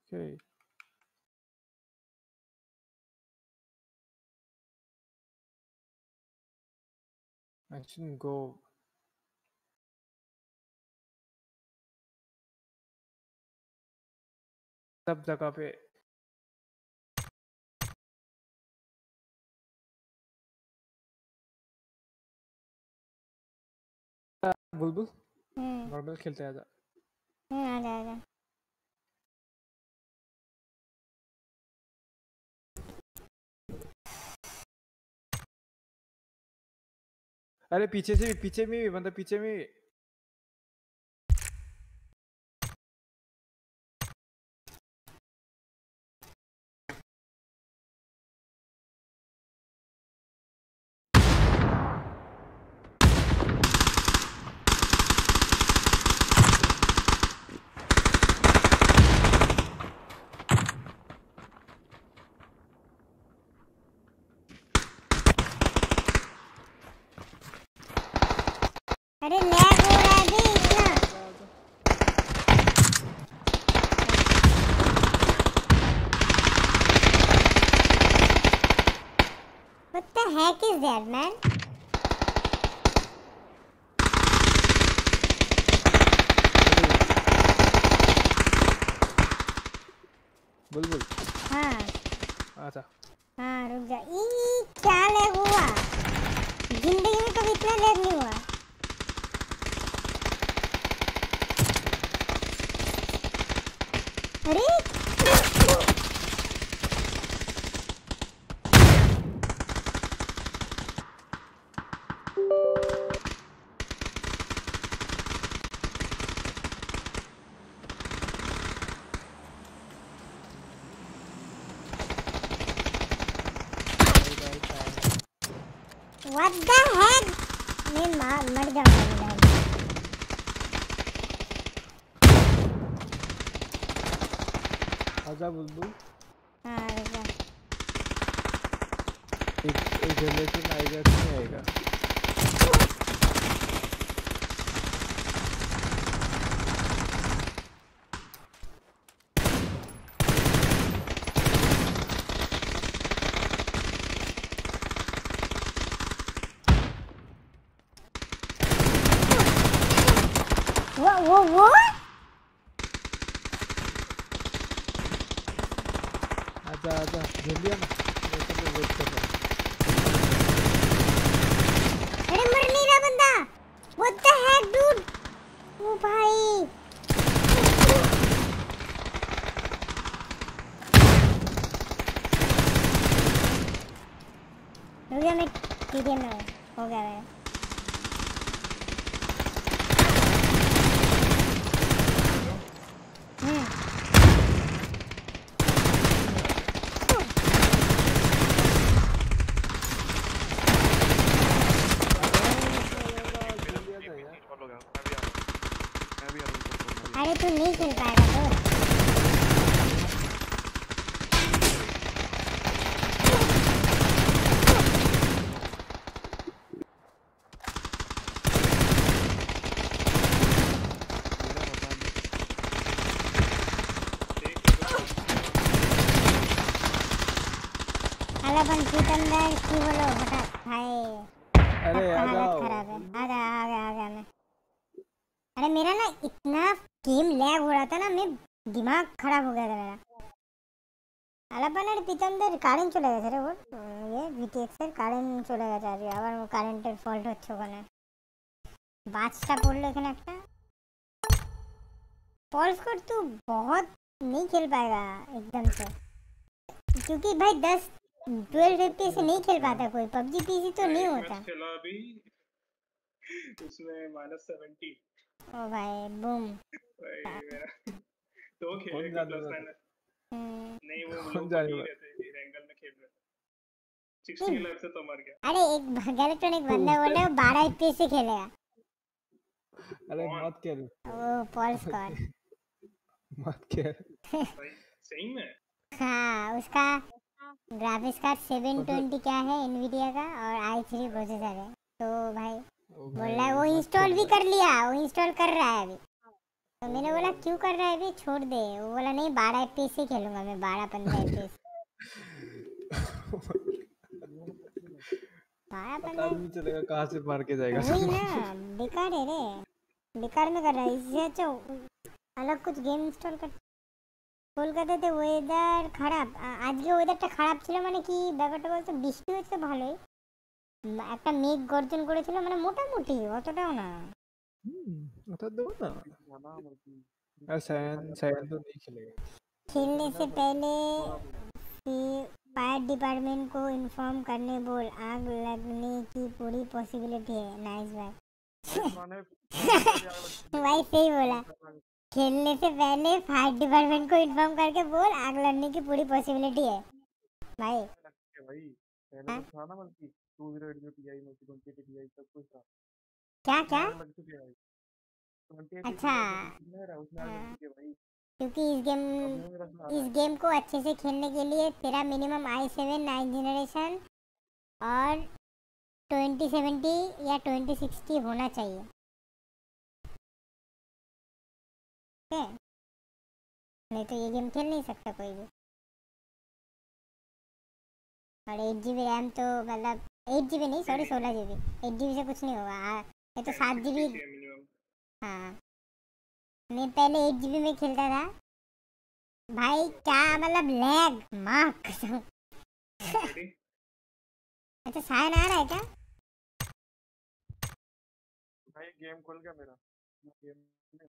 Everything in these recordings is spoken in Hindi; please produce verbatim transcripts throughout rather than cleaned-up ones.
Okay. I shouldn't go. सब जगह पे बुलबुल नॉर्मल खेलते हैं आजा। हम्म आजा आजा। अरे पीछे से भी पीछे में भी बंदा पीछे में भी। अरे लैग हो रहा है बे इतना। What the heck is that, man? बुलबुल हाँ आजा। हाँ रुक जा। ई क्या लैग हुआ? जिंदगी में कभी इतना लैग नहीं हुआ। अरे What the heck? मैं मार मर जाऊंगा। आजा बुलबुल। हाँ रुक जा। एक एक जनरेशन आएगा कि नहीं आएगा? वो वो वो आजा आजा जल्दी आना। मैं तो वेट कर रहा हूँ। अरे मर नहीं रहा बंदा। What the heck, dude? ओ भाई रुक जा। मैं टीडीएम में हूँ। हो गया मेरा। हम्म अरे तू नहीं खेल पाएगा दोस्त। अलापन सिकंदर की बोलो हटा भाई। अरे आ हालत जाओ। खराब है। आ जा आ गया आ गया मैं। अरे मेरा ना इतना गेम लैग हो रहा था ना, मैं दिमाग खराब हो गया था मेरा। আলাপানের পিছনদের কারেন্ট চলে গেছে রে। ওর ইয়ে ভিটিএক্স এর কারেন্ট চলে গেছে আজকে। আবার কারেন্টের ফল্ট হচ্ছে ওখানে। বাজটা পড়লো এখানে একটা। पॉल्स कर तू बहुत नहीं खेल पाएगा एकदम से, क्योंकि भाई दस ट्वेल्व एफपीएस से नहीं खेल पाता कोई। पबजी पीसी तो नहीं होता। खेला अभी उसमें माइनस सेवेंटी। ओ भाई बूम भाई मेरा तो खेले प्लस माइनस नहीं, वो लोग ही रहते थे रैंगल में खेल रहे थे। साठ लाख से तो मर गया। अरे एक गैलेक्ट्रॉनिक बंदा बोल रहा है बारह एफपीएस से खेलेगा। अरे मत खेल। ओ पॉल्स कर मत खेल भाई सही में। हाँ उसका ग्राफिक्स कार्ड सेवन ट्वेंटी क्या है एनवीडिया का और आई थ्री प्रोसेसर है। तो भाई बोल रहा है वो इंस्टॉल भी कर लिया, वो इंस्टॉल कर रहा है अभी। तो मैंने बोला क्यों कर रहा है अभी, छोड़ दे। वो बोला नहीं बारह एफपीएस से खेलूंगा मैं, बारह पंद्रह एफपीएस। बारह पता पंद्रह नहीं चलेगा कहाँ से मार के जाएगा। वही ना, बेकार है रे, बेकार में कर रहा है। इससे अच्छा अलग कुछ गेम इंस्टॉल कर। কলকাতাতে ওয়েদার খারাপ, আজকে ওয়েদারটা খারাপ ছিল মানে কি ব্যাপারটা বলতে, বৃষ্টি হচ্ছে ভালোই, একটা মেঘ গর্জন করেছিল, মানে মোটামুটি অতটাও না। हम्म बता दो ना यार, सैन सैन तो नहीं खेलेगा। खेलने से पहले फायर डिपार्टमेंट को इन्फॉर्म करने बोल, आग लगने की पूरी पॉसिबिलिटी है। नाइस भाई। भाई सही बोला, खेलने से पहले फायर डिपार्टमेंट को इन्फॉर्म करके बोल आग लगने की पूरी पॉसिबिलिटी है भाई। भाई पहले तो था ना, बल्कि two zero eight zero Ti में ट्वेंटी एट टीआई सब कुछ था। क्या क्या? लग चुके हैं भाई, अच्छा भाई क्योंकि इस गेम इस गेम को अच्छे से खेलने के लिए तेरा minimum I seven nine generation और ट्वेंटी सेवेंटी या ट्वेंटी सिक्सटी होना चाहिए। ठीक है, नहीं तो ये गेम खेल नहीं सकता कोई भी। और एट जी बी रैम तो मतलब एट जी बी नहीं, सॉरी सोलह G B, eight G B से कुछ नहीं होगा। ये तो सात जी बी। हाँ मैं पहले एट जी बी में खेलता था भाई, क्या मतलब लैग माँ कसम। अच्छा साइन आ रहा है क्या? भाई गेम खुल गया मेरा गेम।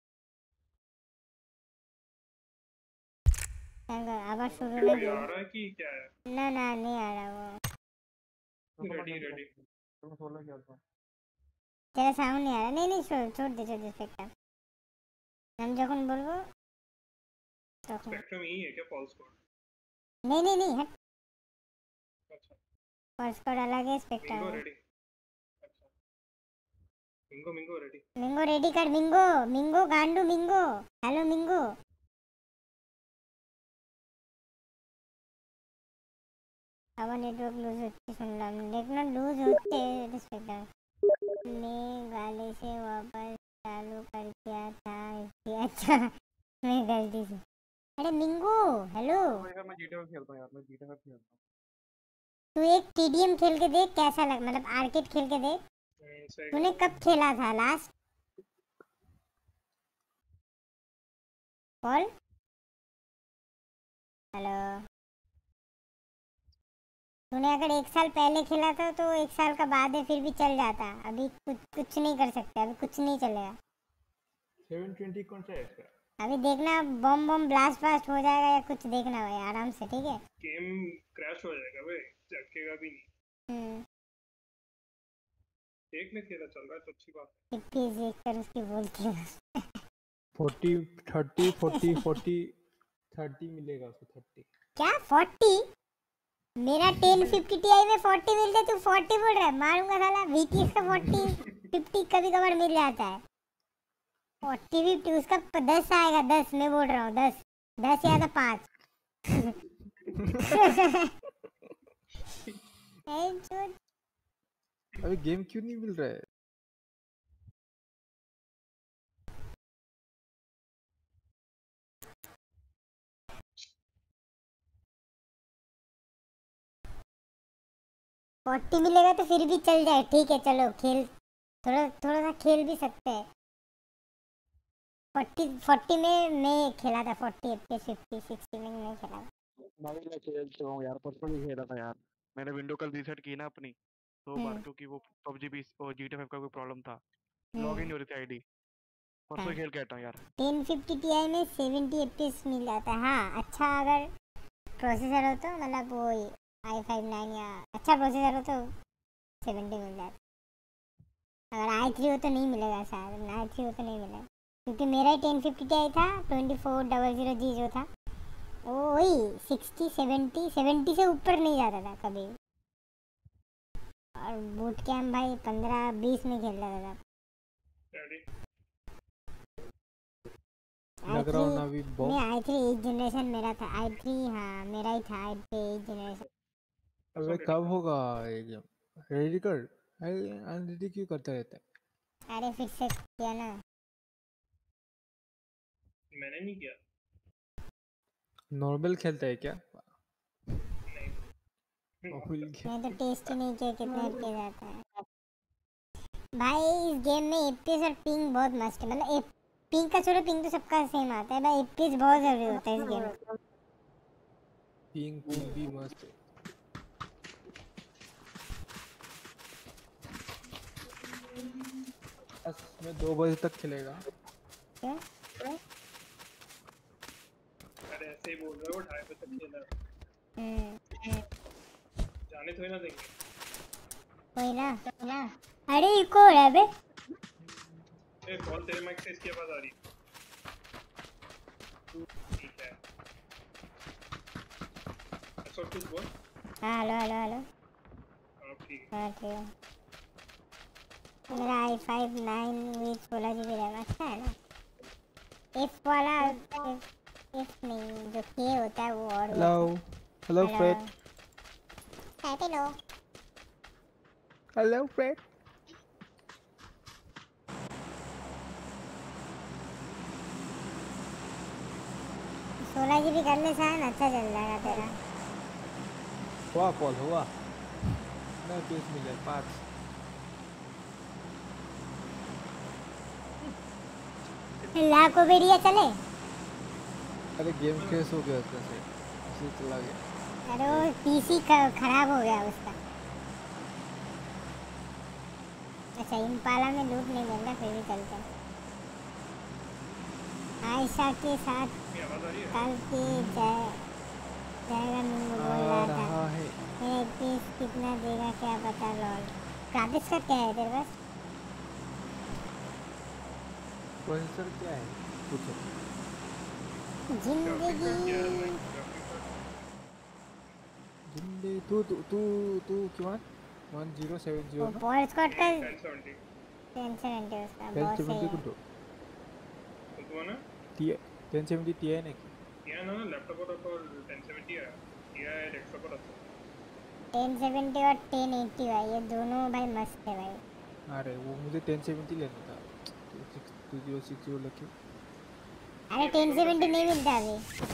आवाज शुरू में आ रहा है कि क्या है? ना ना नहीं आ रहा वो। रेडी रेडी तुम सोलह खेलता हूं, तेरा साउंड नहीं आ रहा। नहीं नहीं छोड़ छोड़ दे छोड़ दे स्पेक्ट्रम। हम যখন বলবো তখন। स्पेक्ट्रम यही है क्या? Pulse code? नहीं नहीं नहीं हट, अच्छा पल्स कोड अलग है, स्पेक्ट्रम मिंगो है। रेडी। अच्छा मिंगो मिंगो रेडी। मिंगो रेडी कर, मिंगो मिंगो गांडू मिंगो। हेलो मिंगो। আবার নেটওয়ার্ক লুজ হচ্ছে শুনলাম, দেখলাম লুজ হচ্ছে স্পেক্ট্রাম। मैं गाले से वापस चालू कर दिया था इसलिए। अच्छा मैं गलती से। अरे मिंगो हेलो, मैं जीटीए खेलता हूं यार, मैं जीटीए खेलता हूं। तू एक टीडीएम खेल के देख कैसा लग, मतलब आर्केड खेल के देख। तूने कब खेला था लास्ट? कॉल हेलो, तूने अगर एक साल पहले खेला था तो एक साल का बाद है फिर भी चल जाता। अभी कुछ कुछ नहीं कर सकते, अभी कुछ नहीं चलेगा। सेवन ट्वेंटी कौन सा है इसका? अभी देखना बम बम ब्लास्ट ब्लास्ट हो जाएगा या कुछ, देखना भाई आराम से, ठीक है। गेम क्रैश हो जाएगा भाई, झटकेगा भी नहीं। हम्म एक में खेला चल रहा है तो अच्छी बात है। एफपीएस देखकर उसकी बोलती है। Forty thirty forty forty thirty मिलेगा उसको, थर्टी। क्या फोर्टी? मेरा टेन फिफ्टी टीआई में फोर्टी मिलता है, तू फोर्टी बोल रहा है? मारूंगा साला। वीटीएस का फोर्टी फिफ्टी कभी कभार मिल जाता है। फोर्टी फिफ्टी उसका दस आएगा, दस मैं बोल रहा हूँ, दस दस या तो पाँच। अभी गेम क्यों नहीं मिल रहा है? फोर्टी मिलेगा तो फिर भी चल जाए, ठीक है चलो खेल, थोड़ा थोड़ा सा खेल भी सकते हैं। फोर्टी फोर्टी में मैं खेला था, फोर्टी एफपीएस फिफ्टी सिक्सटी में नहीं खेला। मैं भी खेलता हूं यार, परसों भी खेला था यार। मैंने विंडो कल रीसेट की ना अपनी दो बार, क्योंकि वो पबजी भी और जीटीए फाइव का कोई प्रॉब्लम था, लॉग इन नहीं हो रही थी आईडी। परसों खेल के आता हूं यार। टेन फिफ्टी टीआई में सेवेंटी एफपीएस मिल जाता है। हाँ अच्छा अगर प्रोसेसर हो तो, मतलब वो आई फाइव नाइन या अच्छा प्रोसेसर हो तो सेवेंटी मिल जाता। अगर आई थ्री हो तो नहीं मिलेगा शायद, आई थ्री हो तो नहीं मिलेगा, क्योंकि मेरा ही टेन फिफ्टी टीआई था, twenty four double zero G जो था वो वही सिक्सटी सेवेंटी सेवेंटी से ऊपर नहीं जाता था कभी। और बूट कैम्प भाई पंद्रह बीस में खेल रहा था। लग रहा हूँ ना अभी बहुत। मैं आई थ्री एट जनरेशन मेरा था, आई थ्री हाँ मेरा ही था, आई थ्री एट जनरेशन। अबे कब होगा ये गेम? रेडी कर, अनरेडी क्यों करता रहता है? अरे फिर से किया ना। मैंने नहीं किया। नॉर्मल खेलता है क्या? नहीं नॉर्मल खेल मैं तो टेस्ट ही नहीं किया कितना एफपीएस आता है भाई। इस गेम में एफपीएस और पिंग बहुत मस्त है। मतलब पिंग का छोड़ो, पिंग तो सबका सेम आता है भाई। एफपीएस बहुत जरूरी होता है इस गेम में। पिंग पिंग भी मस्त है। बस मैं दो बजे तक खेलेगा। क्या? अरे ऐसे ही बोल रहे हो, ढाई बजे तक खेला। हम्म जाने थोड़ी ना देंगे। कोई ना ना। अरे इको हो रहा है बे। ए कॉल तेरे माइक से इसकी आवाज आ रही है। ठीक है अच्छा कुछ बोल। हाँ हेलो हेलो हेलो। हाँ ठीक हाँ ठीक है। मेरा आई फाइव नाइन विद सोलह जी बी रैम अच्छा है ना। एफ वाला एफ, एफ नहीं जो के होता है वो और hello hello Fred. Hello hello Fred. सोलह जी बी करने से है ना अच्छा चल जाएगा तेरा। हुआ पॉल हुआ ना पीस मिले पाँच। लाख ओबेरिया चले। अरे गेम क्रैश हो गया उसका से इसलिए चला गया। अरे वो पीसी खराब हो गया उसका। अच्छा इम्पाला में लूट नहीं मिल रहा फिर भी चलते हैं। आयशा के साथ कल के जाए जाएगा मिंगो बोल रहा था। रहा है मेरा पीस कितना देगा क्या पता। लॉल ग्राफिक्स का क्या है तेरे पास? प्रोसेसर क्या है पूछो। जिंदगी जिंदगी तू तू तू तू क्यों वन जीरो सेवन जीरो ना पॉल स्कॉट का टेन सेवेंटी टेन सेवेंटी उसका टेन बहुत सही सेवेंटी है। कुंटो कुछ ना टी टेन सेवेंटी टी है ना किया ना लैपटॉप पर तो टेन सेवेंटी है किया है डेस्कटॉप पर आता टेन सेवेंटी और टेन एटी भाई ये दोनों भाई मस्त है भाई। अरे वो मुझे टेन सेवेंटी लेना था two six two zero six zero लेके। अरे टेन सेवेंटी नहीं मिलता अभी।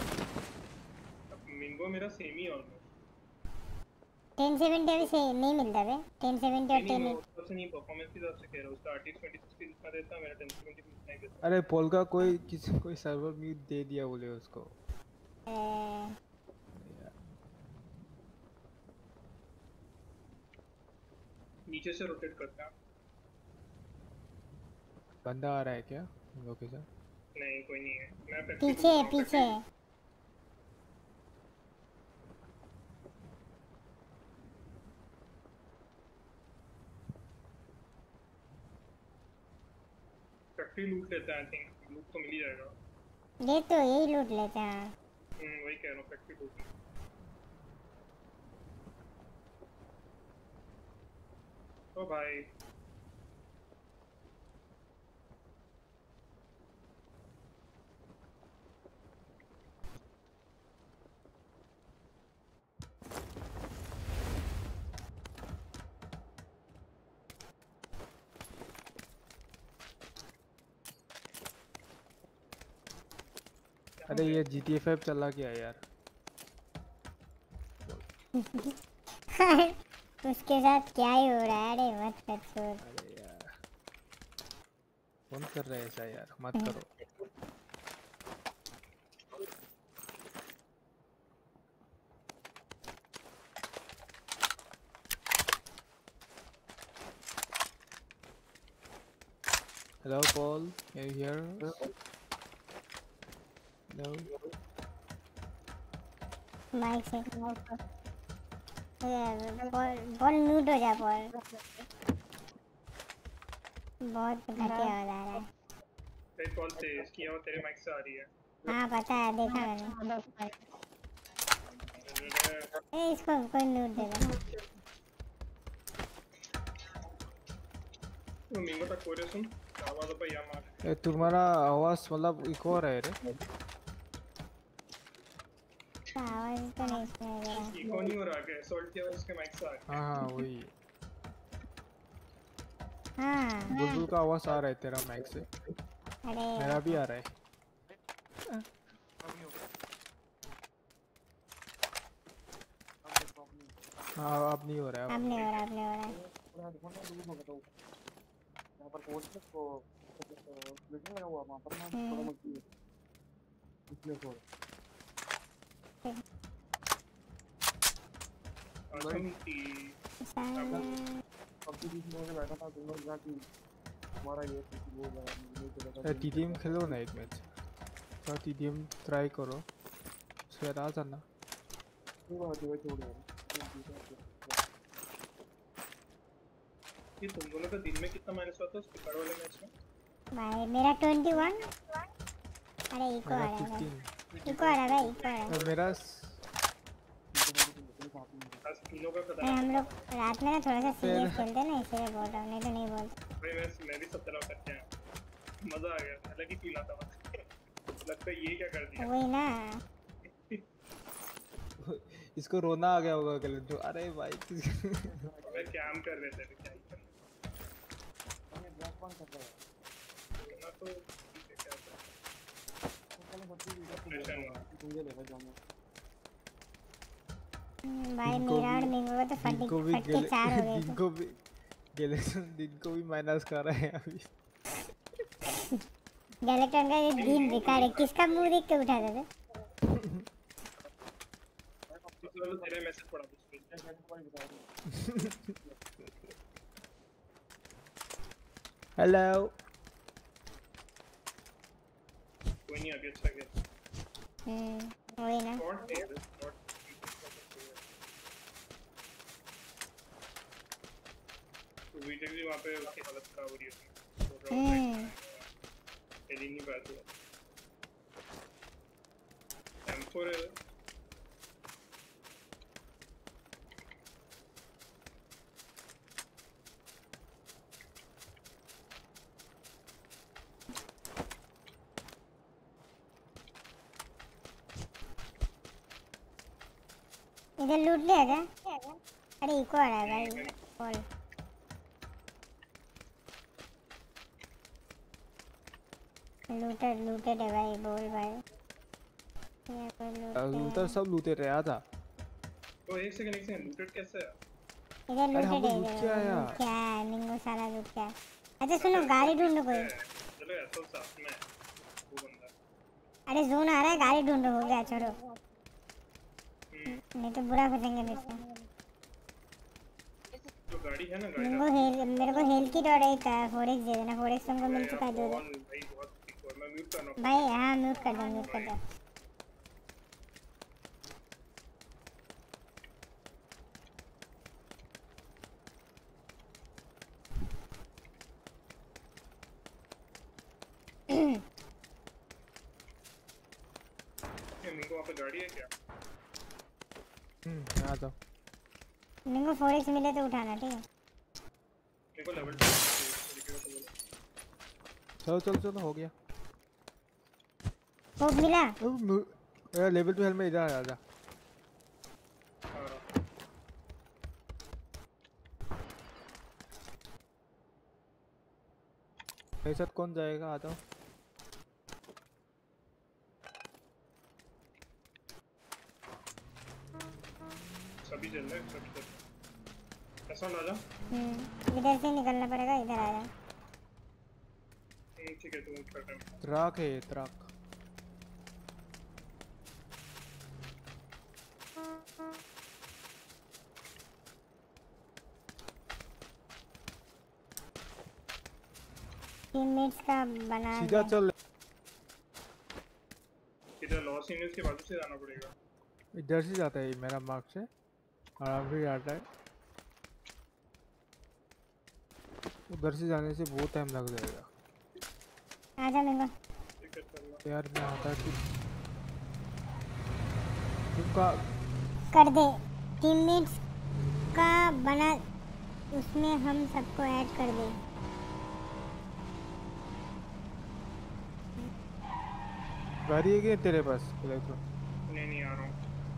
मिंगो मेरा सेम ही ऑलमोस्ट। टेन सेवेंटी अभी से नहीं मिलता बे। टेन सेवेंटी और टेन नहीं उससे नहीं परफॉर्मेंस की तरफ से कह रहा हूं। उसका आरटीएक्स ट्वेंटी सिक्सटी जितना देता मेरा टेन सेवेंटी भी उतना ही देता। अरे पोल का कोई किसी कोई सर्वर म्यूट दे दिया बोले उसको। नीचे से रोटेट करता है। बंदा आ रहा है क्या लोकेशन? नहीं कोई नहीं है। मैं पीछे पीछे फैक्ट्री लूट लेता है। आई थिंक लूट तो मिल ही जाएगा। ये तो यही लूट लेते हैं। हम्म वही कह रहा हूँ फैक्ट्री लूट। ओ भाई अरे ये जी टी ए फाइव चला गया यार। उसके साथ क्या ही हो रहा है। अरे मत कर छोड़। अरे यार कौन कर रहा है ऐसा यार मत करो। Hello Paul, are you here? Hello. Mic से बॉल बॉल म्यूट हो जा बॉल। बहुत घटिया आवाज आ रहा है। तेरे कॉल से इसकी आवाज तेरे माइक से आ रही है। हाँ पता है देखा मैंने। ए इसको कोई म्यूट दे दो। तो मिंगो तक कोरे सुन आवाज पे या मार। ए तुम्हारा आवाज मतलब इको हो रहा है रे। आवाज तो नहीं सुनाई दे रहा। इको नहीं हो रहा क्या? सॉल्ट की आवाज उसके माइक से आ रही है। हाँ हाँ वही हाँ बुलबुल का आवाज आ रहा है तेरा माइक से। अरे मेरा भी आ रहा है। हाँ अब नहीं हो रहा है अब नहीं हो रहा अब नहीं हो रहा यहाँ पर कोर्स को स्प्लिट लगा हुआ वहाँ पर ना थोड़ा हम्म, मत इसलिए छोड़ आसम की साला। अब भी बीच में बैठा था तुम लोग जाके हमारा ये वो नहीं चलेगा टीडीएम खेलो ना एक मैच तो टीडीएम ट्राई करो फिर आ जाना पूरा जो छोड़ दो ये तुम दोनों का दिन में कितना माइनस हुआ था उस पिकार वाले मैच में? भाई मेरा ट्वेंटी वन। अरे इको आ मेरा रहा है भाई, फिफ्टीन इको आ रहा है भाई, इको आ रहा है। और मेरा आज तीनों का भाई खतरा हम लोग रात में ना थोड़ा सा फिर- सीरियस खेलते हैं ना इसलिए बोल रहा हूँ, नहीं तो नहीं बोलता। भाई मैं मैं भी सब तरह करते हैं मजा आ गया अलग ही फील आता था लगता है ये क्या कर दिया वही ना। इसको रोना आ गया होगा कल जो अरे भाई मैं कैम कर रहे थे क्या ही करना हमें ड्रॉप कौन कर रहा है करना तो ठीक है क्या करना चलो बच्चे भी Pressure हुआ। मुझे लेगा जाऊंगा हम्म, भाई इनको मेरा और भी- मिंगो का तो फट दिन को भी फट के गेले चार हो गए दिन थे। को भी गेले दिन को भी माइनस कर रहे हैं अभी गैलेक्टन का ये दिन रिकॉर्ड है, किसका मुंह देख के उठा थे? चलो तेरे मैसेज पढ़ा दो हेलो कोई नहीं अभी अच्छा गया हम्म वही ना। स्पॉट है स्पॉट तो वीडियो भी वहाँ पे उसकी हालत खराब हो रही है हम्म एडिट नहीं पाया था एम फोर है इधर लूट लिया क्या? अरे इको आ रहा है भाई, बोल। लूटेड लूटेड है भाई, बोल भाई। ये कोई लूट लूटर सब लूटे रहे आधा तो एक सेकंड एक सेकंड लूटेड कैसे है इधर अरे लूटेड हम है, लोग लूट के इधर आया। लूट क्या है? मिंगो सारा लूट क्या है? अच्छा सुनो, गाड़ी ढूंढो कोई। चलो ऐसा साथ में है वो बंदा अरे जोन आ रहा है, गाड़ी ढूंढो। हो गया, छोड़ो, नहीं तो बुरा फंसेंगे फिर से। जो गाड़ी है ना गाड़ी मिंगो हेल, मेरे को हेल किट और एक फोरेक्स दे देना। फोरेक्स तुमको मिल चुका है, दो दो। भाई बहुत ठीक है मैं म्यूट कर रहा हूँ भाई हाँ म्यूट कर दो, म्यूट कर दो। मिंगो वहाँ पे गाड़ी है क्या हम्म आ जाओ मिंगो फोरेक्स मिले तो उठाना, ठीक है? मेरे को लेवल टू दिखेगा तो बोलो चलो चलो चलो हो गया कोप मिला? मेरा लेवल टू हेलमेट इधर आ जा हाँ मेरे साथ कौन जाएगा आ जाओ सभी चल रहे हैं सभी चल रहे हैं ऐसा ना जा हम्म इधर से निकलना पड़ेगा, इधर आ जा। ठीक है तुम कर रहे हो ट्रक है ये ट्रक टीममेट्स का बना सीधा दे। चल इधर लॉस एंजल्स के बाजू से जाना पड़ेगा इधर से जाता है ये मेरा मार्क से आराम से जाता है उधर से जाने से बहुत टाइम लग जाएगा आजा मिंगो। ठीक है चल लो यार मैं आता कि तुमका कर दे टीममेट्स का बना, उसमें हम सबको ऐड कर दे। गाड़ी है क्या तेरे पास पहले तो नहीं नहीं आ रहा हूँ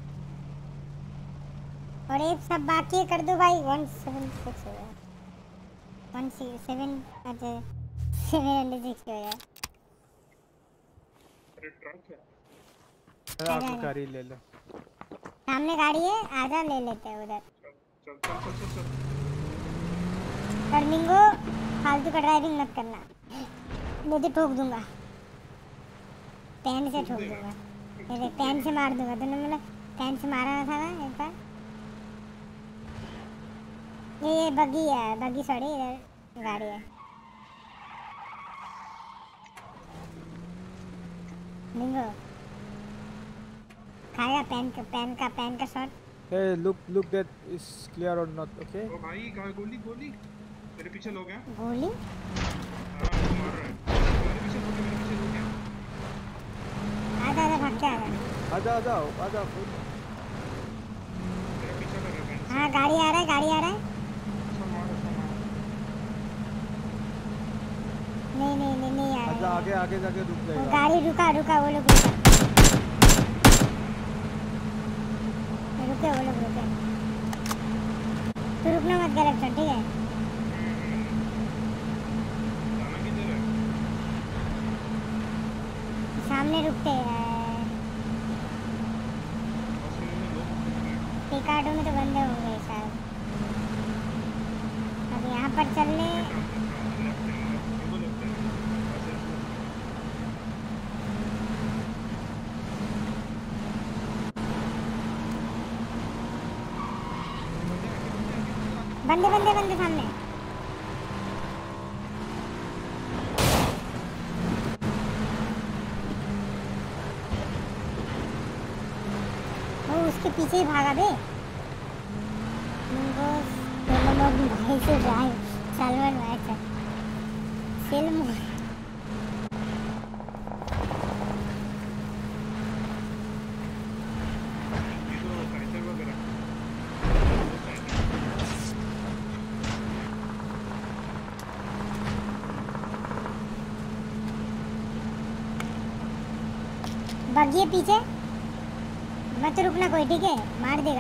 और एक सब बाकी कर दो भाई। वन सेवन सिक्स हो गया, वन सेवन अच्छा सेवन हंड्रेड सिक्स हो गया। अरे ट्रक है। अरे आप गाड़ी ले लो। सामने गाड़ी है, आजा ले लेते हैं उधर। चल चल चल चल चल। टर्निंगो फालतू का ड्राइविंग मत करना, नहीं तो ठोक दूंगा, पेन से ठोक दूंगा। ये पेन से मार दूंगा। तूने मतलब पेन से मारा था ना एक बार। ये ये बग्गी है, बग्गी सॉरी, इधर गाड़ी है। निंगो खाएगा पेन का पेन का पेन का shot. Hey, look, look that is clear or not, okay? ओ भाई कहाँ गोली गोली मेरे पीछे लोग हैं। गोली हाँ वो मार रहा है मेरे पीछे लोग हैं, मेरे पीछे लोग हैं। आजा आजा भाग के आजा। आजा आजा आजा। मेरा पीछा कर रहा है। हाँ गाड़ी आ रहा है, गाड़ी आ रहा है। अच्छा मार अच्छा मार। नहीं नहीं नहीं नहीं आ आजा रहा है। आगे आगे जाके रुक वो जाएगा। गाड़ी रुका रुका, वो लोग रुका रुके, वो लोग रुके। तू रुकना मत गलत चल, ठीक है? जाना किधर है? सामने रुकते हैं। पिकाडो में तो बंदे होंगे शायद। अब यहाँ पर चल ले। बंदे बंदे बंदे सामने। वो उसके पीछे ही भागा बे। वो भाई से ड्राइव सलमान भाई से फिल्म। भागिए पीछे मत रुकना कोई, ठीक है? मार देगा।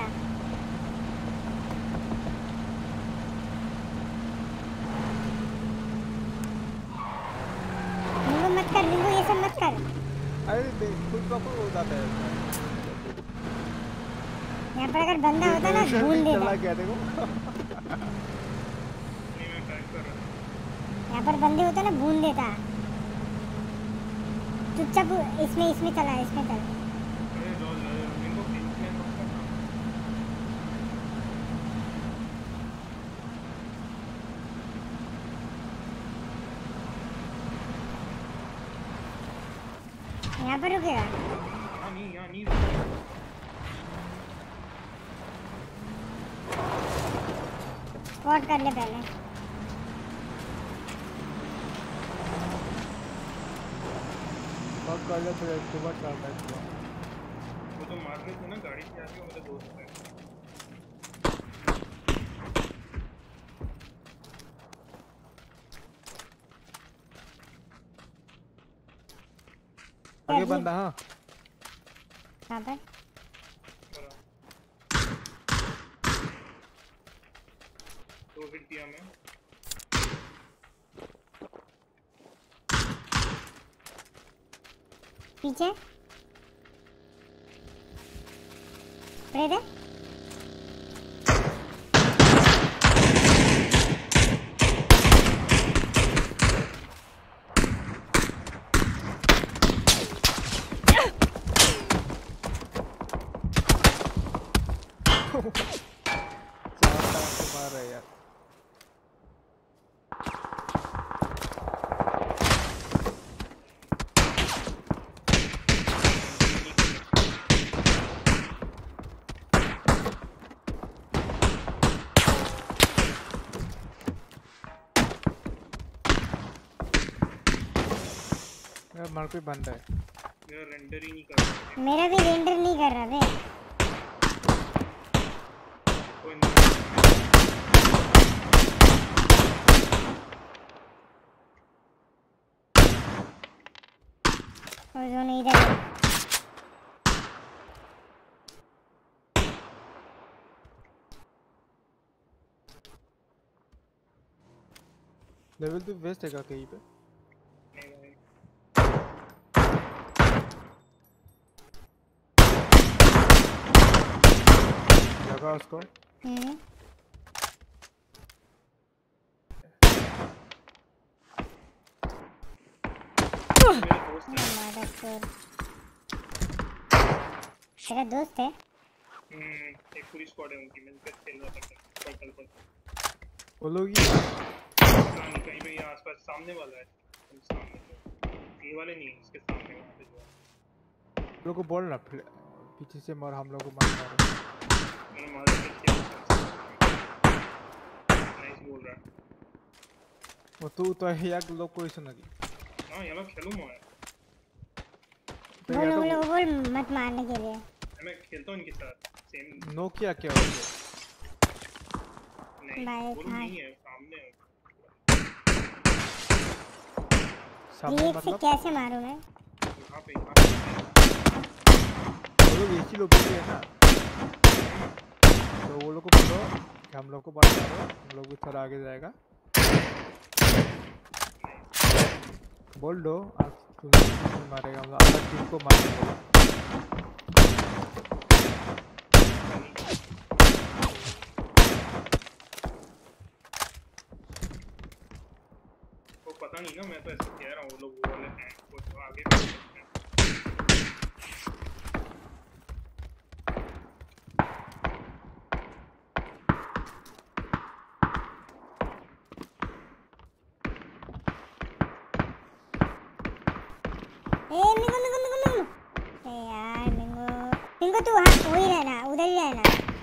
रिंगो मत कर, रिंगो ये सब मत कर। अरे फुल प्रॉपर हो जाता है यहाँ पर अगर बंदा होता ना भूल देता। चला गया देखो। यहाँ पर बंदे होते ना भूल देता। चुपचाप इसमें इसमें चला, इसमें चल। यहाँ पर रुकेगा। यहाँ नहीं यहाँ नहीं। स्पॉट कर ले पहले। बहुत कर ले फिर सुबह चलता है। वो तो मार रहे थे ना गाड़ी से आके, मेरे दोस्त है। आगे बंदा। हाँ कहाँ पर? दो हिट दिया मैं। पीछे इधर मार रहे यार। यार मार कोई बंदा है। मेरा रेंडर ही नहीं कर रहा। मेरा भी रेंडर नहीं कर रहा बे। कोई नहीं। और जो नहीं इधर लेवल तो वेस्ट है क्या कहीं पे? नहीं भाई लगा उसको। हम्म मेरे दोस्त है। तेरा दोस्त है? हम्म एक पूरी स्क्वाड है उनकी, मिलकर खेल रहा था कल कल वो लोग ही नहीं कहीं पे यहाँ आसपास सामने वाला है, सामने जो ये वाले नहीं, इसके सामने वहाँ पे जो है लोग को बोल ना पीछे से मार, हम लोग को मार मारो। मैंने मार के किया, नाइस बोल रहा है वो तू तो है यार, लोग को सुना की हाँ ये लोग खेलूँ मैं बोल बोल बोल मत मारने के लिए। मैं खेलता हूँ इनके साथ सेम। नो किया क्या हो गया? नहीं बोल नहीं है, सामने है। सामने मतलब से कैसे मारूं मैं? यहाँ पे यहाँ वो लोग ऐसी लोग है ना, तो वो लोग को बोलो कि हम लोग को बंद करो, हम लोग भी थोड़ा आगे जाएगा। बोल दो आज तुम्हें मारेगा, हम अलग टीम को मारेंगे। वो पता नहीं ना, मैं तो ऐसे कह रहा हूँ वो लोग वो वाले हैं, वो तो आगे भी सकते हैं। ए मिंगो मिंगो मिंगो मिंगो, ए यार मिंगो मिंगो तू हाँ वही रहना, उधर ही रहना।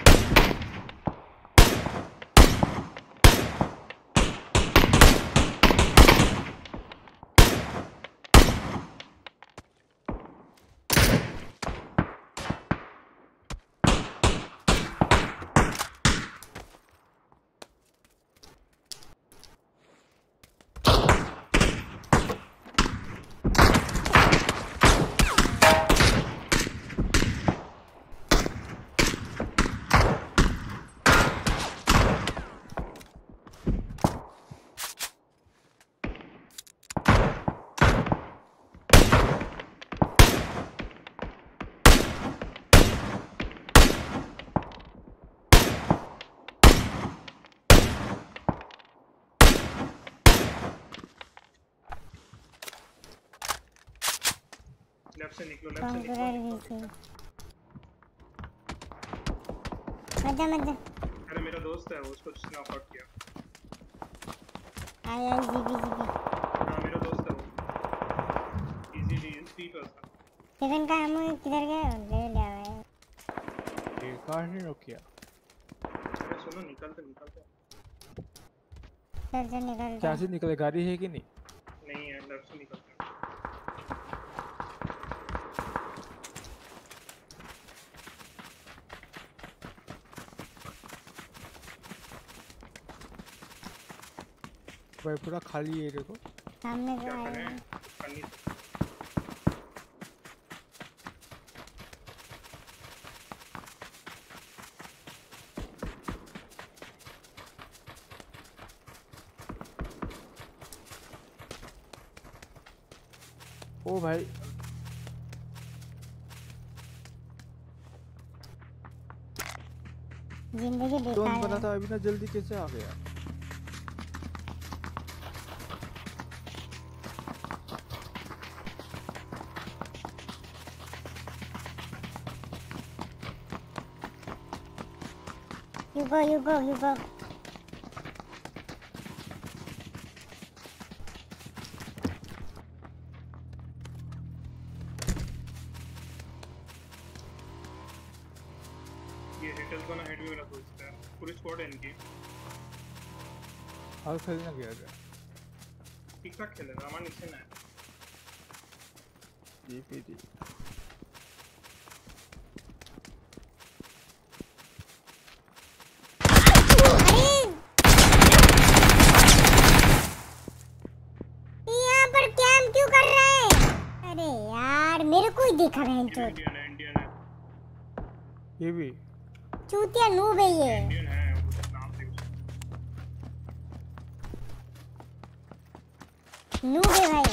लेफ्ट से निकलो, लेफ्ट से निकलो। मत जा मत जा। अरे मेरा दोस्त है, उसको स्नॉक आउट किया। I I GB GB. हाँ मेरा दोस्त है वो, इजीली स्पीड था। सेवन का हम किधर गए? ले लिया है ये कार नहीं रोकिया। अरे सुनो निकलते निकलते चल चल निकल। क्या से निकले, गाड़ी है कि नहीं? नहीं है, लेफ्ट से निकलते। भाई पूरा खाली है देखो। सामने क्या जो करें, है कर नहीं सकते। ओ भाई जिंदगी बेकार कौन है। बना था अभी ना, जल्दी कैसे आ गया? You go, you go, you go. ये हिटल को ना हेड भी मेरा दोस्त है, पूरी स्क्वाड है इनकी। हाल खेलना गया था। ठीक ठाक खेले, रामा नीचे ना है। जी पी जी यहाँ पर कैम क्यों कर रहे हैं? अरे यार मेरे को ही दिखा रहे हैं तो। इंडियन है, इंडियन है, ये भी चूतिया नूब है ये। इंडियन है, वो नाम से उसका। नूब है भाई।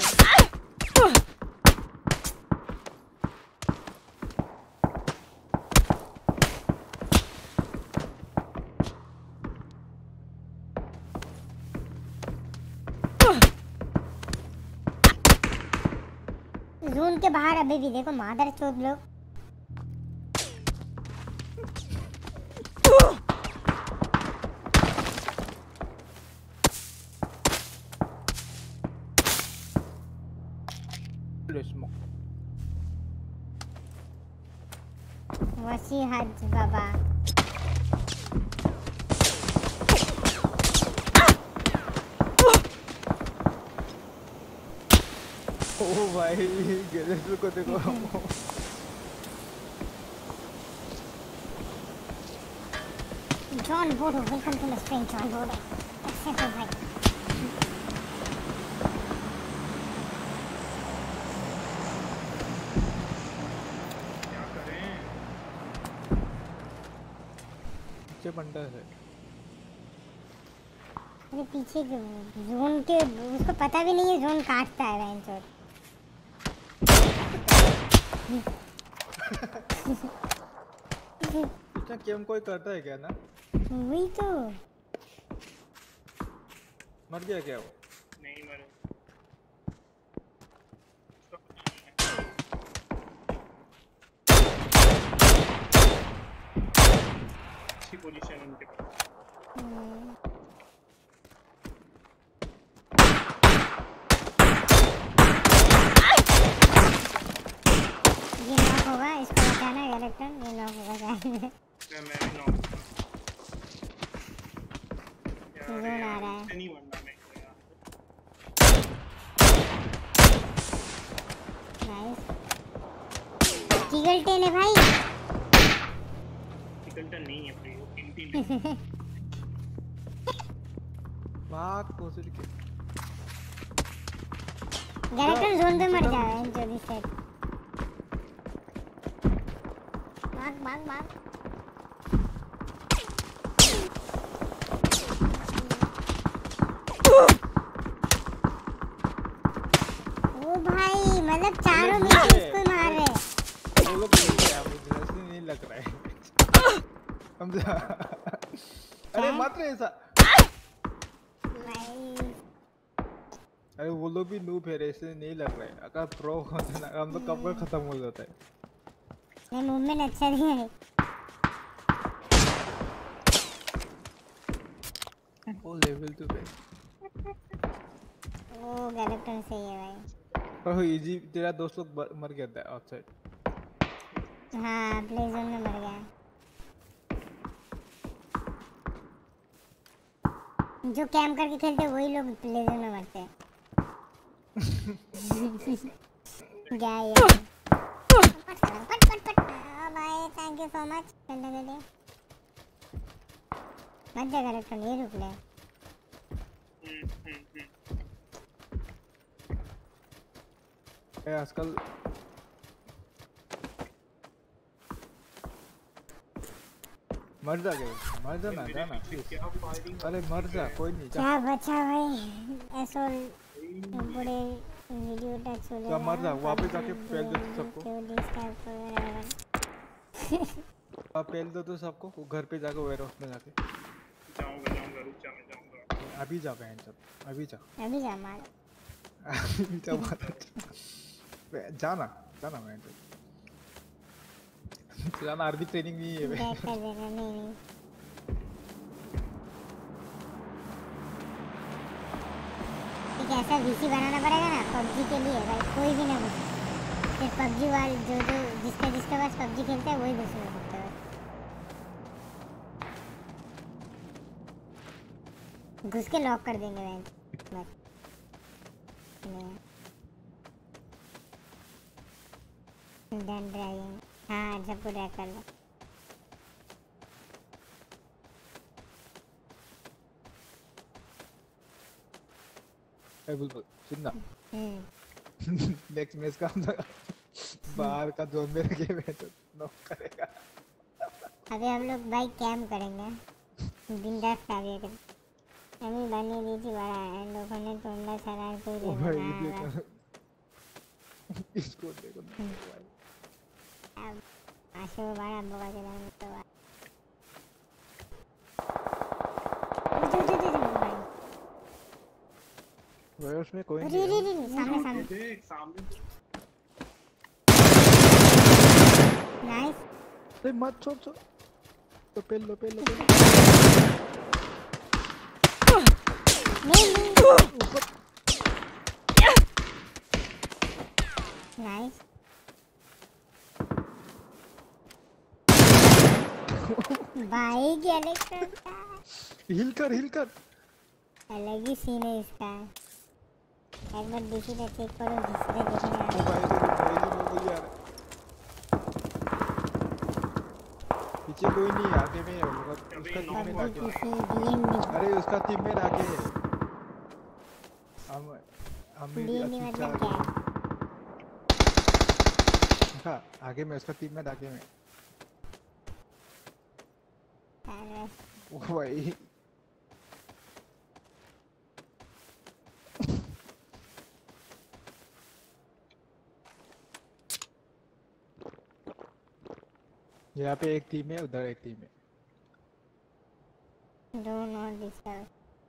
जोन के बाहर अभी भी देखो मादर चोद लोग। वसी हज बाबा ओ भाई गैरेटर को देखो। John Bodo welcome to the stream John Bodo. Accept भाई क्या करें? पीछे बंदा है। अरे पीछे जोन के उसको पता भी नहीं है जोन काटता है वेंचर। इतना गेम कोई करता है क्या ना? वही तो मर गया क्या वो? नहीं मरे। अच्छी पोजीशन उनके पास। ये नॉक होगा, इसको बचाना कैरेक्टर। ये नॉक होगा शायद। मैं मैं भी नॉक जोन आ रहा है। नहीं बनना मैं यार। नाइस टिगल्टन है भाई। टिगल्टन नहीं है भाई, वो टिंटिन है। भाग कोशिश के। कैरेक्टर जोन पे मर जाए जो भी सेट। भाग भाग भाग। ओ भाई मतलब चारों मिलके इसको ही मार रहे हैं। वो लोग नहीं है, मुझे ऐसे नहीं लग रहा है। समझा? अरे मत रे ऐसा। भाई अरे वो लोग भी नूब है, ऐसे नहीं लग रहा है। अगर प्रो होता ना हम लोग कब खत्म हो जाता है। ये मूवमेंट अच्छा नहीं है। वो लेवल टू पे। ओ कैरेक्टर सही है भाई। पर वो इजी तेरा दोस्त लोग मर गया था आउटसाइड। हाँ प्ले जोन में मर गया। जो कैम करके खेलते हैं वही लोग प्ले जोन में मरते हैं। क्या ये पट पट पट पट। भाई थैंक यू सो मच खेलने के लिए। मत जा कैरेक्टर ये रुक ले। ए आजकल मर जा गए, मर जा ना, जाना अरे मर जा, कोई नहीं जा। क्या बचा भाई ऐसा बड़े वीडियो टच हो जा मर जा, वापस जाके फेल दे तू सबको। आप फेल दो तो सबको, वो घर पे जाकर वेयर हाउस में जाके। जाऊंगा जाऊंगा रुक जा, मैं जाऊंगा अभी जा बहन सब, अभी जा अभी जा मार। अभी जा मार जाना जाना बहन सब जाना। आर्मी ट्रेनिंग नहीं है बैक कर देना। नहीं नहीं एक ऐसा वीसी बनाना पड़ेगा ना पबजी के लिए भाई, कोई भी ना घुसे। सिर्फ पबजी वाले जो जो जिसका जिसके पास पबजी खेलता है वही घुस सकता है। घुस के लॉक कर देंगे बैंक बस। Done dragging. हाँ सबको ड्रैग कर लो। ए बुलबुल सुन ना, हम्म नेक्स्ट मैच का बाहर का जोन में रखे हुए तो नॉक करेगा। अभी हम लोग भाई कैम्प करेंगे बिंदास कार्य कर। अभी बनी दी थी बड़ा है लोगों ने टोंडा सरार को ओ भाई देखो इसको देखो अब आशे वो बड़ा बोगा चला मत तो जो जो जो भाई वेयर उसमें कोई अरे नहीं अरे है। अरे सामने सामने देख सामने नाइस। अरे मत छोड़ छोड़। तो पेल लो पेल लो पेल लो। नहीं नहीं। नाइस। भाई क्या लगता है? हिल कर हिल कर। अलग ही सीन है इसका। एक बार देखी तो चेक करो दूसरे देखने आ ओ भाई तो भाई लोग यार। पीछे कोई नहीं आगे में है वो लोग। उसका टीममेट आगे। अरे उसका टीममेट आगे है। हम हम भी अच्छा हाँ आगे में उसका टीममेट आगे में। ओ भाई यहाँ पे एक टीम है उधर एक टीम है। Do not disturb.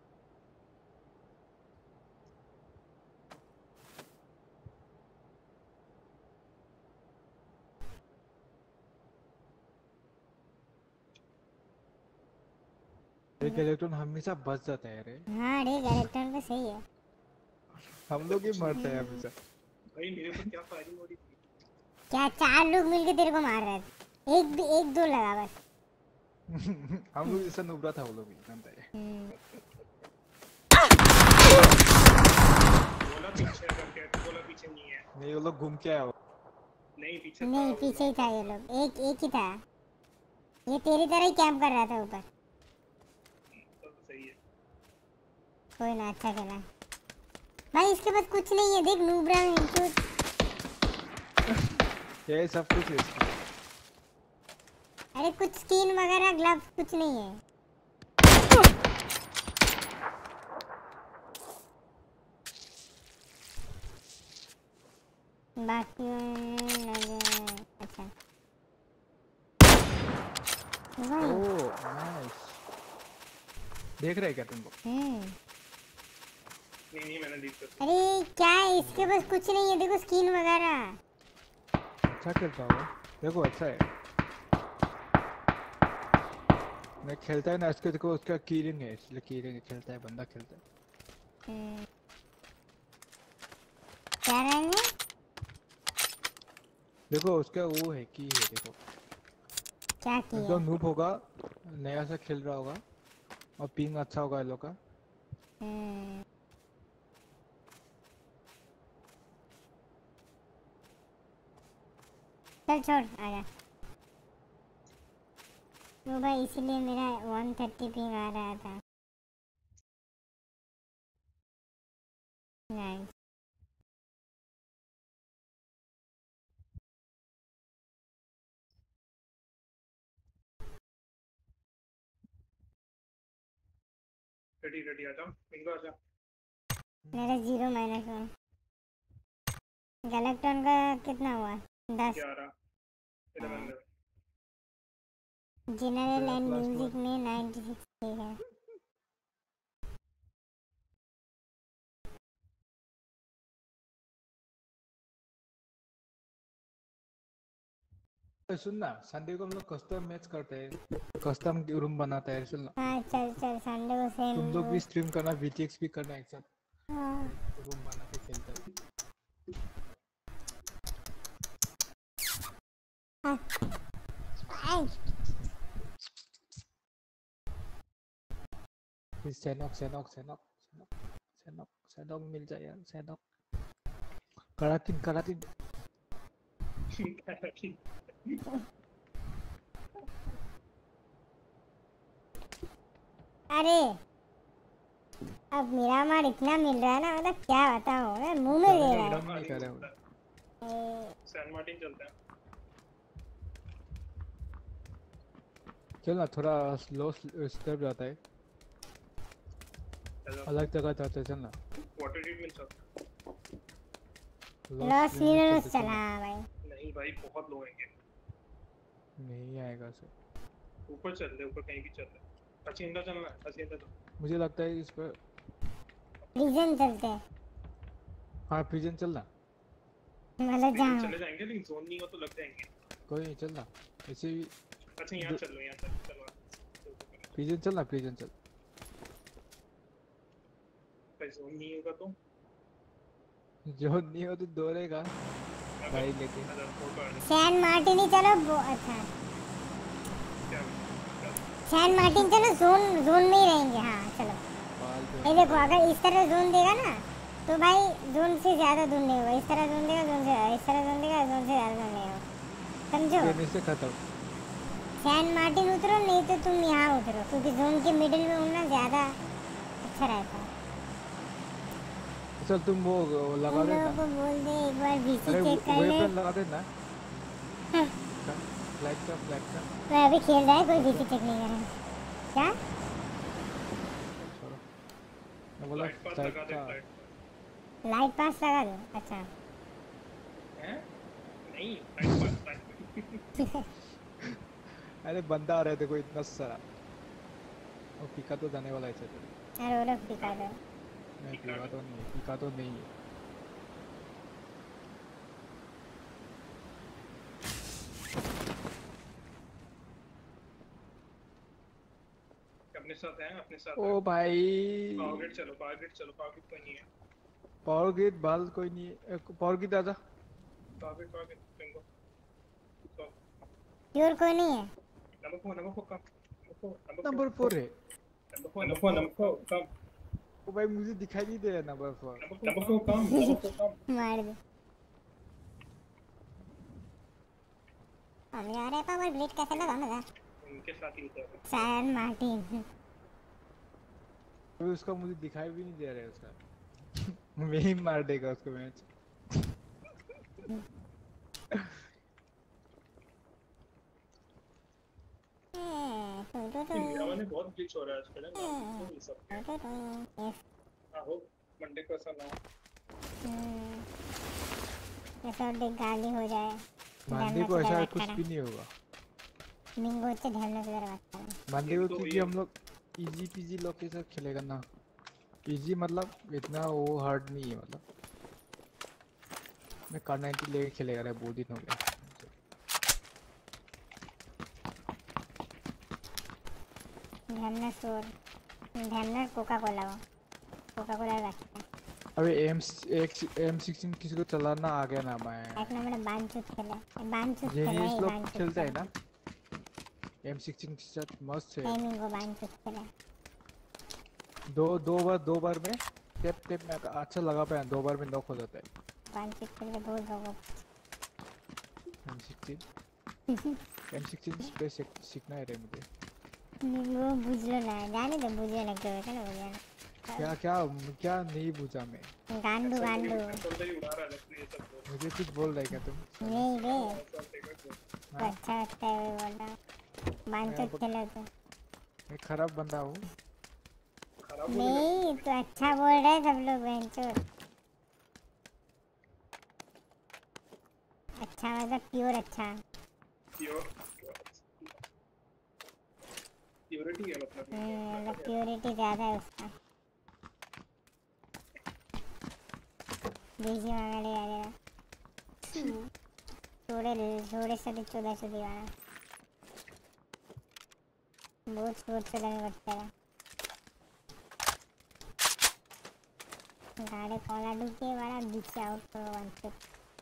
एक इलेक्ट्रॉन हमेशा बच जाता है रे। हाँ रे इलेक्ट्रॉन तो सही है। हम लोग ही मरते हैं हमेशा। भाई मेरे ऊपर क्या फायरिंग हो रही थी? क्या चार लोग मिलके तेरे को मार रहे थे? एक भी एक दो लगा बस। हम लोग जैसा नुबरा था वो लोग भी जानता है। बोला पीछे करके बोला पीछे नहीं है। नहीं वो लोग घूम के आया। नहीं पीछे नहीं पीछे ही था ये लोग। एक एक ही था। ये तेरी तरह ही कैंप कर रहा था ऊपर। तो सही है। कोई ना अच्छा खेला। भाई इसके पास कुछ नहीं है देख नूबरा में इंचूट। ये सब कुछ है इसका। अरे कुछ स्किन वगैरह ग्लव्स कुछ नहीं है। बाकी अच्छा ओह नाइस। देख रहे क्या तुम लोग? हम्म नहीं नहीं मैंने देख लिया। अरे क्या है इसके पास कुछ नहीं है देखो स्किन वगैरह। अच्छा खेलता होगा देखो अच्छा है। मैं खेलता है ना इसके देखो उसका कीरिंग है इसलिए कीरिंग खेलता है बंदा खेलता है। क्या रहेंगे? देखो उसका वो है की है देखो। क्या किया? एकदम नूब होगा नया सा खेल रहा होगा और पिंग अच्छा होगा ये लोग का। चल छोड़ आजा। वो भाई इसलिए मेरा वन थर्टी पिंग आ रहा था। नाइस। रेडी रेडी आजा पिंग आजा। मेरा जीरो माइनस वन। गैलेक्टॉन का कितना हुआ? दस। ग्यारह इलेवन जनरल एंड म्यूजिक में नाइन्टी सिक्स है। सुन ना संडे को हम लोग कस्टम मैच करते हैं कस्टम रूम बनाता है सुन ना। हाँ चल चल संडे को सेम। तुम लोग भी स्ट्रीम करना वीटीएक्स भी करना एक साथ। हाँ। रूम बना के खेलते हैं। फिर सैनॉक सैनॉक सैनॉक सैनॉक सैनॉक मिल जाए यार सैनॉक। करातिन करातिन। अरे अब मेरा मार इतना मिल रहा है ना मतलब क्या बताऊं मैं मुंह में दे रहा है। सैन मार्टिन चलता है। चल ना थोड़ा स्लो स्टेप जाता है अलग जगह जाते हैं चल ना। वाटर ट्रीटमेंट चलता लॉस लीनस चला भाई। नहीं भाई बहुत लो है नहीं आएगा सर। ऊपर चल ले ऊपर कहीं भी चल ले। अचिंदा चलना है अचिंदा तो मुझे लगता है इस पर प्रिजन चलते हैं। हाँ प्रिजन चलना। मतलब जहाँ चले जाएंगे लेकिन जोन नहीं हो तो लग जाएंगे। कोई नहीं चलना ऐसे भी। अच्छा यहाँ चल लो यहाँ चल चलो प्रिजन चलना प्रिजन चल। पैसे नहीं होगा तो जो नहीं हो तो दौड़ेगा भाई लेके। सैन मार्टिन ही चलो वो अच्छा सैन मार्टिन चलो जोन जोन में ही रहेंगे। हाँ चलो ये देखो अगर इस तरह जोन देगा ना तो भाई जोन से ज्यादा दूर नहीं होगा। इस तरह जोन देगा जोन से इस तरह जोन देगा जोन से ज्यादा दूर नहीं होगा समझो। ये से खत्म। सैन मार्टिन उतरो नहीं तो तुम यहाँ उतरो क्योंकि जोन के मिडिल में होना ज्यादा अच्छा रहता है। चल तुम वो लगा देना। को बोल दे एक बार वीसी अरे चेक कर ले। वेपन लगा देना। फ्लैग का फ्लैग का। वो अभी खेल रहा है कोई वीसी चेक नहीं कर रहा है। क्या? मैं बोला लाइट पास लगा दे लाइट पास लगा दो। अच्छा हैं? नहीं लाइट पास अरे बंदा आ रहे थे कोई इतना सारा और पिका तो जाने वाला है सर। अरे वो लोग पिका दो। नहीं पिका तो नहीं पिका तो नहीं है। अपने साथ हैं अपने साथ। ओ भाई पावर ग्रिड चलो पावर ग्रिड चलो पावर ग्रिड कोई नहीं है। पावर ग्रिड बाल कोई नहीं है। पावर ग्रिड आजा। Power grid power grid bingo. Pure कोई नहीं है। Number four number four come number four है। Number four number four number four come. ओ भाई मुझे दिखाई नहीं दे रहा number four. Number four come number four come मार दे। हम यार है पावर ग्रिड कैसे लगा मजा। उनके साथ ही उतर। सैन मार्टिन उसका मुझे दिखाई भी नहीं दे रहा है उसका। मैं ही मार देगा उसको मैच। इंडिया में बहुत ग्लिच हो रहा है आजकल ना ये सब। आहो मंडे को ऐसा ना ऐसा गाली हो जाए। मंडे को ऐसा कुछ भी नहीं होगा। मिंगो से ढलने से बात कर। मंडे को क्योंकि हम लोग इजी पीजी लोग के साथ खेलेगा ना। इजी मतलब इतना वो हार्ड नहीं है मतलब। मैं कार नाइंटी लेके खेलेगा रे बहुत दिन हो गया। ढलना सोर ढलना कोका कोला कोका कोला रखता है। अबे एम एक एम सिक्सटीन किसी को चलाना आ गया ना मैं। एक नंबर बांचूत खेला बांचूत खेला जेनियस है लोग खेलता है ना एम सिक्सटीन के साथ मस्त है। टाइमिंग को बांचूत खेला दो दो बार दो बार में टेप टेप में अच्छा लगा पाया। दो बार में नॉक हो जाता है। बांचूत खेल के बहुत लोगों M sixteen M sixteen space सीखना है रे मुझे। वो बुझलो ना जाने दो बुझे ना क्यों है ना बुझे ना। क्या क्या क्या नहीं पूछा मैं। गांडू गांडू मुझे कुछ बोल रहा है क्या तुम। नहीं बे अच्छा लगता है वो बोलना बांचूत खेला तो। मैं खराब बंदा हूँ। नहीं तो अच्छा बोल रहे सब लोग बेंचोर। अच्छा मतलब प्योर अच्छा। प्योर प्योरिटी है मतलब। मतलब प्योरिटी ज़्यादा है उसका। बीजी मांगा ले आ जाएगा। थोड़े थोड़े से भी चौदह सौ दीवाना बहुत सोच से लगे बचते हैं। गाड़ी कॉला डूबे वाला बीच आउट करो वांचो।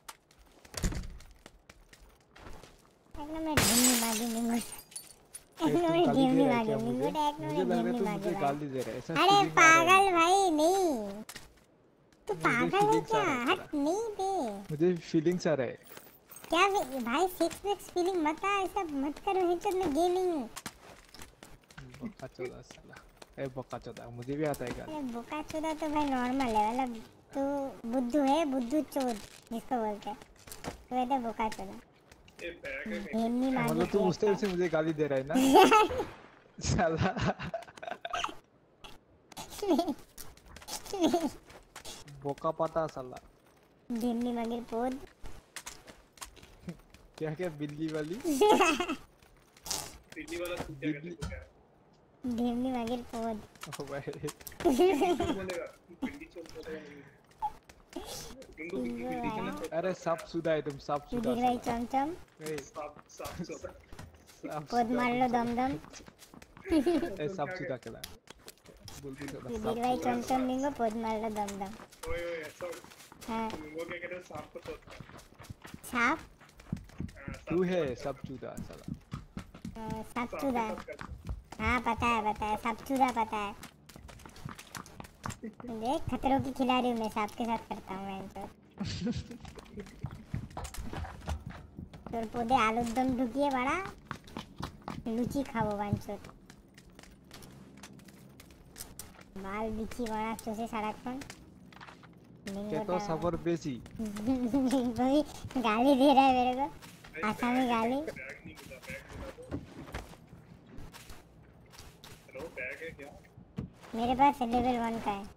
एक नंबर ढीमी मागी निमुस। एक नंबर ढीमी मागी निमुस। एक नंबर ढीमी मागी गाली दे रहा है ऐसा। अरे पागल भाई नहीं तू पागल है क्या। हट नहीं बे मुझे फीलिंग्स आ रहा है। क्या भाई सिक्स सिक्स फीलिंग मत आ ऐसा मत करो। है तो मैं गेमिंग बक्का चौदह साला ए बक्का चौदह मुझे भी आता है गाली। अरे बोका चौदह तो भाई नॉर्मल है मतलब तू बुद्धू है बुद्धू चोद जिसको बोलते हैं तो ये तो बोका चौदह। मतलब तू उस तरह से मुझे गाली दे रहा है ना साला। बोका पता साला। ढीमी मगर पोद क्या क्या बिल्ली वाली बिल्ली वाला तू क्या कहते हैं। ढीमी मगर पोद ओ भाई बोलेगा बिल्ली चोद बोलेगा। बिंगो बिल्ली बिल्ली के ना अरे साफ सुधा है तुम, साफ सुधा भाई चमचम साफ साफ सुधा पद मार लो दम दम ए साफ सुधा खेला बोलती तो सुधीर भाई चमचम मिंगो पद मार लो दम दम। ओए ओए ऐसा हाँ वो क्या कहते हैं सांप को सोचता सांप तू है सब चूदा साला सब चूदा हाँ पता है पता है सब चूदा पता है। देख खतरों की खिलाड़ी मैं सांप के साथ करता हूँ मैं तो তোর পদে আলুর দম ঢুকিয়ে বাড়া লুচি খাবো বাঞ্চত মাল বিচি বাড়া চষে সারাক্ষণ क्या तो सबर बेची भाई गाली दे रहा है मेरे को आसामी गाली। हेलो बैग है क्या मेरे पास लेवल वन का है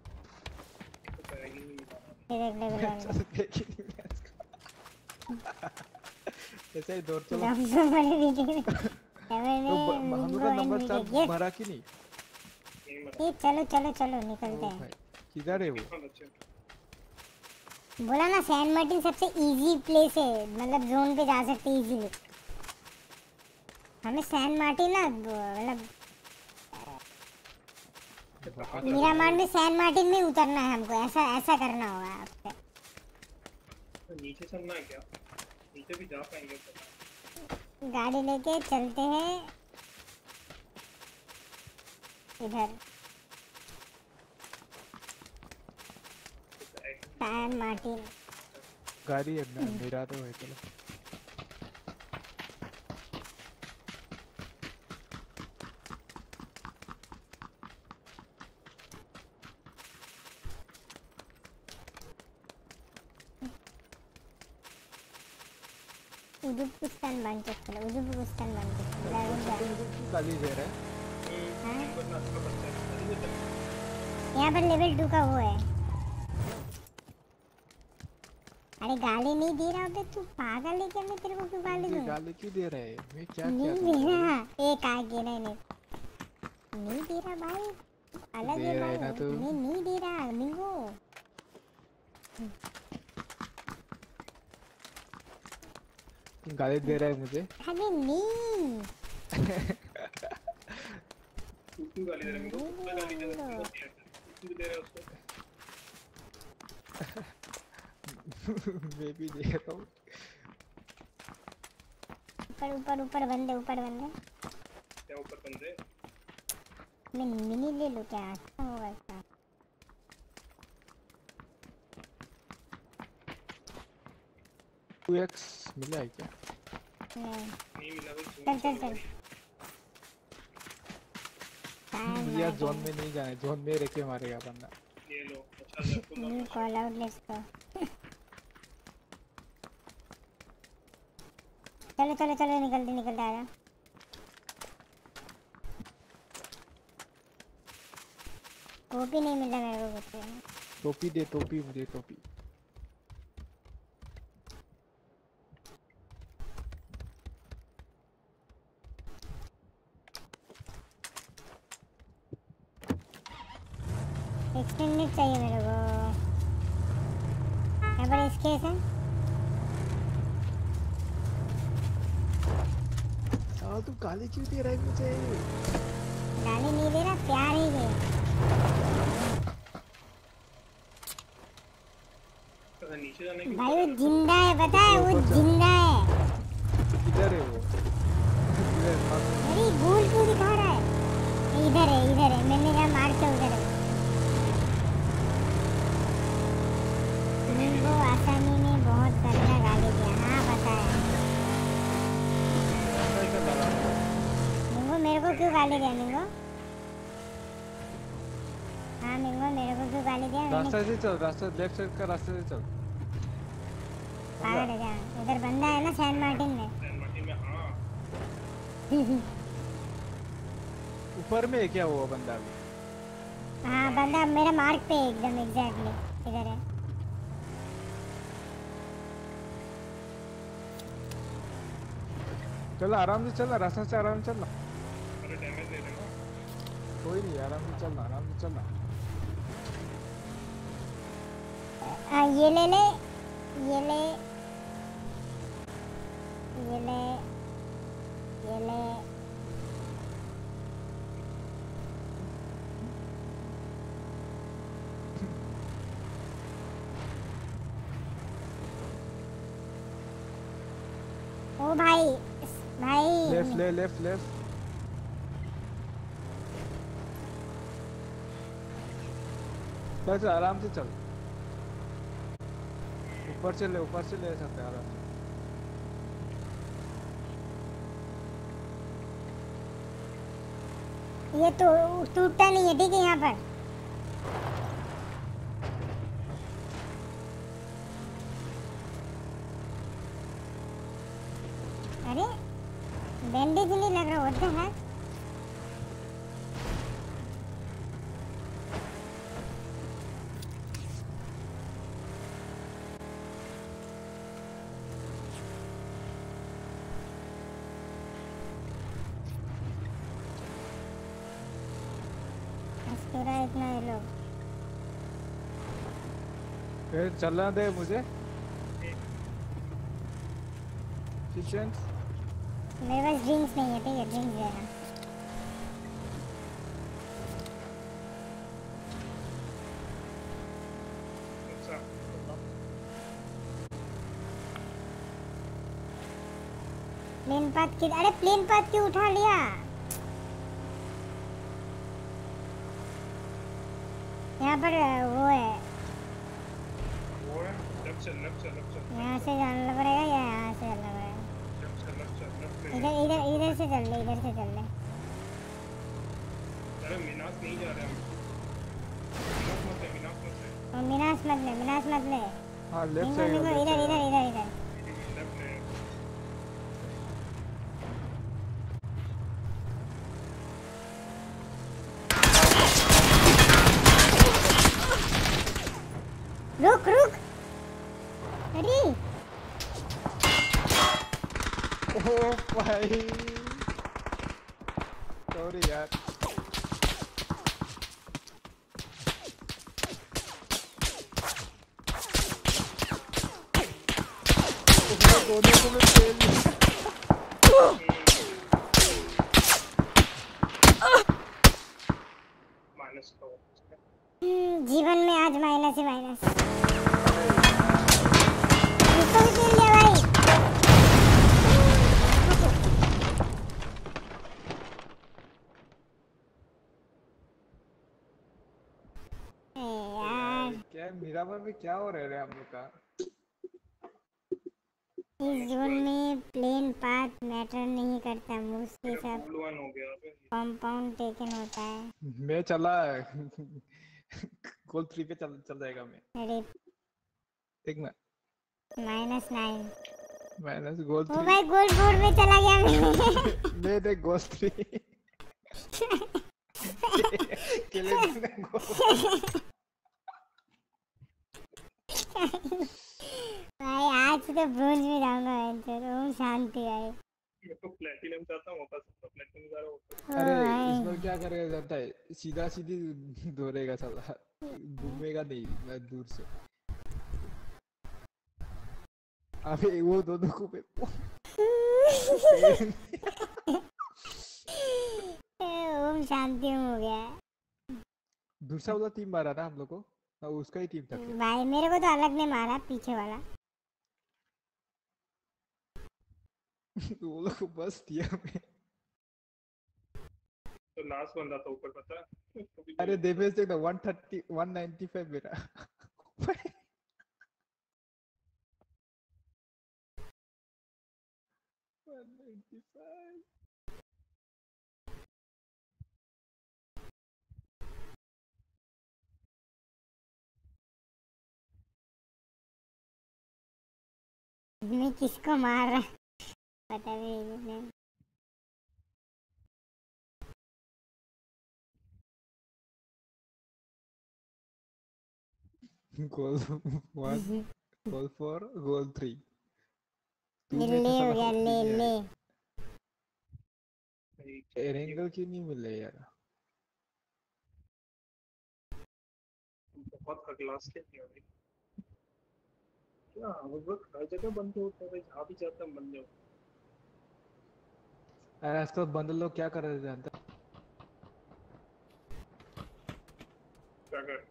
ये देख लेवल वन ऐसे ही दौड़ चलो दम दम वाली मीटिंग में तो हम लोग का नंबर चार भरा कि नहीं ये चलो चलो चलो निकलते हैं। किधर है वो बोला ना सैन मार्टिन सबसे इजी प्लेस है मतलब जोन पे जा सकते इजीली। हमें सैन मार्टिन ना मतलब मीरामार में सैन मार्टिन में उतरना है हमको ऐसा ऐसा करना होगा आपसे। तो नीचे चलना है क्या नीचे भी जा पाएंगे तो गाड़ी लेके चलते हैं इधर सैन मार्टिन गाड़ी है मेरा तो है चलो उजुबेकिस्तान बन चुका है उजुबेकिस्तान बन चुका है गाली दे रहा है यहाँ पर लेवल टू का वो है। अरे गाली नहीं दे रहा बे तू पागल है क्या मैं तेरे को क्यों गाली दूँ गाली क्यों दे रहा है मैं क्या नहीं क्या दे रहा एक आगे नहीं नहीं नहीं दे रहा भाई अलग दे है रहा है भाई ना तू। नहीं नहीं दे रहा मिंगो गाली दे रहा है मुझे अरे नहीं तू क्यों गाली दे रहा है मेरे को मैं गाली दे रहा हूँ तू दे रहा है उसको मैं भी देखता हूँ ऊपर ऊपर ऊपर बंदे ऊपर बंदे क्या ऊपर बंदे मैं मिनी ले लूँ क्या अच्छा होगा इसका टू एक्स मिला है क्या नहीं नहीं मिला चल भाई चल चल टाइम यार जोन में नहीं जाना जोन में रह के मारेगा बंदा ये लो अच्छा लग new call out let's go चलो चलो चलो निकलते निकलते आ जा टोपी नहीं मिला मेरे को कुछ टोपी दे टोपी मुझे टोपी एक्सटेंडेड चाहिए मेरे को यहाँ पर स्केस है हाँ तू गाली क्यों दे रहा है मुझे गाली नहीं दे रहा प्यार ही दे तो नीचे जाने की भाई वो जिंदा है पता है वो जिंदा है किधर है वो अरे भूल क्यों दिखा रहा है इधर है इधर है मैंने कहा मार के उधर है वो आसामी में बहुत गंदा गाली दिया हाँ पता है मिंगो मेरे को क्यों गाली दिया मिंगो हाँ मिंगो मेरे को क्यों गाली दिया रास्ते से चल रास्ते लेफ्ट साइड का रास्ते से चल पागल है क्या इधर बंदा है ना सैन मार्टिन में सैन मार्टिन में हाँ ऊपर में है क्या वो बंदा भी हाँ बंदा मेरा मार्क पे है एकदम एग्जैक्टली इधर है चल आराम से चल रास्ते से आराम से चल अरे डैमेज दे रहे हो कोई नहीं आराम से चलना आराम से चलना आ, ये ले ले ये ले ये ले ये ले ओ भाई भाई लेफ्ट ले लेफ्ट लेफ्ट बस आराम से चल ऊपर से ले ऊपर से ले सकते हैं आराम से ये तो टूटता नहीं है ठीक है यहाँ पर अरे बैंडेज नहीं लग रहा होता है पूरा इतना ये लोग फिर चलना दे मुझे चिकन मेरे पास ड्रिंक्स नहीं है ठीक है ड्रिंक्स देना प्लेन पाथ की अरे प्लेन पाथ क्यों उठा लिया यहाँ पर वो है वो है लेफ्ट चल लेफ्ट चल लेफ्ट चल यहाँ से जाना पड़ेगा या यहाँ से जाना पड़ेगा लेफ्ट चल लेफ्ट चल लेफ्ट इधर इधर इधर से चल ले इधर से चल ले अरे मीनास नहीं जा रहे हम मीनास मत ले मीनास मत ले और मीनास मत ले मीनास मत ले हाँ लेफ्ट इधर साइड इधर इधर इधर इधर लेफ्ट ले रुक रुक अरे ओ भाई सॉरी यार दोनों को मैं फेल माइनस को जीवन में आज माइनस ही माइनस इसको भी खेल लिया भाई यार क्या मिरामर में क्या हो रहा है हम लोग का इस जोन में प्लेन पाथ मैटर नहीं करता मुझसे सब वन हो गया कंपाउंड टेकन होता है मैं चला गोल थ्री पे चल चल जाएगा मैं अरे एक मिनट माइनस नाइन माइनस गोल ओ थ्री भाई गोल फोर में चला गया मैं मैं देख गोल थ्री केले ने गोल भाई आज तो ब्रोंज में जाऊंगा मैं तो ओम शांति भाई मैं तो प्लैटिनम चाहता हूँ वापस तो प्लैटिनम जा रहा हूँ अरे भाई। इसमें क्या करेगा जानता है सीधा सीधी दौड़ेगा साला घूमेगा नहीं मैं दूर से अबे वो दोनों को पे ओम शांति हो गया दूसरा वाला टीम मारा ना हम लोग को हाँ, उसका ही टीम था क्या? भाई मेरे को तो अलग ने मारा पीछे वाला वो लोग को बस दिया मैं तो लास्ट बंदा था ऊपर पता है अरे डेमेज देख ना one thirty one ninety five मेरा वन नाइंटी फाइव मैं किसको मार रहा पता भी नहीं गोल वन गोल फोर गोल थ्री ले ले हो गया ले ले एरेंगल क्यों नहीं मिले यार बहुत अगलास खेल दिया भाई क्या वो हर जगह बंद होता है, जहाँ भी जाता है बंद होता अरे इसको बंद लोग क्या कर रहे थे अंदर? क्या कर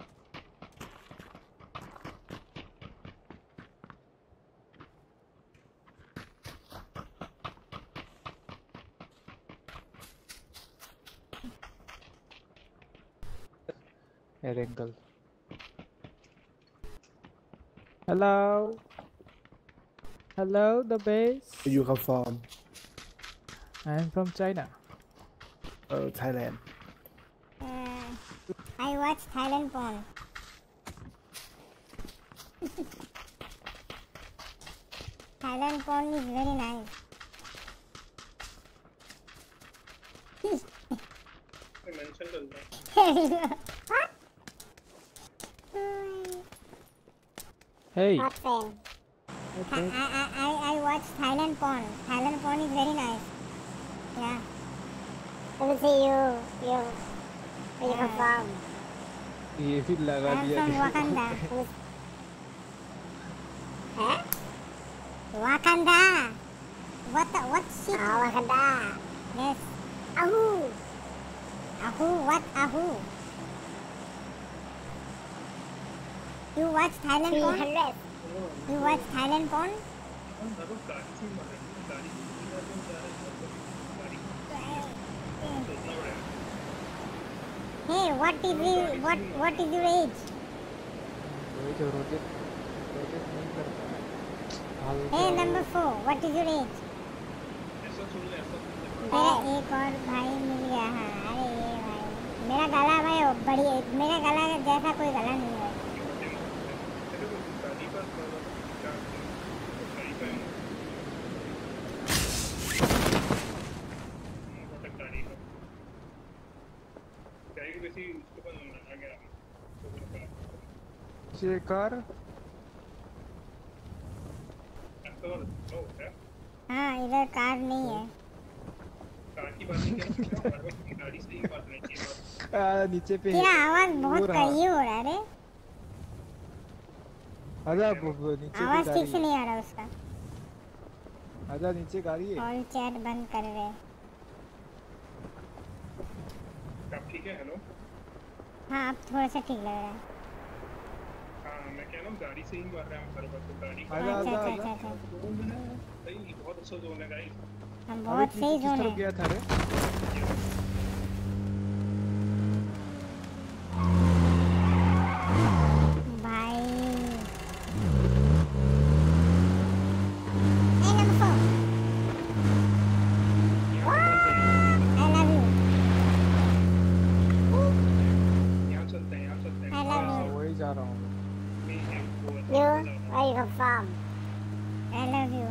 Erangel. Hello. Hello, the base. Where you come from? I'm from China. Uh, Thailand. Uh, I watch Thailand porn. Thailand porn is very nice. Mention कर दो। What? Hey. Not fan. I, I, I, I watch Thailand porn. Thailand porn is very nice. Yeah. Let me see you. You. Where you come from? ये भी लगा I'm दिया from Wakanda. Huh? Wakanda. What the, what shit? Ah, Wakanda. Yes. Ahu. Ahu, what Ahu? You watch Thailand porn? You watch Thailand porn? Hey, what is your, what what is your age? वही जो रोटेट रोटेट नहीं करता है। हाल Hey, number four, what is your age? ऐसा सुन ले, ऐसा सुन ले। मेरा एक और भाई मिल गया। हाँ, अरे ये भाई मेरा गला भाई बड़ी मेरा गला जैसा कोई गला नहीं है। तेरे को गाड़ी पर क्या गाड़ी पर मोटर गाड़ी पर गाड़ी को वैसे उसके पास आ गया शेखर। ऐसा हो क्या? हाँ, इधर कार नहीं है। कार की बात नहीं कर रहा हूँ, गाड़ी से ही बात नहीं की बात। आ, नीचे पे तेरा आवाज बहुत कहीं हो रहा है रे। आजा नीचे आवाज ठीक से नहीं आ रहा उसका। आजा नीचे गाड़ी है। कॉल चैट बंद कर रहे। अब ठीक है? हेलो। हाँ, अब थोड़ा सा ठीक लग रहा है। हाँ, मैं कह रहा हूँ गाड़ी से ही मार रहा हूँ सर पर, तो गाड़ी आजा आजा अच्छा, आजा। अच्छा, सही बहुत अच्छा जोन है गाइस। हम बहुत सही जोन है। गया था रे। भाई Hey, number four. I love you. यहाँ चलते हैं, यहाँ चलते हैं। I love you. वही जा रहा हूँ। You, where you come from? I love you.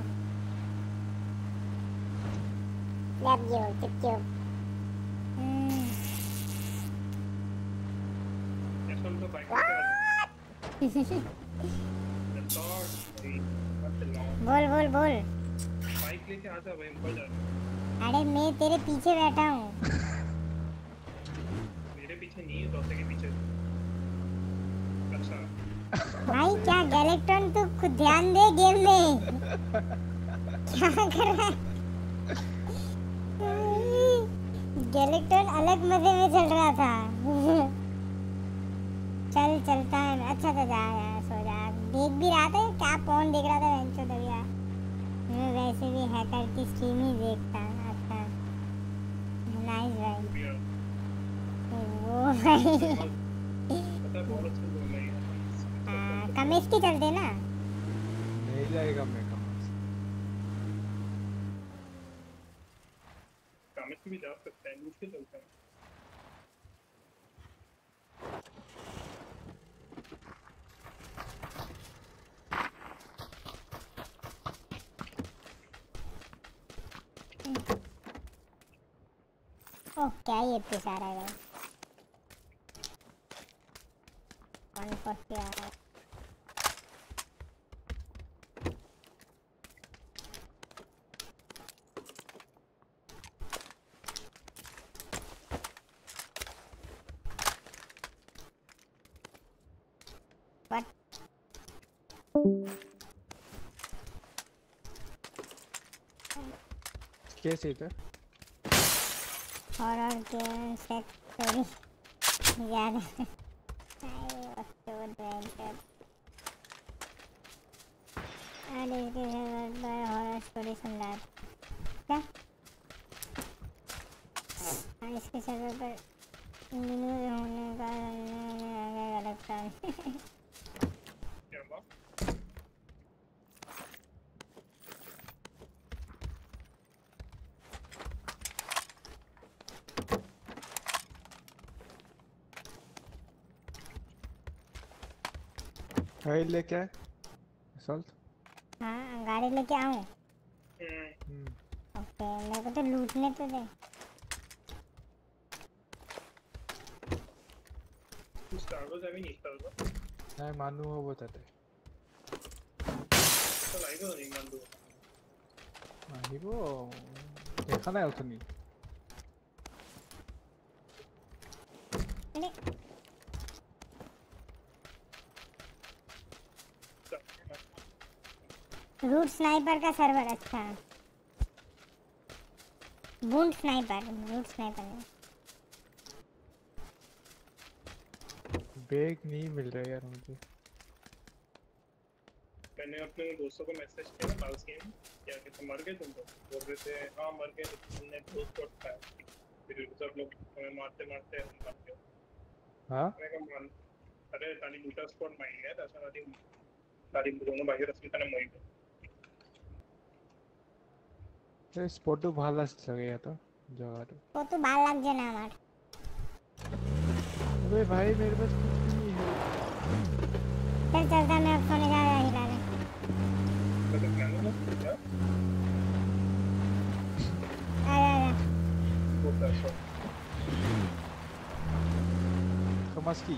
Love you, chip chip. Hmm. ऐसा उनका बाइक लेके आ जाओ। बोल बोल बोल। बाइक लेके आ जा भाई, ऊपर जा। अरे मैं तेरे पीछे बैठा हूँ। मेरे पीछे नहीं है, दोस्त के पीछे। अच्छा। भाई क्या गैलेक्ट्रॉन तू खुद ध्यान दे गेम में। क्या कर रहा है? गैलेक्ट्रॉन अलग मजे में चल रहा था। चल चलता है। अच्छा तो जा यार, सो जा। देख भी रहा था क्या फोन देख रहा था बेंचो दरिया। मैं वैसे भी हैकर की स्ट्रीम ही देखता। अच्छा नाइस भाई। वो भाई पता है बहुत अच्छा जोन है। कमेश की चलते ना। नहीं जाएगा मैं कमेश। कमेश भी जा सकता है, लूट के चलता है। ओह क्या ये पीस आ रहा है? वन फोर्टी आ रहा है। What? कैसे इधर हॉरर गेम सेक्स स्टोरी याद है आई वाज सो डेंजर अरे इसके सर्वर पर हॉरर स्टोरी सुन रहा था क्या हाँ इसके सर्वर पर न्यूज़ होने का अलग था क्या हुआ? गाड़ी लेके आए असल्ट हाँ गाड़ी लेके आऊँ हम्म, ओके मेरे को तो लूटने तो दे स्टार्टो से भी नहीं स्टार्टो नहीं मानू हो बताते तो लाइव तो नहीं मान दो आहिबो देखा ना उतनी अरे रूट स्नाइपर का सर्वर अच्छा बूंद स्नाइपर रूट स्नाइपर नहीं बैग नहीं मिल रहा यार मुझे मैंने अपने दोस्तों को मैसेज किया ना लास्ट गेम क्या कहते मर गए तुम तो बोल रहे थे हाँ मर गए तुमने दो स्पॉट खाया फिर सब लोग हमें मारते मारते हम मर गए हाँ मैं कहा मान अरे ताली दूसरा स्पॉट मार गया ऐसा ताली ताली दोनों भाई रस्सी तने मोई गए ये स्पॉट तो भाला से लगे या तो जगह तो वो तो बाल लग जाना हमारे अबे भाई मेरे पास कुछ नहीं है चल चलता मैं अब सोने जा रहा हिला रहा तो तो क्या ना क्या आ जा जा बोलता है सो कमस्की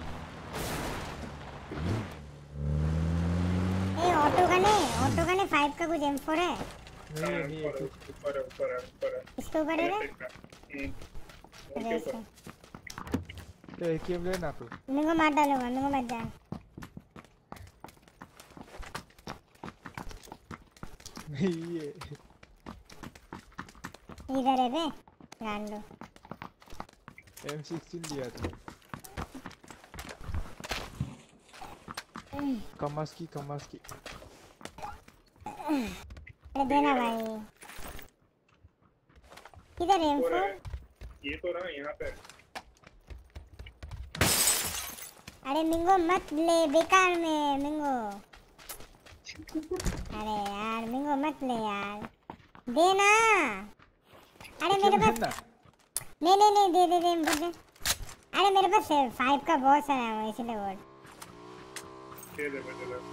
ए ऑटो का नहीं ऑटो का नहीं फाइव का कुछ एम फोर है नहीं है नहीं है ऊपर कुछ ऊपर ऊपर ऊपर इसके ऊपर है ना हम्म अरे उनके इसका ऊपर तो एक ही लेना तू मेरे को मार डालूंगा मेरे को मत जा नहीं है इधर है बे गांडो एम सिक्सटीन लिया था कमस्की कमस्की अरे देना भाई किधर है एम और फोर ये तो रहा यहाँ पे अरे मिंगो मत ले बेकार में मिंगो अरे यार मिंगो मत ले यार देना अरे मेरे पास ना नहीं नहीं नहीं दे दे दे मुझे दे अरे मेरे पास फाइव का बहुत सारा है इसलिए बोल दे दे दे दे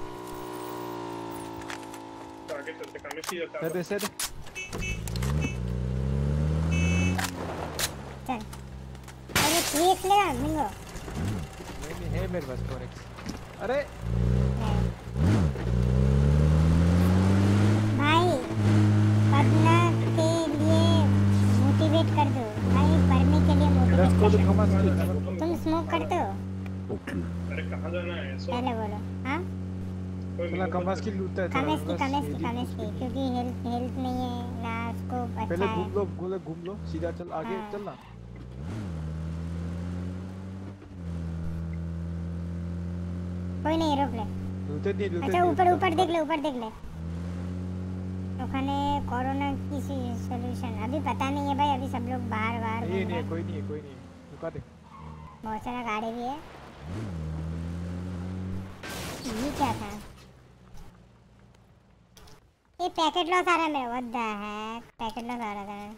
तो आगे चलते काम इसी जाता सर है सर चल अरे ट्रीस लेगा मिंगो नहीं नहीं है मेरे पास फोर एक्स अरे भाई पढ़ना के लिए मोटिवेट कर दो भाई पढ़ने के लिए मोटिवेट रस को तो कर दो कमस्की तुम स्मोक करते हो अरे कहाँ जाना है सो पहले बोलो हाँ चला कमस्की लूटता है कमेस की कमेस की कमेस की क्योंकि हेल्थ हेल्थ नहीं है ना स्कोप अच्छा पहले है घूम लो गोले घूम लो सीधा चल आगे हाँ। चल ना कोई नहीं रोक ले लूटे नहीं लूटे अच्छा नहीं, ऊपर लूटा, ऊपर देख ले ऊपर देख ले ओखाने कोरोना की सॉल्यूशन अभी पता नहीं है भाई अभी सब लोग बाहर बाहर नहीं घूम रहे नहीं हैं कोई नहीं है कोई नहीं है रुका दे बहुत सारा गाड़ी भी है ये क्या था ये पैकेट लॉस आ रहा है मेरा what the heck packet loss आ रहा था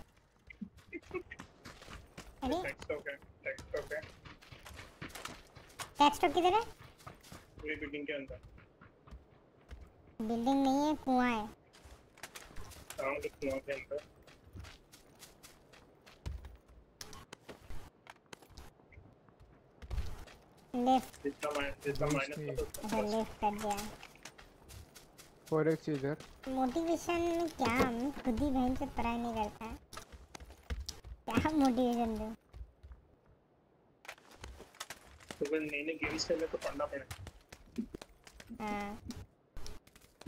अरे text okay text okay tax तो किधर है पूरी बिल्डिंग के अंदर बिल्डिंग नहीं है कुआं है साउंड कुआं के अंदर लेफ्ट जितना माइनस जितना माइनस नहीं। अच्छा लेफ्ट कर दिया फोर एक्स इधर मोटिवेशन क्या हम खुद ही बहन से पढ़ाई नहीं करता क्या मोटिवेशन दूं तो फिर नई नई गेम्स खेलने तो पढ़ना पड़ेगा हाँ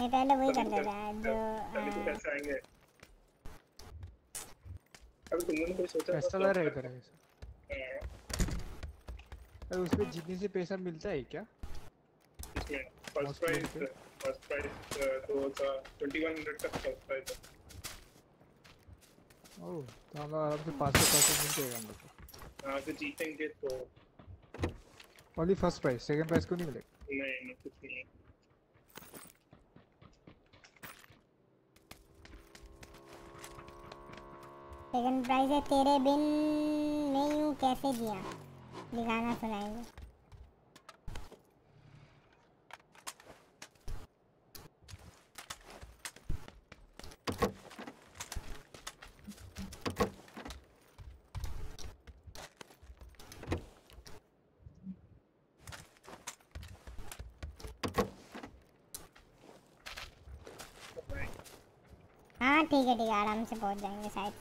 मैं पहले वही करता था जो पहले तो पैसे आएंगे। अभी तुमने कोई सोचा पैसा ला रहा है इधर ऐसा? हाँ, अरे उसमें जीतने से पैसा मिलता है क्या? इसमें फर्स्ट प्राइज फर्स्ट प्राइज तो ट्वेंटी वन हंड्रेड का फर्स्ट प्राइज है। ओह तो हम लोग आराम से पाँच सौ पाँच सौ मिल जाएगा हम लोग को। हाँ तो जीतेंगे तो only first prize, second prize को नहीं मिलेगा? नहीं नहीं कुछ नहीं है। सेकंड प्राइज है तेरे बिन मैं यूं कैसे जिया, दिखाना सुनाएंगे। हाँ ठीक है ठीक है आराम से पहुंच जाएंगे शायद।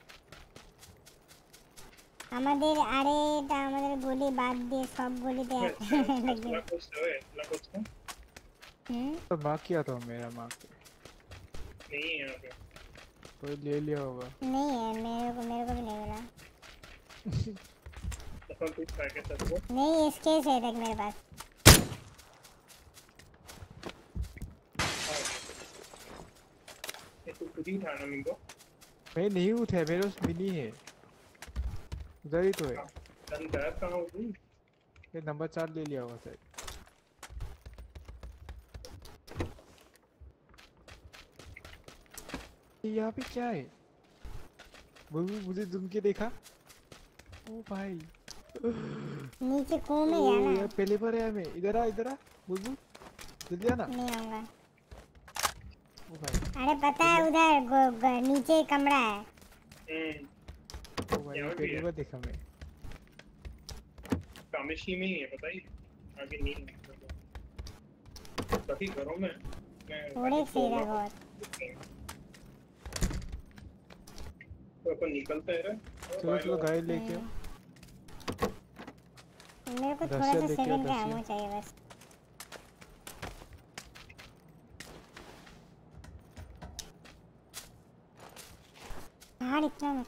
আমাদের আরে এটা আমাদের গুলি বাদ দিয়ে সব গুলিতে লাগবে। हम्म तो मार्क किया था मेरा मार्क नहीं है यहाँ पे। कोई ले लिया होगा। नहीं है मेरे को मेरे को भी नहीं मिला। अपन कुछ खा के सबको नहीं इसके से तक मेरे पास। ये तो खुद ही उठाना मिंगो। मैं नहीं उठाया, मेरे पास मिनी है, उधर ही तो है। डन गैप कहाँ हो तू? ये नंबर चार ले लिया होगा शायद। ये यहाँ पे क्या है? बुलबुल मुझे झूम के देखा। ओ भाई नीचे कुएं में ओ जाना है। यार पहले बार आया मैं। इधर आ इधर आ बुलबुल, जल्दी आना। नहीं आऊंगा। ओ भाई अरे पता है उधर गो- गो- नीचे कमरा है। हम्म ओ भाई यहाँ भी पहली है। बार देखा मैं। कामेशी में ही है पता ही आगे नहीं है। बाकी घरों में मैं थोड़े सही रहा बहुत। तो अपन निकलते हैं। चलो चलो गाड़ी लेके आओ। मेरे को थोड़ा दसिया सा लेके आओ, सेवन का दसिया। एमो चाहिए बस। यार इतना मत।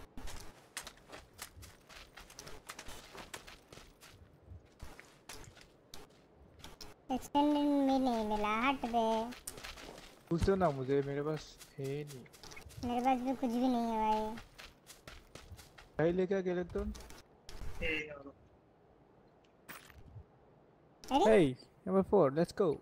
एक्सटेंडेड में नहीं मिला हट बे। पूछ दो ना मुझे, मेरे पास है नहीं। मेरे पास भी कुछ भी नहीं है भाई। गाड़ी लेके आ इलेक्ट्रॉन। अरे Hey, number four, let's go.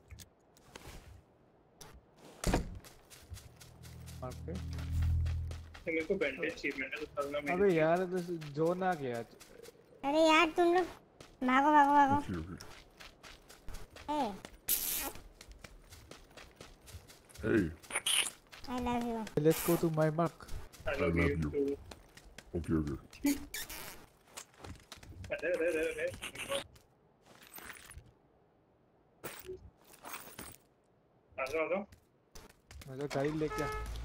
Okay. तो मेरे को बैंडेज चाहिए, बैंडेज उतारना मेरे अबे यार जोन आ गया। अरे यार तुम लोग भागो भागो भागो। ए Hey, I love you. Let's go to my mark. I I love you. too. okay, okay. अरे अरे अरे अरे आ जाओ आ जाओ। मुझे गाड़ी लेके आ।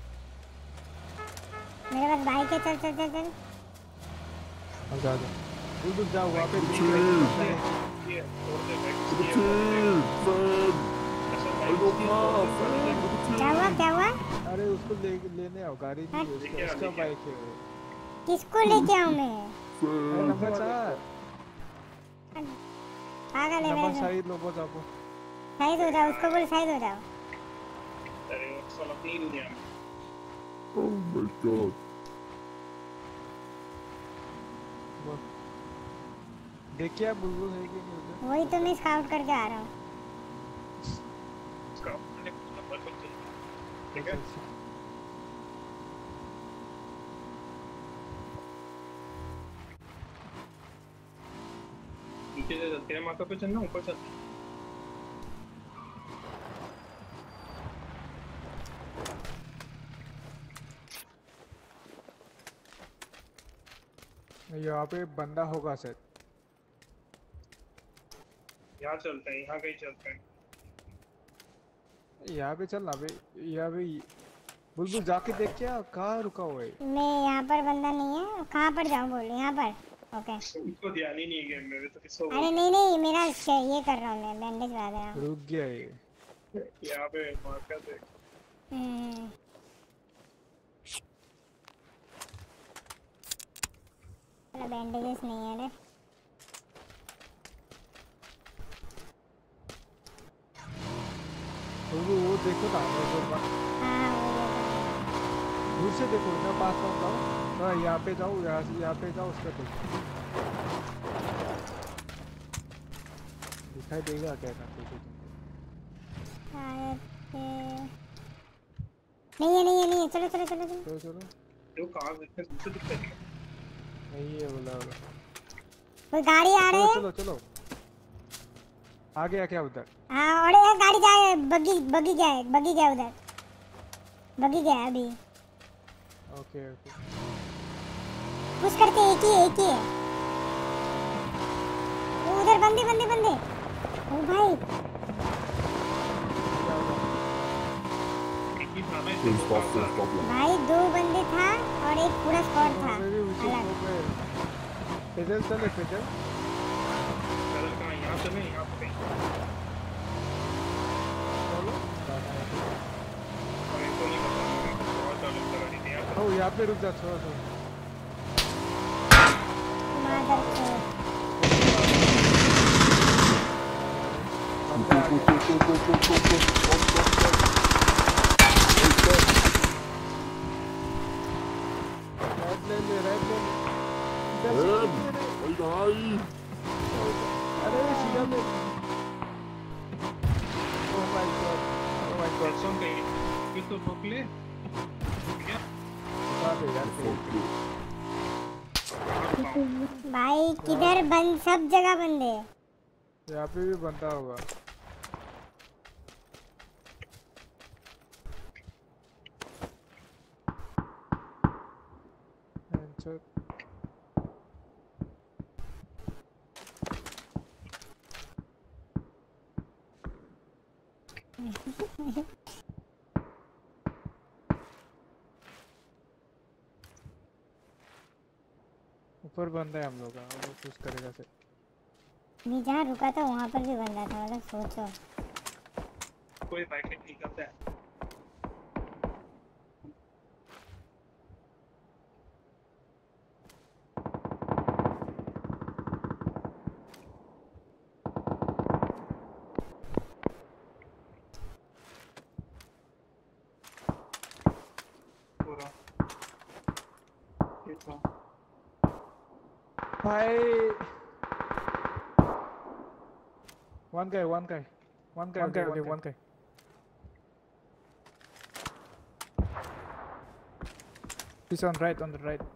मेरे पास बाइक है चल चल चल चल। आ जा जा। दूर दूर जाओ वहाँ पे देख Chill. रहे हैं। ये और से बैठ Chill, son. I got love, man. क्या हुआ क्या हुआ? अरे उसको ले लेने आओ, गाड़ी नहीं है उसका, उसका बाइक है वो। किसको लेके आऊँ मैं? अरे नंबर चार, पागल है नंबर मेरे। साइड लोगों जाओ। साइड हो जाओ उसको बोल साइड हो जाओ। अरे वो साला अपनी दुनिया में। Oh my god. वो देखिए आप बुलबुल है कि नहीं उधर। वही तो मैं स्काउट करके आ रहा हूँ। इसका अपने कुछ नंबर कुछ चाहिए। ठीक है। अच्छा, नीचे से चलते हैं, माथा पे चलना ऊपर चलते हैं। यहाँ पे बंदा होगा शायद। यहाँ चलते हैं, यहाँ कहीं चलते हैं। यहाँ पे चल ना बे, यहाँ पे बुलबुल जाके देख क्या कहाँ रुका हुआ है। मैं यहाँ पर बंदा नहीं है। कहाँ पर जाऊँ बोल यहाँ पर। ओके। उसको ध्यान ही नहीं है गेम में, तो किसको अरे नहीं नहीं मेरा ये कर रहा हूँ मैं बैंडेज लगा रहा हूँ। रुक गया ये। यहाँ पे मार्कर देख। हम्म बैंडेजेस नहीं है रे। तो वो वो देखो ना वो हाँ दूर से देखो ना, पास में जाओ ना, यहाँ पे जाओ, यहाँ से यहाँ पे जाओ, उसका देखो दिखाई देगा क्या ना कुछ शायद से नहीं है नहीं है नहीं है। चलो चलो चलो चलो चलो चलो जो कहाँ दिखते हैं दूसरे दिखते हैं। नहीं है बोला बोला कोई गाड़ी आ रही है। चलो चलो आ गया क्या उधर? हाँ और एक गाड़ी जाए, बग्गी बग्गी गया है, बग्गी गया उधर, बग्गी गया है अभी। ओके ओके पुश करते एक ही एक ही है वो उधर। बंदे बंदे बंदे ओ भाई भाई दो बंदे था और एक पूरा स्क्वाड था अलग। पैदल चले पैदल पैदल कहाँ? यहाँ से नहीं, यहाँ पे चलो मेरे को नहीं पता, मेरे को बहुत डर लगता है गाड़ी से। यहाँ ओ यहाँ पे रुक जा थोड़ा सा। मादर को राइट ले ले राइट ले ले। Ben, ay ay. अरे सीधा ले। Oh my god oh my god song कहीं ये तो रोक ले क्या? कहाँ पे यार पे? भाई किधर बंद, सब जगह बंदे। यहाँ पे भी बनता होगा। आंसर ऊपर बंदा है हम लोग का, वो कुछ करेगा से। मैं जहाँ रुका था वहाँ पर भी बंदा था, मतलब सोचो। कोई बाइक नहीं करता है। पूरा कितना भाई one guy one guy one guy one guy okay one guy he's on right on the right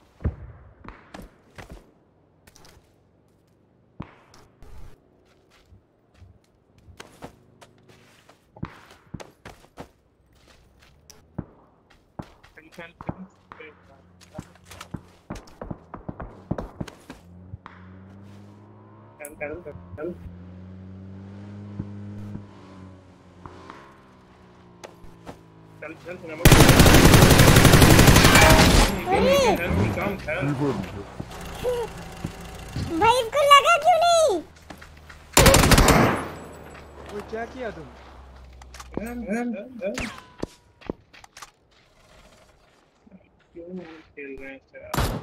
चल चल चल चल चल चल काम चल। भाई इसको लगा क्यों नहीं? वो क्या किया तुम? क्यों खेल रहे हैं यार?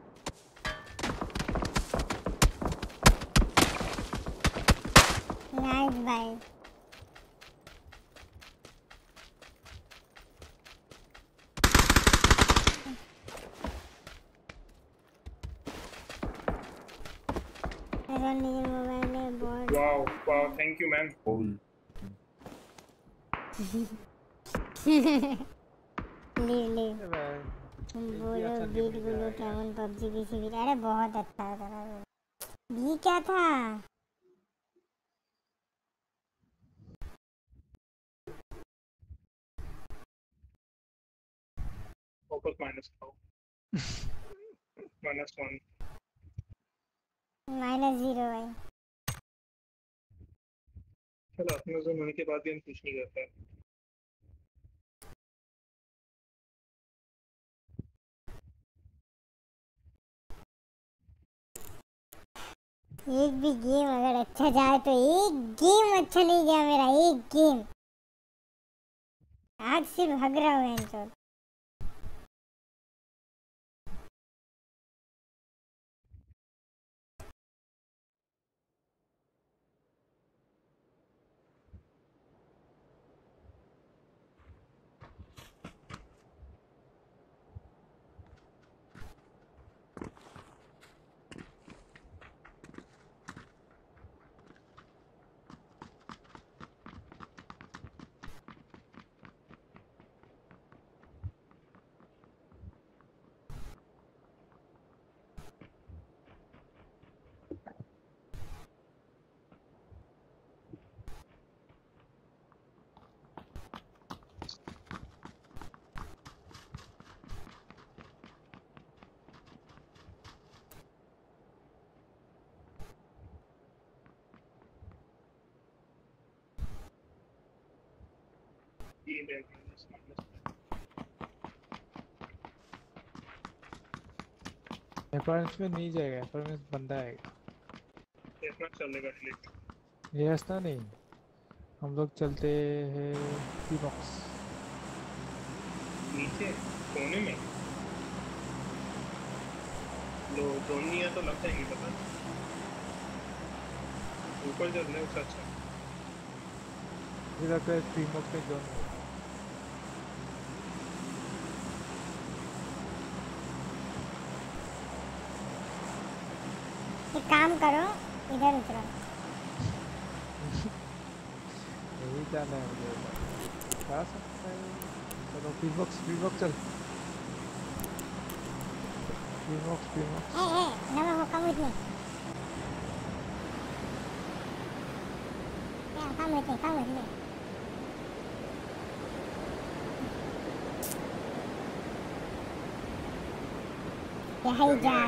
नाइस भाई। मोबाइल में बहुत wow wow thank you ma'am. ले ले भाई बोलो बीट बोलो कैमन पबजी पीसी बीट। अरे बहुत अच्छा था ये क्या था? फोकस माइनस खाओ माइनस वन माइनस जीरो भाई। चलो अपने जोन होने के बाद भी हम कुछ नहीं करते हैं। एक भी गेम अगर अच्छा जाए तो एक गेम अच्छा नहीं गया मेरा, एक गेम। आज सिर्फ हग रहा हूँ इनको। अपार्टमेंट्स में नहीं जाएगा, अपार्टमेंट्स बंदा आएगा। इतना चलेगा लेकिन ये रास्ता नहीं, हम लोग चलते हैं पी बॉक्स नीचे कोने में लो जोन नहीं है तो लग जाएंगे पता ऊपर चल रहे उससे अच्छा मुझे लगता है पी बॉक्स में जोन है। एक काम करो, इधर उतरो। यही जाना है मुझे, जा सकता है। चलो पी बॉक्स, पी बॉक्स चल, पी बॉक्स, पी बॉक्स। ए ए नमः वो come with me। Yeah, come with me, come with me। यही जा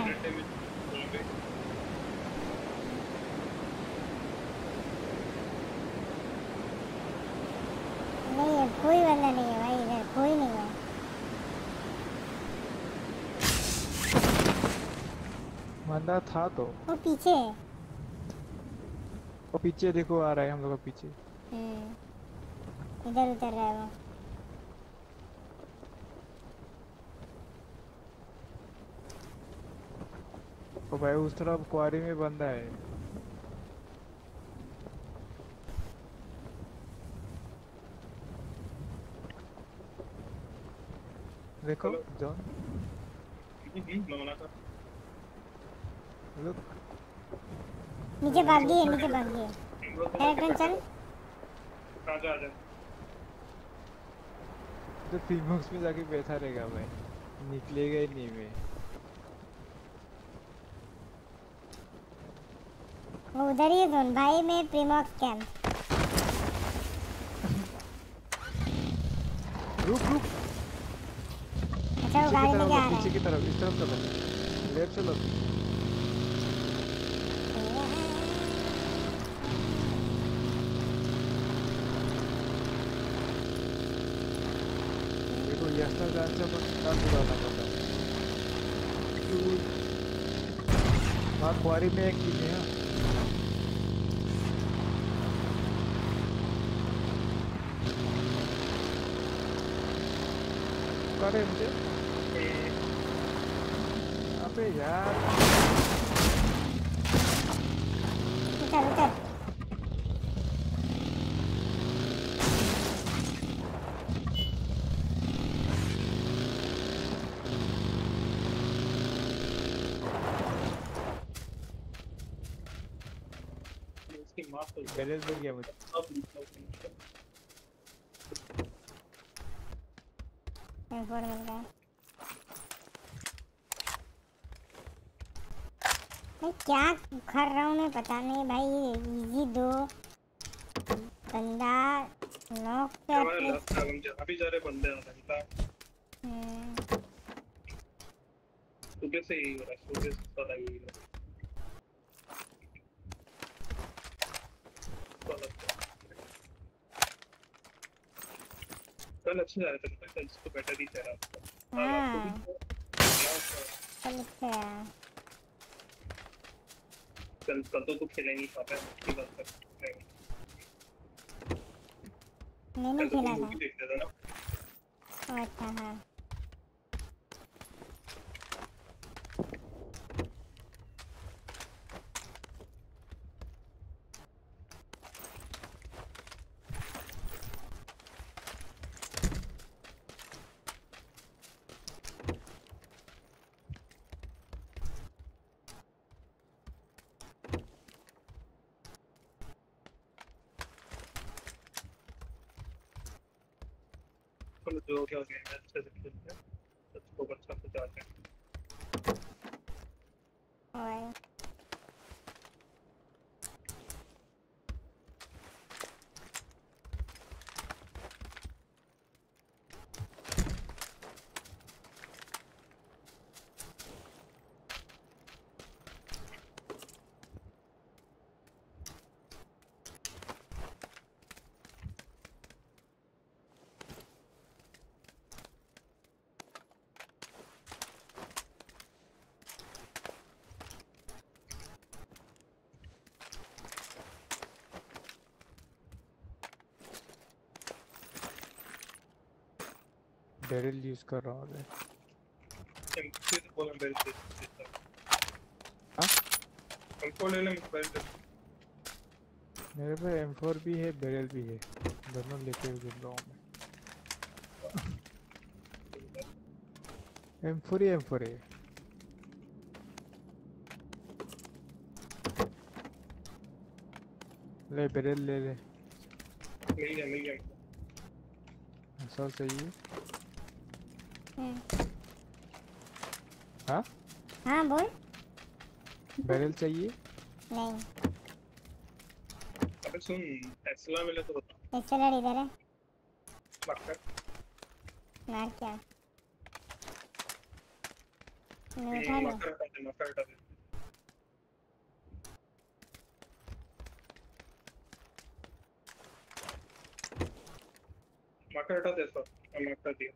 नहीं है, कोई बंदा नहीं है भाई, इधर कोई नहीं है। बंदा था तो वो पीछे है। वो पीछे देखो, आ रहा है हम लोग का पीछे। हम्म इधर उतर रहा है वो। ओ भाई उस तरफ क्वारी में बंदा है। देखो जॉन, लुक नीचे भाग गई है, नीचे भाग गई है। कैरेक्टर चल। आजा आजा तो पी बॉक्स में जाके बैठा रहेगा भाई, निकलेगा ही नहीं मैं। वो उधर ही है जोन भाई में प्रीमॉक्स कैंप। रुक रुक, अच्छा वो गाड़ी में जा रहा है। पीछे की तरफ, इस तरफ चलो, लेफ्ट चलो। देखो ये रास्ता जान से काम बुलाना पड़ता है। वहाँ क्वारी में एक टीम है। करे मुझे अबे यार, उतर उतर। इसकी माफ कर बैलेंस मिल गया मुझे। फोर मिल गया। मैं क्या कर रहा हूँ मैं पता नहीं भाई। इजी दो बंदा नॉक पे अभी जा रहे बंदे आ रहे हैं। सुबह से ही हो रहा है, सुबह से सारा ही हो रहा है। कल अच्छे जा रहे थे, कल इसको बेटर ही जा रहा था। हाँ चल अच्छा कल कल तो तू खेला नहीं पाता है, उसकी बात कर मैंने खेला था। देख रहा था ना। अच्छा हाँ चलो जो हो गया हो गया अच्छे से खेलते हैं सबको बच्चा को जाते हैं और बैरल यूज कर रहा हूँ मैं। फिर बोला बेल से हाँ हमको ले ले बेल मेरे पे एम फोर भी है बैरल भी है दोनों लेके घूम रहा हूँ मैं एम फोर ही एम फोर है ले बैरल ले ले ले ले ले ले ऐसा सही है हम्म हाँ हाँ बोल बैरल चाहिए नहीं अबे सुन टेस्ला मिले तो बता एक्सेलर इधर है मार मार क्या मैं उठा लूँ मार हटा दे मार हटा दे मार हटा दे सर मैं हटा दिया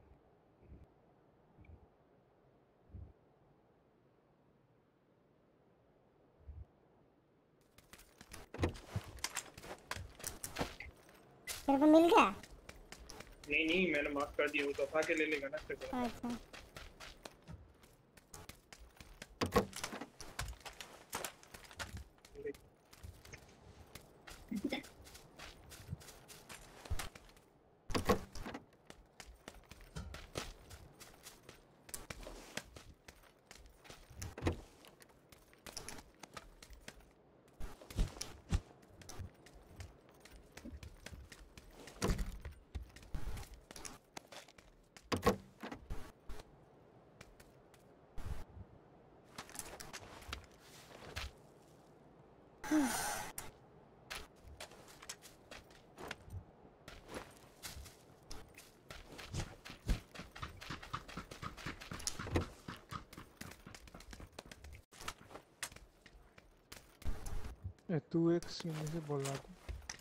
तेरे को मिल गया नहीं नहीं मैंने मार्क कर दिया वो तो उठा के ले लेगा ना फिर अच्छा टू एक्स से बोल रहा था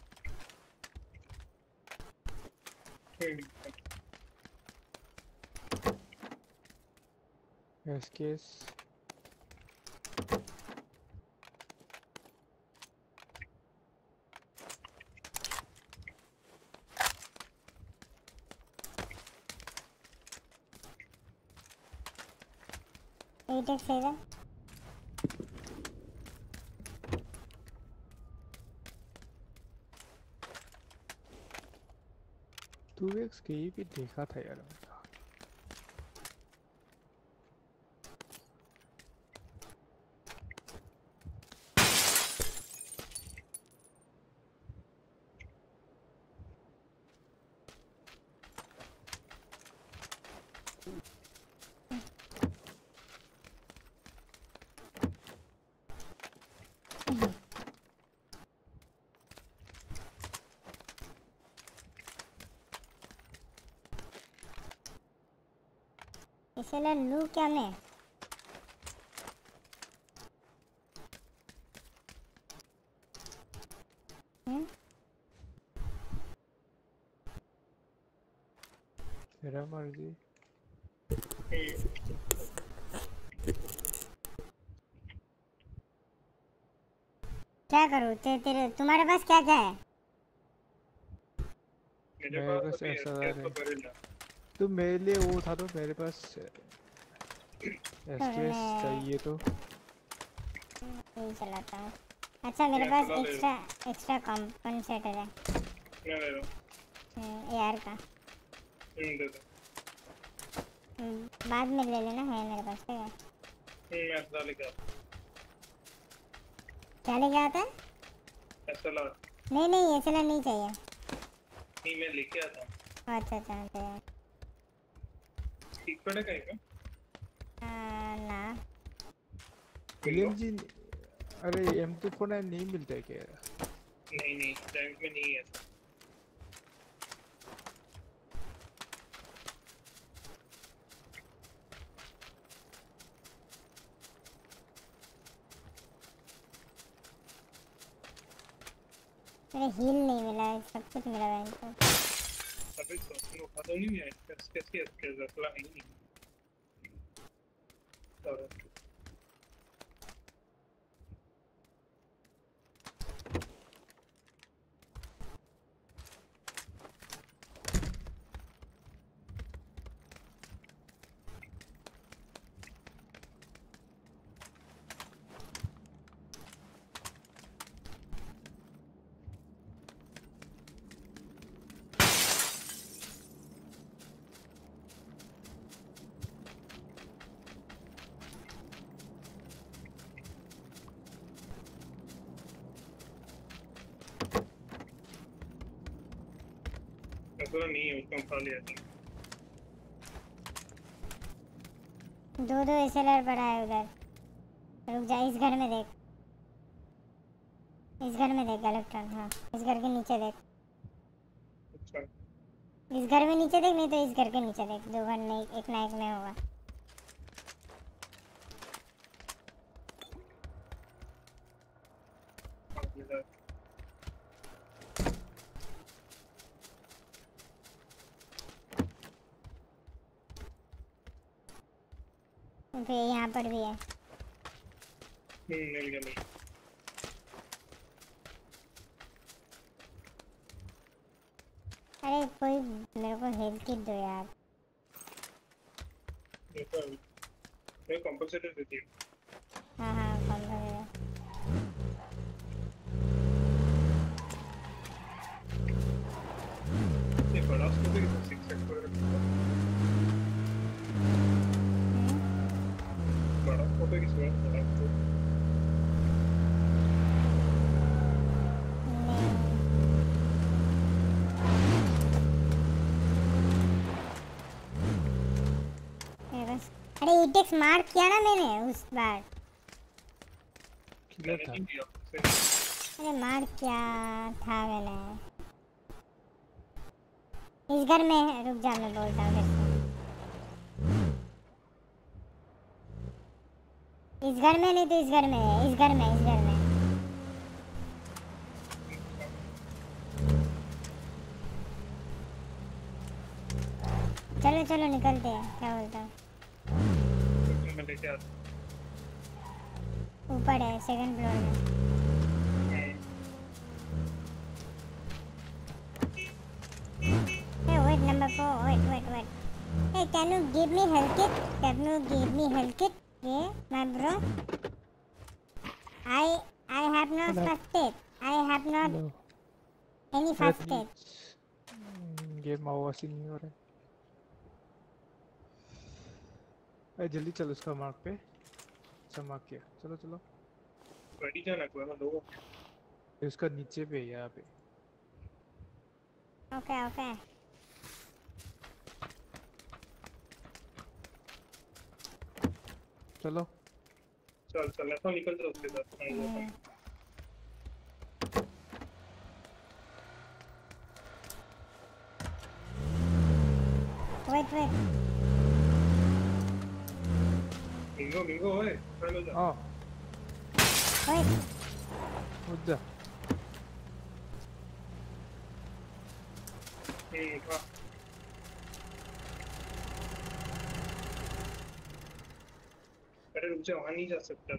एस केस एट एक्स है इधर टू एक्स कहीं भी देखा था यार मैं इसलिए लू क्या मैं हम्म तेरा मर्जी क्या करूँ ते, तेरे तुम्हारे पास क्या क्या है मेरे मेरे पास पास अभी ऐसा है तो करेगा तो मेरे लिए वो था तो मेरे पास एसकेएस चाहिए तो यही चलाता हूँ। अच्छा मेरे पास एक्स्ट्रा एक्स्ट्रा कंपनसेटर है। क्या ले रहा हम्म एआर का। हूँ दे दो। हम्म, बाद में ले लेना है मेरे पास ठीक है। हम्म मैं ऐसा लेके आता क्या लेके आता है? ऐसा ला नहीं नहीं ऐसा नहीं चाहिए। नहीं मैं लेके आता हूँ। अच्छा अच्छा अच्छा ठीक पड़े कहीं पे आ, ना विलियम जी अरे एम टू फोर नाइन नहीं मिलता है क्या? नहीं नहीं टैंक में नहीं है। मेरे हील नहीं मिला है सब कुछ मिला है इनको। अबे तो नो खाता नहीं है कैसे कैसे कैसे रखला है नहीं और ऐसा नहीं है उसको खा लिया था। दो दो एसएलआर पड़ा है उधर। रुक जा इस घर में देख। इस घर में देख इलेक्ट्रॉन। हाँ इस घर के नीचे देख। अच्छा इस घर में नीचे देख नहीं तो इस घर के नीचे देख। दो घर नहीं एक ना एक में होगा। फिर यहाँ पर भी है। हम्म मिल गया मिल अरे कोई मेरे को हेल्थ किट दो यार। गया मैं कंपनसेटर देती हूँ। हाँ हाँ कौन सा दे ये बड़ा स्कोप है सिक्स सेक्टर बड़ा स्कोप है किस बात बड़ा स्कोप अरे ईटेक्स मार किया ना मैंने उस बार। किधर था? अरे मार किया था मैंने। इस घर में है। रुक जा मैं बोलता हूँ इस घर में नहीं तो इस घर में है। इस घर में इस घर में चलो चलो निकलते हैं। क्या बोलता हूँ मैं लेके आता ऊपर है सेकंड फ्लोर में। Hey wait number four wait wait wait hey can you give me health kit can you give me health kit yeah my bro I I have no first aid I have not No. any first aid game आवाज ही नहीं हो रहा है। अरे जल्दी चल उसका मार्क पे। अच्छा मार्क किया चलो चलो। गाड़ी जाना कोई ना दो उसका नीचे पे यहाँ पे। okay okay चलो चल चल ऐसा निकल जाओ उसके साथ wait wait बिंगो बिंगो ओए चलो जा हाँ wait उठ जा। हम्म हाँ अरे रुक जा वहाँ नहीं जा सकता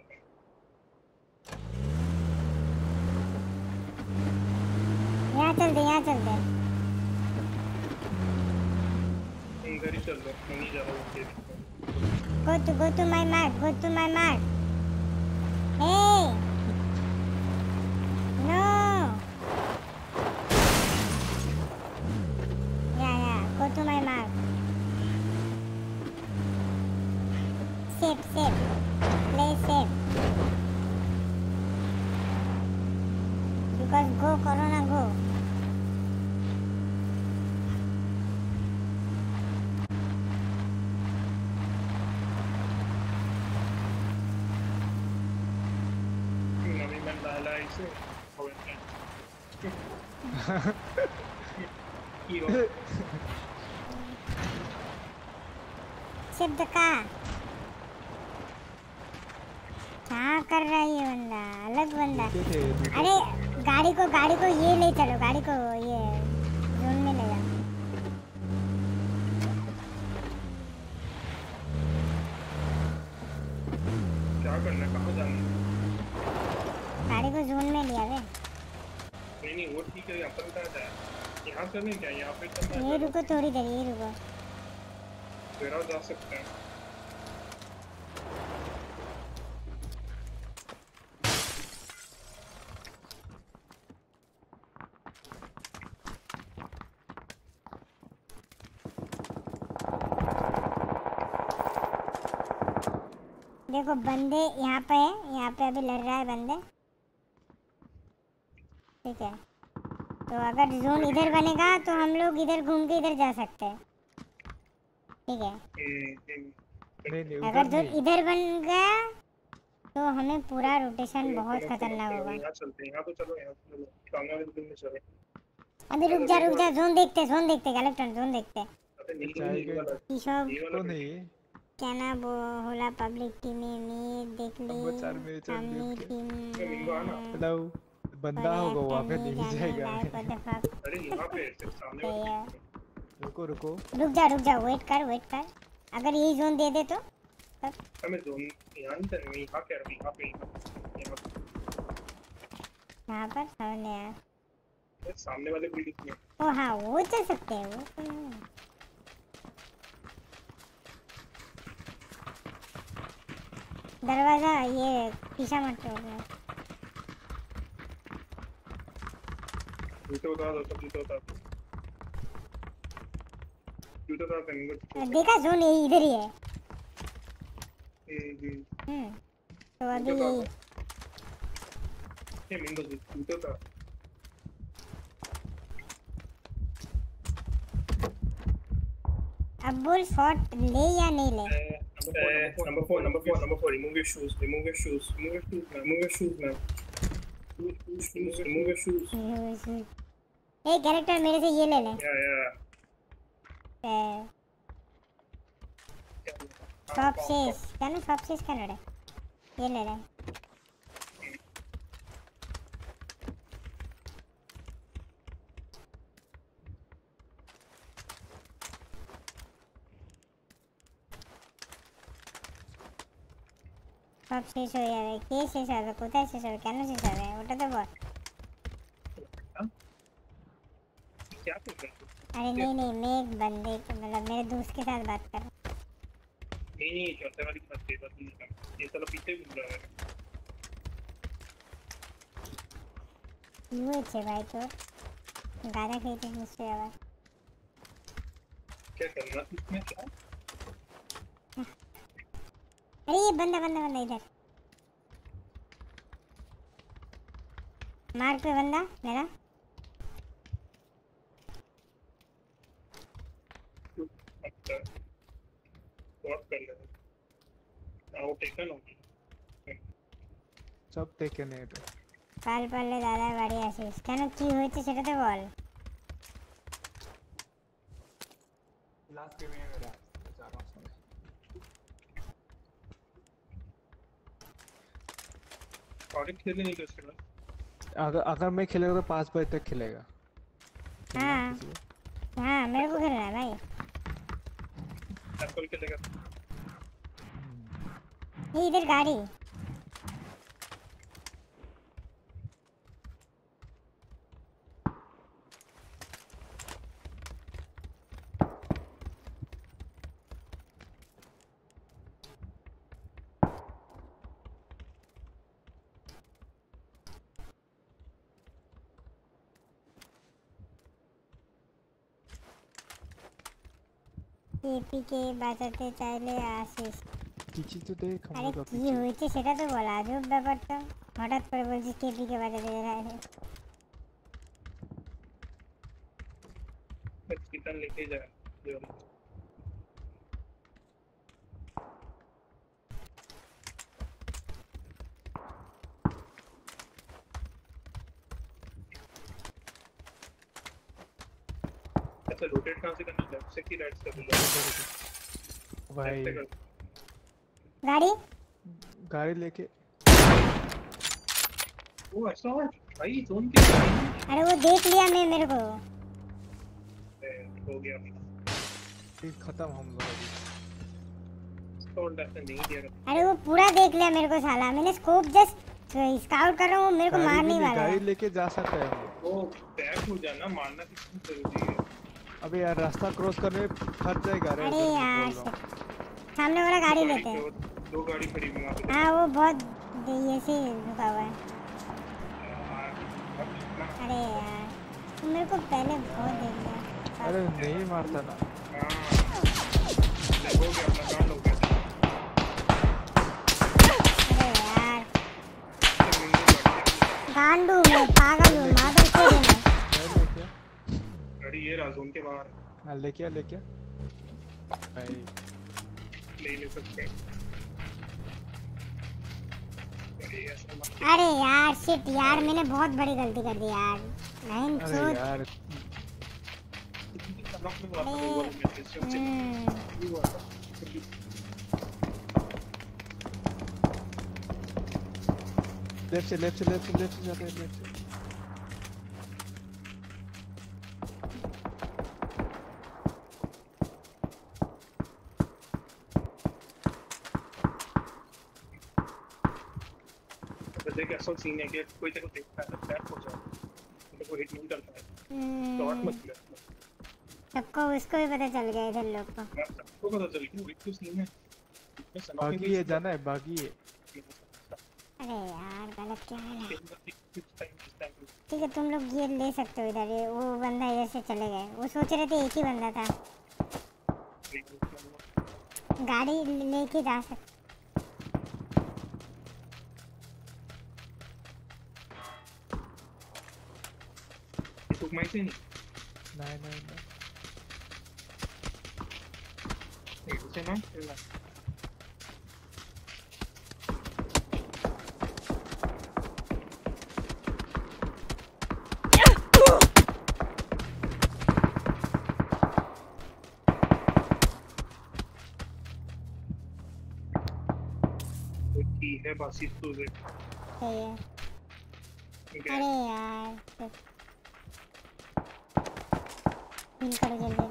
यहाँ चलते यहाँ चलते हम्म इधर ही चल रहा मैं नहीं जा रहा हूँ Go to go to my mark. Go to my mark. Hey. No. Yeah, yeah. Go to my mark. Safe, safe. Play safe. Because go, Corona, go. नवी में लाला इसे होवे यो Shift the car. क्या कर रहा है ये बंदा? अलग बंदा. नीचे थे नीचे अरे गाड़ी को गाड़ी को ये ले चलो, गाड़ी को ये जोन में ले जाओ. क्या करना है कहाँ जाना है गाड़ी को जोन में लिया बे. नहीं नहीं वो ठीक है अपन कहाँ जाए यहाँ से नहीं क्या यहाँ पे चलना ये है रुको थोड़ी देर, ये रुको. तेरा जा सकते हैं देखो बंदे यहाँ पे है, यहाँ पे अभी लड़ रहा है बंदे. ठीक है, तो अगर जोन इधर बनेगा तो हम लोग इधर घूम के इधर जा सकते हैं. ठीक है, नहीं नहीं अगर उधर जोन नहीं इधर बन गया तो हमें पूरा रोटेशन बहुत खतरनाक होगा. यहाँ चलते हैं यहाँ तो चलो यहाँ चलो सामने वाले बिल्डिंग में चले अभी रुक जा रुक जा, जोन देखते जोन देखते गैलेक्टन जोन देखते. अबे नीचे चाय नीचे के- वाला ईशॉप ये वाला तो नहीं क्या ना वो होला पब्लिक टीम में देख ली अब चार मेरे चार सामने देख के। टीम मिंगो आना। हेलो बंदा होगा वहाँ पे नहीं जाएगा अरे यहाँ पे सिर्फ सामने वाले रुको रुको रुक जा रुक जा, वेट कर वेट कर. अगर यही जोन दे दे तो हमें जोन यहाँ नहीं चलना यहाँ कह रहा यहाँ पे यहाँ यहाँ पर सामने यार. पे सामने वाले बिल्डिंग में ओ हाँ वो चल सकते हैं वो तो नहीं. दरवाजा ये पीछा मत छोड़ना. जूते उतार दो सब जूते उतार दो जूते उतार देंगे देखा जोन यही इधर ही है. हम्म हम्म तो अभी यही ये मिंगो जूते उतार अब बोल शॉट ले या नहीं ले. number four number four number four remove your shoes remove your shoes remove your shoes man remove your shoes man shoes remove your shoes ए कैरेक्टर मेरे से ये ले ले. yeah yeah शॉप शेष क्या ना शॉप शेष का लड़े ये ले ले. সব শেষ হয়ে যাবে. কে শেষ হবে, কোথায় শেষ হবে, কেন শেষ হবে ওটা তো বল. क्या कर रहे हो अरे नहीं नहीं मैं एक बंदे मतलब मेरे दोस्त के साथ बात कर रहा हूँ. नहीं नहीं चौथे वाली बात ये बात नहीं ये साला पीछे घूम रहा है युए छे भाई तो गाना खेलते मुझसे आवाज. क्या करना इसमें क्या अरे ये बंदा बंदा बंदा इधर मार्क पे बंदा मेरा. अच्छा व्हाट कर रहे हो आउट टेकन होगी সব টেকে নে এটা কাল পারলে দাদা বাড়ি আসিস. কেন কি হয়েছে সেটা তো বল. लास्ट गेम है मेरा चार पांच में और खेलने नहीं कर सकता अगर अगर मैं खेलेगा तो पाँच बजे तक खेलेगा. हाँ हाँ मेरे को खेलना है भाई. एप्पल खेलेगा ये इधर गाड़ी কেপি কে বাঁচাতে চাইলে আসিস কিছু তো দেখ আরে কি হয়েছে সেটা তো বল আজব ব্যাপারটা হঠাৎ করে বলছিস কেপি কে বাঁচাতে চাইলে चिकन लेके जा अच्छा रोटेट कहां से करना लेफ्ट से की राइट से भाई गाड़ी गाड़ी लेके वो ऐसा भाई जोन के अरे वो देख लिया मैं मेरे को हो गया खत्म हम लोग अभी अरे वो पूरा देख लिया मेरे को साला मैंने स्कोप जस्ट स्काउट कर रहा हूँ मेरे को मार नहीं वाला गाड़ी लेके जा सकते हैं वो टैग हो जाना मारना कितना जरूरी है अबे यार रास्ता क्रॉस करने में फंस जाएगा रे अरे यार सामने वाला गाड़ी लेते हैं दो गाड़ी खड़ी हुई वहां पे हाँ वो बहुत ये से रुका हुआ है अरे यार तुम मेरे को पहले बहुत देख लिया अरे नहीं मारता ना हो गया अपना कांड हो गया अरे यार गांडू मैं पागल हूँ मादर को देना गाड़ी ये रहा जोन के बाहर हां लेके लेके भाई ले ले सकते हैं अरे यार शिट यार मैंने बहुत बड़ी गलती कर दी यार नहीं अरे यार लेफ्ट से लेफ्ट से लेफ्ट से लेफ्ट से जाते हैं लेफ्ट से देख ऐसा सीन है कि कोई तेरे को देखता है तो टैप हो जाए तो कोई हिट नहीं करता है शॉट मत ले सबको उसको भी पता चल गया इधर लोग को सबको पता चल गया वही तो सीन है बाकी ये जाना है बाकी ये अरे यार गलत क्या है ठीक है तुम लोग ये ले सकते हो इधर ये वो बंदा इधर से चले गए वो सोच रहे थे एक ही बंदा था गाड़ी लेके जा सकते मैं से नहीं नहीं नहीं नहीं उसे ना चलना की है बासी तो है अरे यार हिल करो जल्दी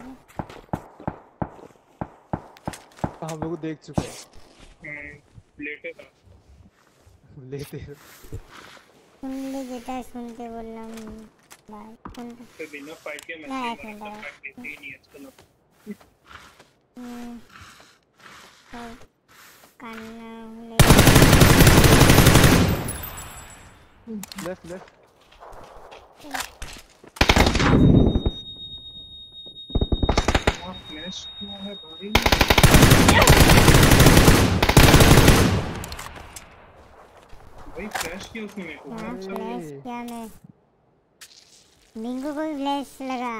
हम लोग देख चुके हैं लेटे था लेटे सुन ले बेटा सुन के बोल रहा हूँ भाई सुन तो बिना फाइट के मैच नहीं नहीं आजकल हम्म तो करना लेफ्ट लेफ्ट फ्लैश क्या है भाई भाई फ्लैश किया उसने मेरे को फ्लैश किया मैं मिंगू को भी फ्लैश लगा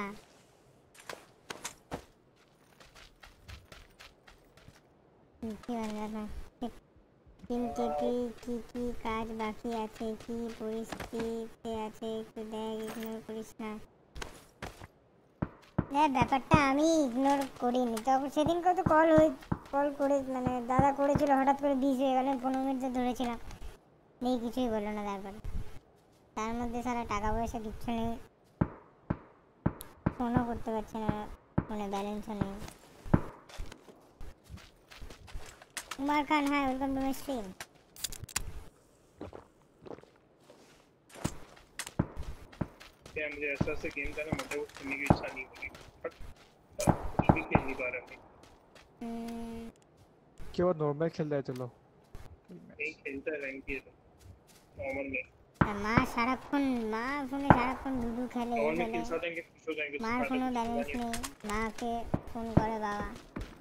কি বলবো তিন কেপি কি কি কাজ বাকি আছে কি পরিস্থিতিতে আছে একটু দেখ ইগনোর করিস না না ব্যাপারটা আমি ইগনোর করিনি তখন সেদিনকে তো কল হয়ে কল করে মানে দাদা করেছিল হঠাৎ করে বিশ হয়ে গেলেন পনেরো মিনিট ধরেছিলাম নেই কিছুই বললো না তারপরে তার মধ্যে সারা টাকা পয়সা কিচ্ছু নেই ফোনও করতে পারছে না ফোনে ব্যালেন্সও নেই Umar Khan hi welcome to my stream क्या मुझे ऐसा से गेम का ना मतलब वो खेलने की इच्छा नहीं होगी बट भी खेल नहीं पा रहा मैं क्या वो नॉर्मल खेल रहा है चलो नहीं खेलता है रैंक की नॉर्मल में मां साराक्षण मां फोने साराक्षण लूडो खेले और में खेल सकते हैं कि खुश हो जाएंगे मां फोनो बैलेंस नहीं मां के फोन करे बाबा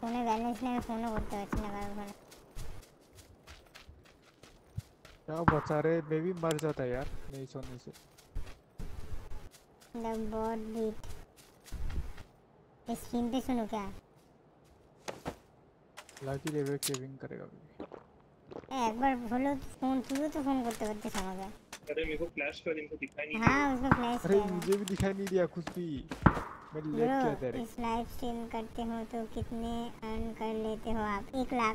ফোনে ব্যালেন্স নেই, ফোনও করতে পারছি না কারোর ফোনে। क्या बचा रहे, मैं भी मर जाता यार नहीं सोने से। द बॉट बीट स्क्रीन पे सुनो क्या? लाकी रेवे केविंग करेगा अभी। एक बार बोलो फोन तू तो फोन करते करते समझ गया। अरे मेरे को फ्लैश कर, इनको दिखाई नहीं हाँ उसको फ्लैश अरे किया मुझे भी दिखाई नहीं दिया कुछ भी, मैं लेट गया ब्रो। डायरेक्ट। इस लाइव स्ट्रीम करते हो तो कितने अर्न कर लेते हो आप? एक लाख।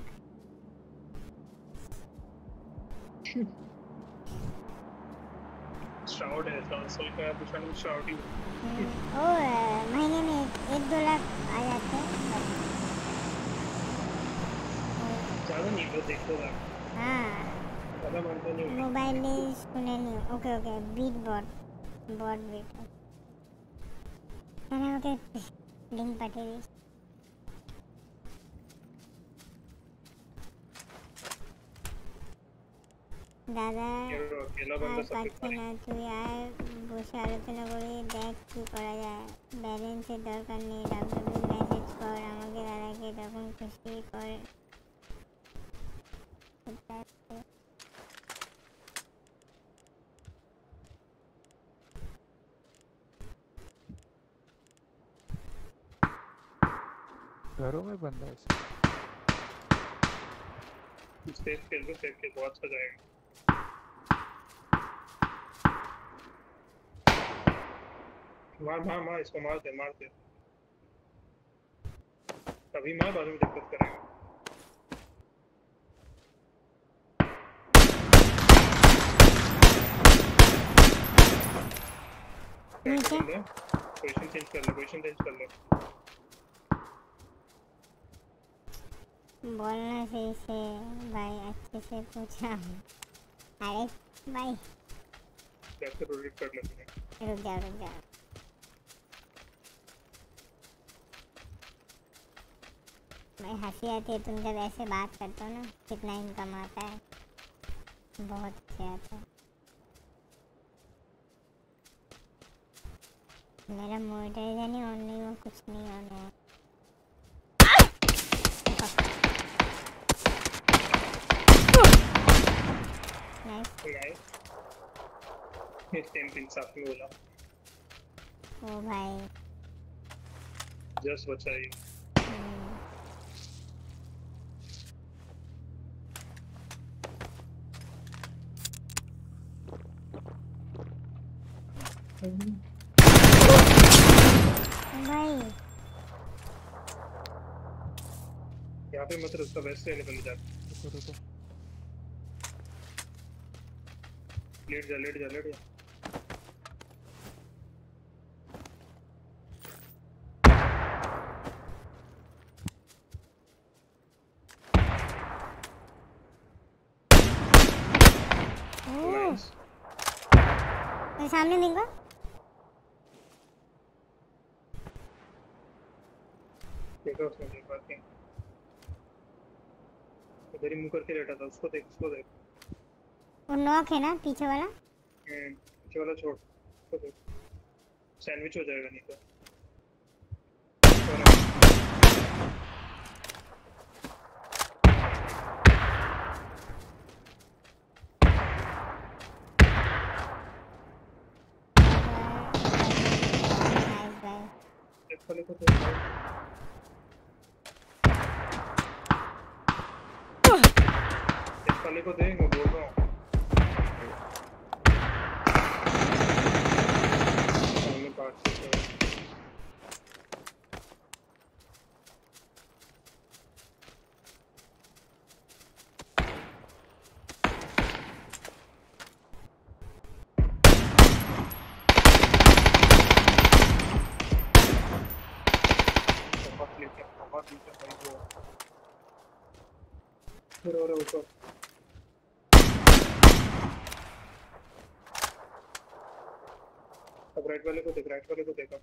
श्राउड है, साल का पूछा नहीं, श्राउड ही ओ महीने में एक दो लाख आ जाते हैं। ज़्यादा नहीं तो देखो ना, हाँ ज़्यादा मानता नहीं हूँ। मोबाइल सुने नहीं। Okay okay beat bot bot beat मैंने ओके लिंक पठेगी। দাদা আর পাচ্ছি না, তুই আর বসে আলোচনা করে দেখ কি করা যায়। ব্যালেন্সের দরকার নেই, ডাব্লিউডাব্লিউ মেসেজ কর আমাকে, দাদাকে তখন খুশি কর। घरों में बंद है सेफ खेल लो, सेफ खेल, बहुत अच्छा जाएगा। मार मार मार इसको, मार दे मार दे, अभी मार, बाद में दिक्कत करेगा। पोजीशन चेंज कर ले, पोजीशन चेंज कर ले। बोलना सही से भाई, अच्छे से पूछा। अरे भाई कैसे रोटेट कर लेते हैं? रुक जाओ रुक जाओ। भाई हंसी आती है तुम जब ऐसे बात करते हो ना, कितना इनकम आता है, बहुत अच्छे आता है। मेरा मोनेटाइजेशन ही ऑन नहीं हुआ, कुछ नहीं ऑन है। नाइस नाइस, ये सेम इंसाफ में बोला। ओ भाई जस्ट बचाई। भाई यहाँ पे मतलब उसका वेस्ट से निकल जाता। रुको रुको लेट जा लेट जा लेट जा। मेरे सामने देखो, देखो उसने देखा क्या, इधर ही मुंह करके लेटा था, उसको देख उसको देख। वो नॉक है ना पीछे वाला? हम्म पीछे वाला छोड़, उसको देख, सैंडविच हो जाएगा नहीं तो। वाले को देख इस वाले को देख, मैं बोल रहा हूँ सामने पार्ट से रो रो ऊपर। अब राइट वाले को देख, राइट वाले को देखा।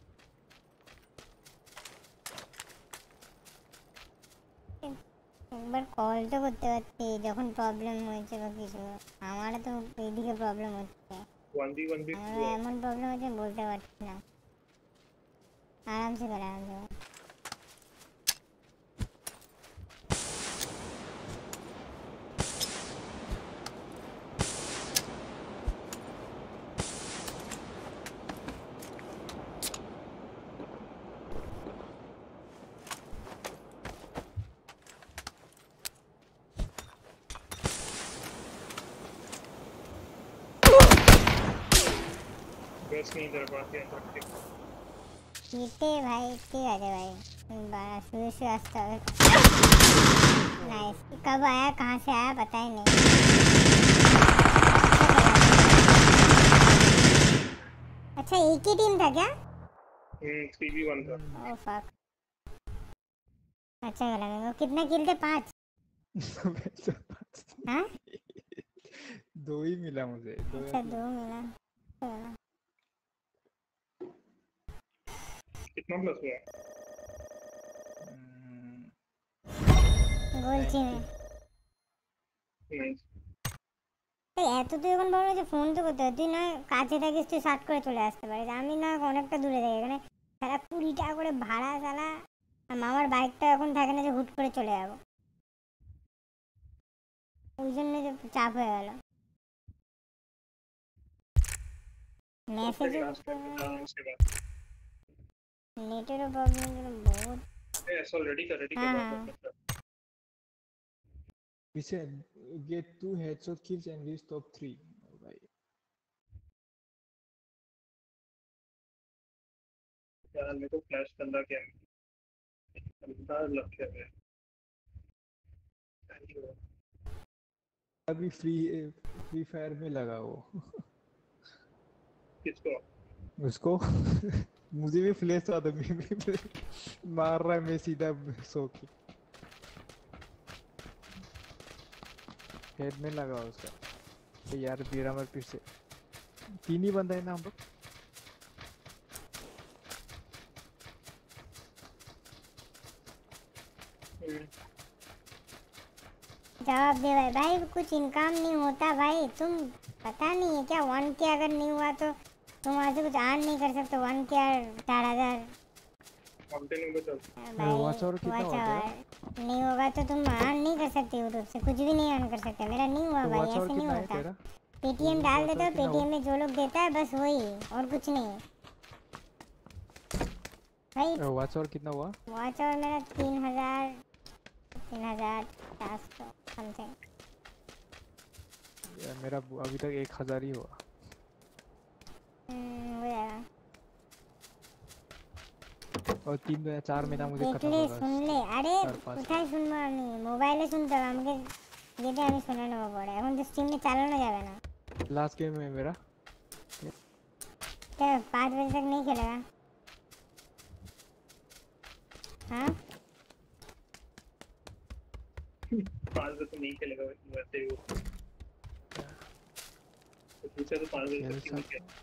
একবার কল তো করতে পারতি যখন প্রবলেম হয়েছে বা কিছু। আমারও তো এইদিকে প্রবলেম হচ্ছে, वन बी वन बी আমার এমন প্রবলেম হচ্ছে বলতে পারছি না। আরামসে করে আরামসে করে बस नहीं तेरे पास याद रख के चीते भाई ठीक है भाई बारह शुरू से आस्ता नाइस कब आया कहाँ से आया पता ही नहीं अच्छा एक ही टीम था क्या हम्म थ्री वी वन था ओह फक अच्छा खेला मेरे को कितने किल थे पाँच हाँ दो ही मिला मुझे दो अच्छा दो मिला कितना प्लस हुआ गोल में नाइस এত তুই এখন বড় যে ফোন তো করতে তুই না কাছে থাকিস তুই সার্চ করে চলে আসতে পারিস আমি না অনেকটা দূরে থাকি এখানে সারা কুড়ি টাকা করে ভাড়া চালা মামার বাইকটা এখন থাকে না যে হুট করে চলে যাবো ওই জন্য যে চাপ হয়ে গেল মেসেজ নেটেরও প্রবলেম বহুত অলরেডি कर रेडी कर We said get two headshot kills and reach top three. भाई यार मेरे को फ्लैश करना क्या अंदाज लग गया है अभी फ्री फ्री फायर में लगा वो किसको उसको मुझे भी फ्लैश आता है मार रहा है मैं सीधा सो के हेड में लगा उसका तो यार बीरा मत फिर से तीन ही बंदा है ना हम लोग जवाब दे भाई भाई कुछ इनकम नहीं होता भाई तुम पता नहीं है क्या वन के अगर नहीं हुआ तो तुम वहाँ से कुछ अर्न नहीं कर सकते वन के चार हजार नहीं होगा तो तुम अर्न नहीं कर सकते यूट्यूब से कुछ भी नहीं अर्न कर सकते मेरा नहीं हुआ भाई ऐसे नहीं होता पेटीएम डाल देता हो पेटीएम में जो लोग देता है बस वही और कुछ नहीं भाई वॉच आवर कितना हुआ वॉच आवर मेरा तीन हजार तीन हजार चार सौ समथिंग मेरा अभी तक एक हजार ही हुआ हो जाएगा और तीन या चार महीना मुझे खत्म होगा सुन ले अरे কোথায় শুনবো আমি মোবাইলে শুনতে হবে আমাকে যেটা আমি শুনে নেব পড়ে এখন তো স্ট্রিম में চালানো যাবে না लास्ट गेम है मेरा तो पाँच बजे तक नहीं खेलेगा हाँ पाँच बजे तो नहीं खेलेगा वैसे ही वो तो पूछा तो पाँच बजे तक नहीं खेलेगा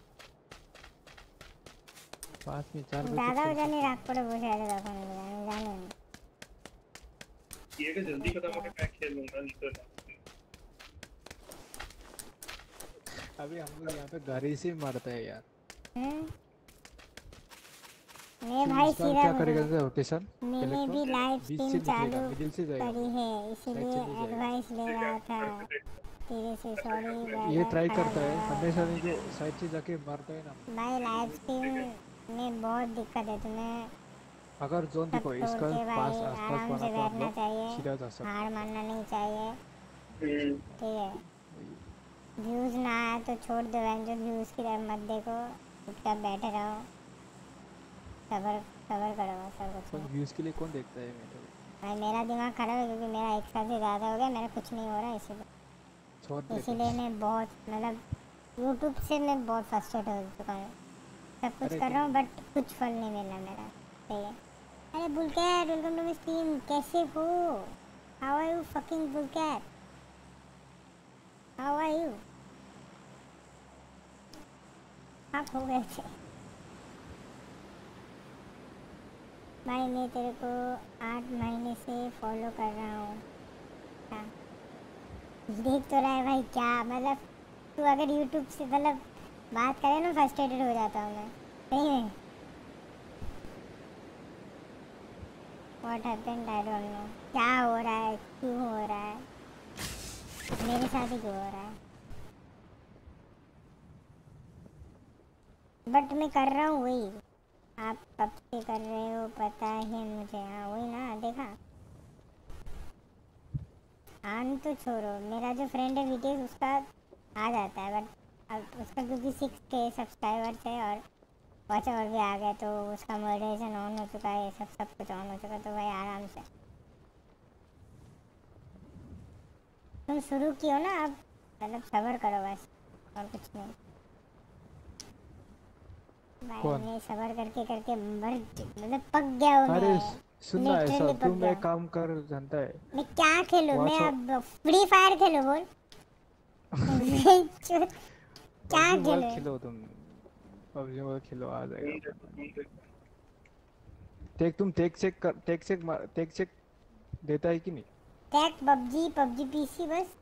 पाँच में चार बजे दादा जाने रात पड़े बसे आए तখন আমি জানি ये का जल्दी खत्म होके मैं खेल लूंगा नहीं तो अभी हम लोग यहाँ पे घर ही से मारता है यार मैं भाई सीधा क्या करेगा रोटेशन मैंने भी लाइव स्ट्रीम चालू करी है इसीलिए एडवाइस ले रहा था तेरे से सॉरी ये ट्राई करता है हमेशा नीचे साइड से जाके मारता है ना भाई लाइव स्ट्रीम में बहुत दिक्कत है तुम्हें अगर जोन देखो इसका पास आसपास बना तो आप लोग सीधा जा सकते हार मानना नहीं चाहिए ठीक है व्यूज ना आए तो छोड़ दो जो व्यूज की तरफ मत देखो चुपचाप बैठे रहो सबर सबर करो सब कुछ व्यूज के लिए कौन देखता है मेरे भाई मेरा दिमाग खराब है क्योंकि मेरा एक साल से ज़्यादा हो गया मेरा कुछ नहीं हो रहा इसीलिए इसीलिए मैं बहुत मतलब यूट्यूब से मैं बहुत फ्रस्ट्रेट हो चुका हूँ सब कुछ कर रहा हूँ बट कुछ फल नहीं मिल रहा मेरा सही है अरे Bullcat welcome to my stream कैसे हो how are you fucking Bullcat how are you आप हो गए थे भाई मैं तेरे को आठ महीने से फॉलो कर रहा हूँ हाँ देख तो रहा है भाई क्या मतलब तू अगर यूट्यूब से मतलब बात करे ना फ्रस्ट्रेटेड हो जाता हूँ मैं सही में what happened I don't know क्या हो रहा है क्यों हो रहा है मेरे साथ ही क्यों हो रहा है बट मैं कर रहा हूँ वही आप कब से कर रहे हो पता है मुझे हाँ वही ना देखा आन तो छोड़ो मेरा जो फ्रेंड है विकेश उसका आ जाता है बट अब उसका क्योंकि सिक्स के सब्सक्राइबर्स है और वॉच आवर भी आ गए तो उसका मॉडरेशन ऑन हो चुका है, सब सब कुछ ऑन हो चुका है, तो भाई आराम से तुम शुरू कियो ना, अब मतलब सब्र करो बस और कुछ नहीं भाई। कौन? मैं सब्र करके करके मर मतलब पक गया हूँ अरे मैं, सुनना ऐसा literally पक तू गया मैं हूँ। काम कर जानता है मैं क्या खेलूँ मैं Watch अब? फ्री फायर खेलूँ बोल? क्या पबजी मोबाइल खेलूँ? खेलो तुम, पबजी मोबाइल खेलो आ जाएगा घूम अपना। घूम देखो। टेक तुम टेक चेक कर, टेक चेक मार- टेक चेक देता है कि नहीं? टैग पबजी पबजी पीसी बस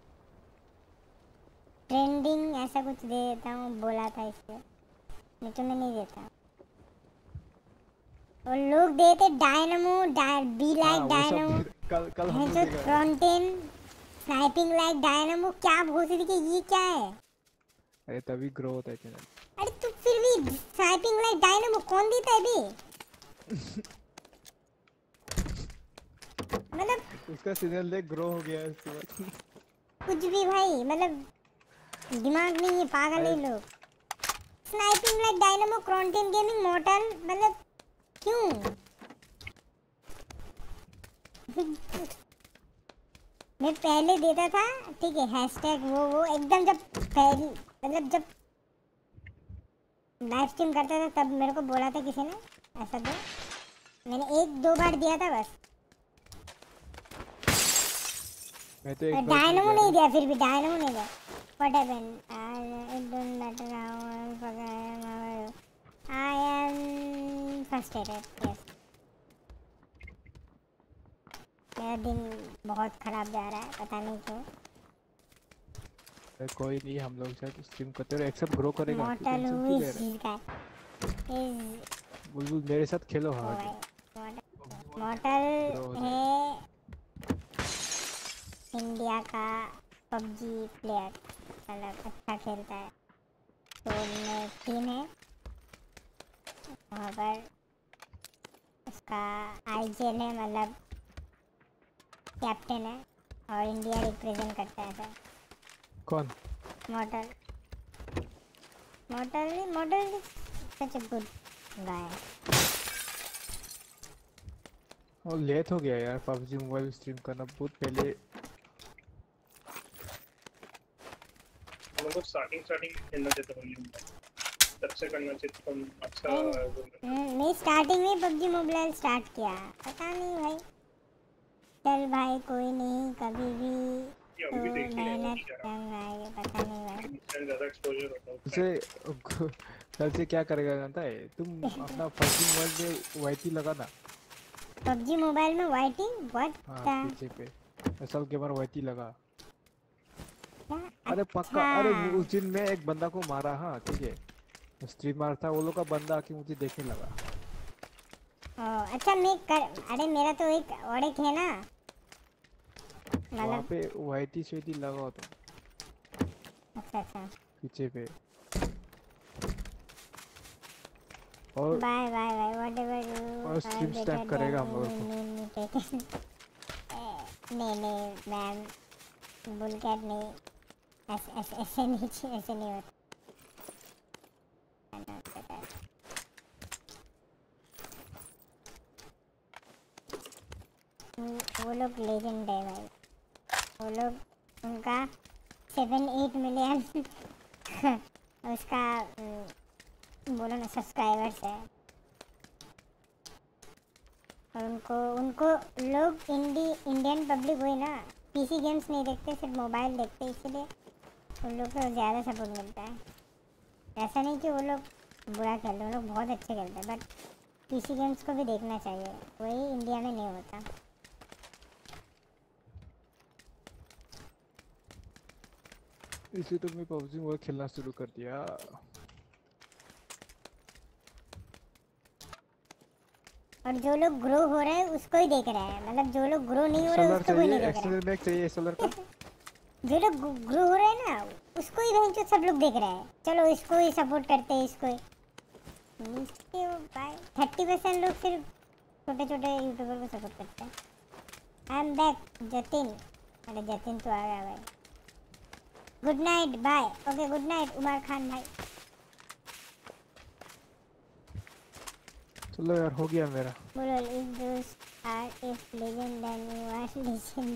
ट्रेंडिंग ऐसा कुछ दे देता हूँ, बोला था इसलिए, नहीं तो मैं नहीं देता। और लोग देते डायनामो बी हाँ लाइक वो सब डायनामो, दे- कल कल हम है लोग जो देखा। फ्रंटेन स्नाइपिंग लाइक डायनामो, क्या भूत थी कि ये क्या है? अरे तभी ग्रो होता है चैनल। अरे तू फिर भी स्नाइपिंग लाइक डायनामो कौन देता है बे? मतलब उसका चैनल देख ग्रो हो गया है उसके बाद। कुछ भी भाई, मतलब दिमाग नहीं है, पागल है अरे लोग। Sniping like Dynamo Kronten gaming Mortal, मतलब क्यों? मैं पहले देता था ठीक है, हैशटैग वो वो एकदम जब पहले मतलब जब लाइव स्ट्रीम करता था तब मेरे को बोला था किसी ने ऐसा दो, मैंने एक दो बार दिया था बस। मैं तो एक बार भी डायनामो दिया नहीं था। दिया, फिर भी डायनामो नहीं दिया। What happened? I don't matter how I am frustrated. Yes, मेरा दिन बहुत खराब जा रहा है, पता नहीं क्यों। अरे कोई नहीं, हम लोग शायद स्ट्रीम करते रहो, एक्सेप्ट ग्रो करेगा। तू मॉर्टल टेंशन हु क्यों इज ले रहा दिस गाय? इज है? बुलबुल मेरे साथ खेलो हाँ। मॉर्टल ग्रो हो है इंडिया का पबजी प्लेयर, मतलब अच्छा खेलता है। तो उनमें टीम है, वहाँ पर उसका आईजीएल है, मतलब कैप्टन है और इंडिया रिप्रेजेंट करता है सर। कौन? Mortal Mortal Mortal such a good guy. वो लेट हो गया यार पबजी मोबाइल स्ट्रीम करना, बहुत पहले। हम लोग स्टार्टिंग स्टार्टिंग खेलना चाहिए था वॉल्यूम में, तब से करना चाहिए तुम अच्छा वो। मैं स्टार्टिंग में पबजी मोबाइल स्टार्ट किया, पता नहीं भाई। चल भाई कोई नहीं, कभी भी ये तो अभी भी देख ही रहे हो मेहनत क्या कर आएगी, पता नहीं भाई। इसमें ज्यादा एक्सपोजर होता है उसे कल से क्या करेगा जानता है? तुम अपना पबजी मोबाइल में वाईटी लगाना। पबजी मोबाइल में वाईटी व्हाट? हाँ पीछे पे सब गेमर वाईटी लगा। अरे पक्का, अच्छा अरे उस दिन मैं एक बंदा को मारा, हाँ ठीक है, स्ट्रीमर था, वो लोग का बंदा आके मुझे देखने लगा। ओ, अच्छा मैं कर, अरे मेरा तो एक और एक है ना, वहाँ मतलब पे वाईटी शेटी लगा तो अच्छा अच्छा पीछे पे। और bye bye bye whatever you और stream snap करेगा हम लोगों को। नहीं नहीं मैम, बुलकैट नहीं, ऐसे ऐसे ऐसे नहीं, ऐसे नहीं होता। वो लोग लेजेंड है भाई, वो लोग उनका सेवन एट मिलियन उसका बोलो ना सब्सक्राइबर्स है, और उनको उनको लोग इंडी इंडियन पब्लिक वही ना पीसी गेम्स नहीं देखते, सिर्फ मोबाइल देखते, इसीलिए उन लोग को ज़्यादा सपोर्ट मिलता है। ऐसा नहीं कि वो लोग बुरा खेलते, वो लोग बहुत अच्छे खेलते हैं, बट पीसी गेम्स को भी देखना चाहिए, वही इंडिया में नहीं होता। इसी तो मैं पबजी मोबाइल खेलना शुरू कर दिया। और जो लोग ग्रो हो रहे हैं उसको ही देख रहे हैं, मतलब जो लोग ग्रो नहीं हो रहे सोलर उसको कोई नहीं चाहिए, देख रहा है। एक्सटर्नल मैक चाहिए सोलर का। जो लोग ग्रो हो रहे हैं ना उसको ही बहन सब लोग देख रहे हैं, चलो इसको ही सपोर्ट करते हैं, इसको ही। थर्टी परसेंट लोग सिर्फ छोटे छोटे यूट्यूबर को सपोर्ट करते हैं। I am back Jatin. अरे जतिन तो आ गया भाई। Good night bye. Okay good night Umar Khan भाई। चलो यार हो गया मेरा। बोलो if those are if legend then you are legend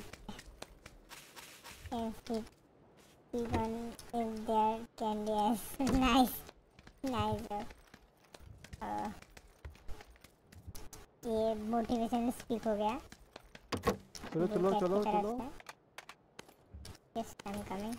if even if they are candy nice nice. ये मोटिवेशनल स्पीक हो गया। चलो चलो चलो चलो। Yes I am coming.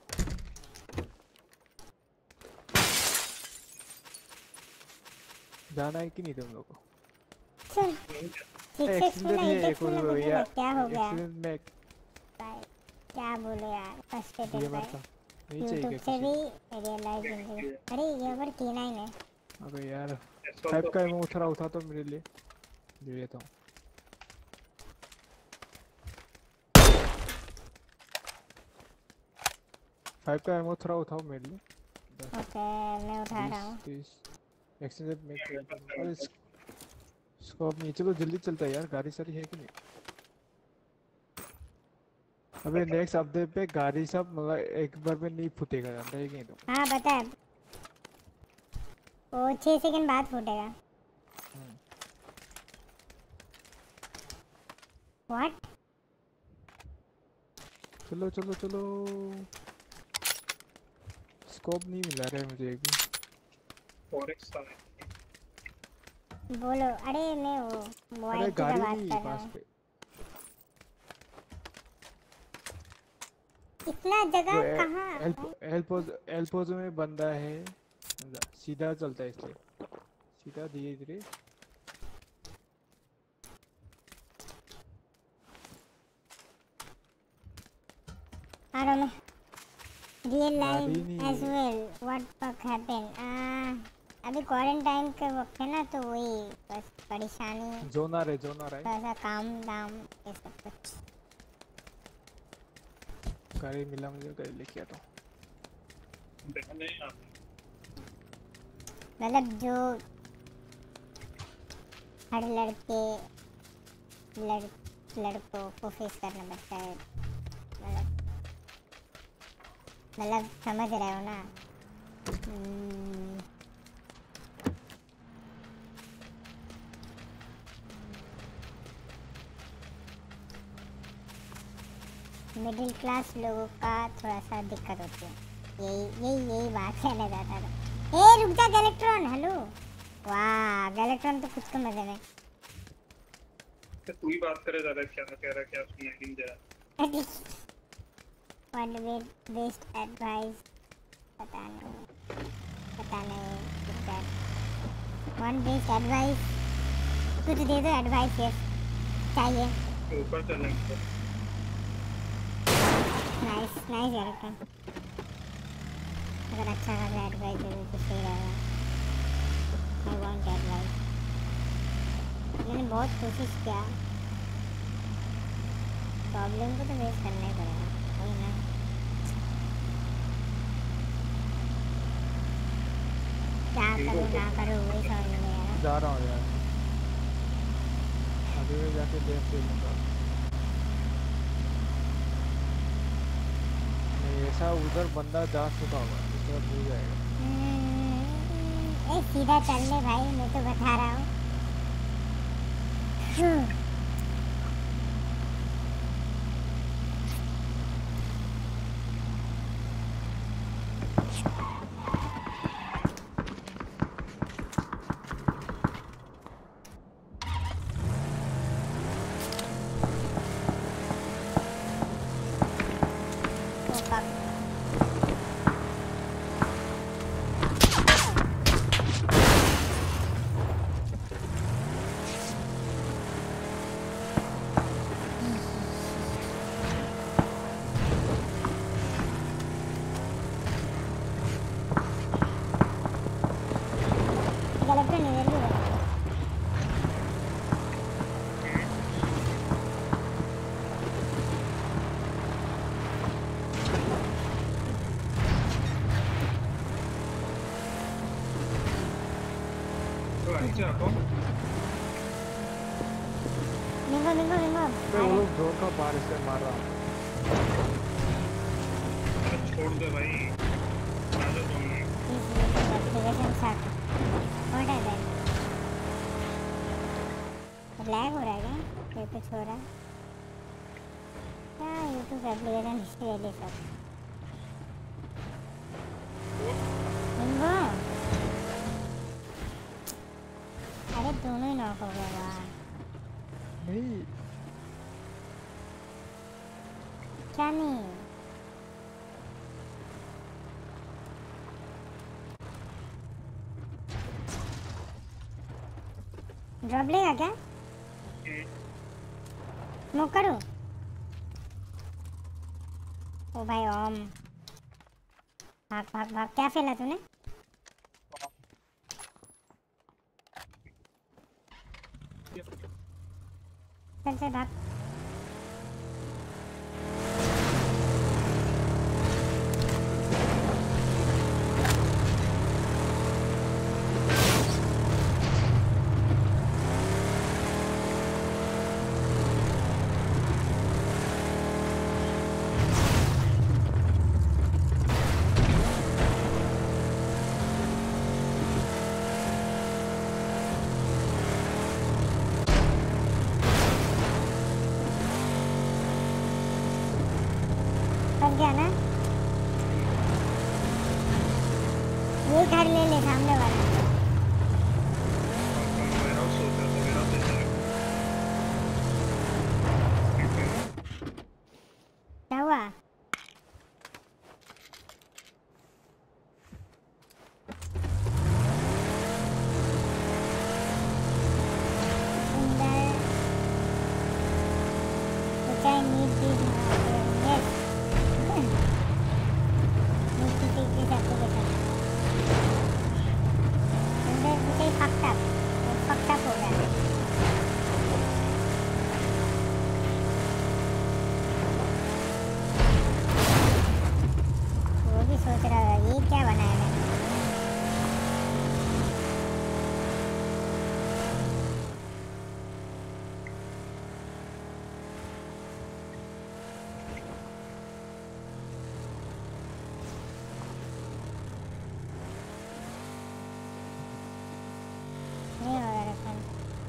जाना है कि नहीं तुम लोग को? चल सिक्स में नहीं एक में बोलो क्या हो गया? में क्या बोलो यार फ्रस्ट्रेटेड ये भाई। बता नहीं चाहिए यूट्यूब से भी रियलाइज होंगे। अरे ये ओवर के नाइन है। अबे यार फाइव का एमो उठा उठा तो मेरे लिए दे देता हूँ। फाइव का एमो थोड़ा उठाओ मेरे लिए। ओके मैं उठा रहा हूँ। एक्सचेंज में अरे स्कोप नहीं। चलो जल्दी चलता है यार। गाड़ी सारी है कि नहीं? अबे नेक्स्ट अपडेट पे गाड़ी सब मतलब एक बार में नहीं फूटेगा जानता है कि नहीं तुम? हाँ पता है वो छः सेकंड बाद फूटेगा। व्हाट? चलो चलो चलो। स्कोप नहीं मिला रहा है मुझे एक भी। बोलो। अरे मैं वो मोबाइल की बात कर रहा हूँ। इतना जगह कहाँ? एल्पोज एल्पोजो में बंदा है सीधा चलता है इसलिए सीधा धीरे धीरे। I don't know. Real life as well. What fuck happened? आ अभी क्वारंटाइन के वक्त है ना तो वही बस परेशानी। जोन आ रहे जोन आ रहा है। थोड़ा सा काम दाम ये सब कुछ। गाड़ी मिला मुझे गाड़ी लेके आता हूँ। मतलब जो हर लड़के लड़ लड़कों को फेस करना पड़ता है। मतलब मतलब समझ रहे हो ना? मिडिल क्लास लोगों का थोड़ा सा दिक्कत होती है। यही यही यही बात कहना चाहता था। ए रुक जा गैलेक्ट्रॉन। हेलो वाह गैलेक्ट्रॉन तो कुछ तो मजे में। तू ही बात करे ज़्यादा क्या कह रहा क्या सुनिए नहीं जरा। वन बेस्ट एडवाइस पता नहीं पता नहीं वन बेस्ट एडवाइस कुछ दे दो एडवाइस। यस चाहिए। ऊपर चलेंगे। Nice nice Galactron. अगर अच्छा खासा एडवाइस दे दो तो सही रहेगा। I want advice. मैंने बहुत कोशिश किया। प्रॉब्लम को तो फेस करना ही पड़ेगा वही ना। क्या करूँ ना करूँ वही समझ में नहीं आ रहा। जा रहा हूँ यार अभी मैं जाके देख के लूँगा। नहीं ऐसा उधर बंदा जा चुका होगा तो मिल जाएगा। ए सीधा चल ले भाई मैं तो बता रहा हूँ। निंगो निंगो निंगो। मैं वो लोग जोर का बारिश से मार रहा हूँ। छोड़ छोड़ दे भाई आजा तुमने एप्लीकेशन स्टार्ट व्हाट है दैट लैग हो रहा है क्या ये कुछ हो रहा है क्या यूट्यूब एप्लीकेशन हिस्ट्री है सब इंगो अरे दोनों ही नॉक हो गए वाह नहीं क्या नहीं ड्रॉप लेगा क्या स्मोक करूं ओ भाई ओम भाग भाग भाग क्या फेला तूने चल चल भाग फंस गया ना ये घर ले ले सामने वाला मेरा सोचा था मेरा दे क्या हुआ सुंदर which I need these yes need to take this application सुंदर which I fucked up वो fucked up हो गया वो भी सोच रहा था ये क्या बनाया मैंने नहीं हो रहा रखन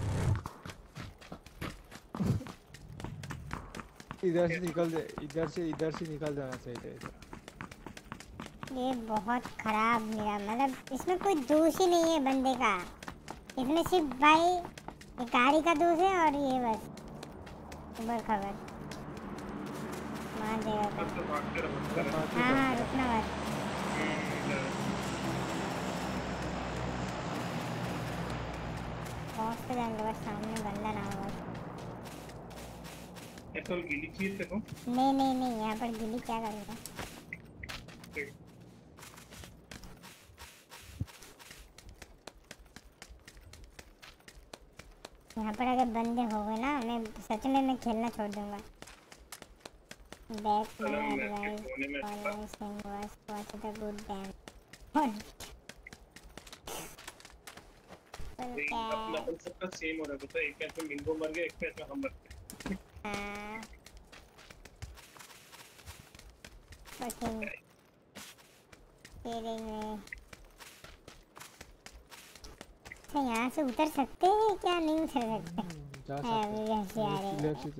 इधर से निकल जा इधर से इधर से निकल जाना चाहिए इधर ये बहुत खराब मेरा मतलब इसमें कोई दोष ही नहीं है बंदे का इसमें सिर्फ भाई ये गाड़ी का दोष है और ये बस उबर खबर मान देगा तो। तो भागते रहो भागते रहो हाँ हाँ रुकना मत पहुँच तो जाएंगे बस सामने बंदा ना हो बस ऐसा गिली चीज देखो नहीं नहीं नहीं यहाँ पर गिली क्या करेगा यहाँ पर अगर बंदे हो गए ना मैं सच में मैं खेलना छोड़ दूंगा back my advice always think was watch the good damn अपना अपन सबका सेम हो रहा है तो एक मैच में मिंगो मर गया एक मैच में हम मर गए हाँ fucking तेरे में अच्छा यहाँ से उतर सकते हैं क्या नहीं उतर सकते जा है सकते अभी ऐसे आ रहे लेफ्ट से हैं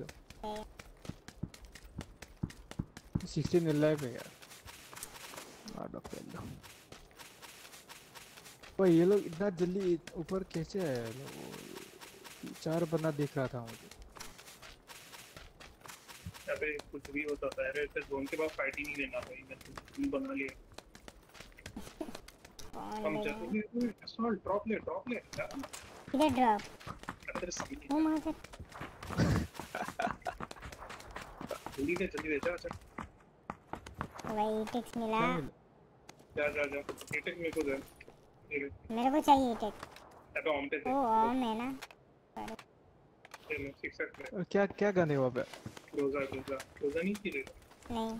सिक्सटीन लाइफ है यार आउट ऑफ टेन ओए ये लोग इतना जल्दी ऊपर कैसे आए लोग चार बंदा देख रहा था मुझे अबे कुछ भी होता है अरे इस जोन के बाद फाइट ही नहीं लेना भाई मैं तो बना लिया कौन हम लेगा? चलोगे असॉल्ट ड्रॉप ले ड्रॉप ले किधर ड्रॉप तेरे सामने ओ मदर जल्दी दे जल्दी दे जा जा भाई टेक्स मिला जा जा जा टेक मेरे को दे मेरे को चाहिए टेक अबे ऑन पे ओ ऑन है ना चलो सिक्स एक्स क्या क्या गन है वहाँ पे क्लोजर क्लोजर क्लोजर नहीं की रे नहीं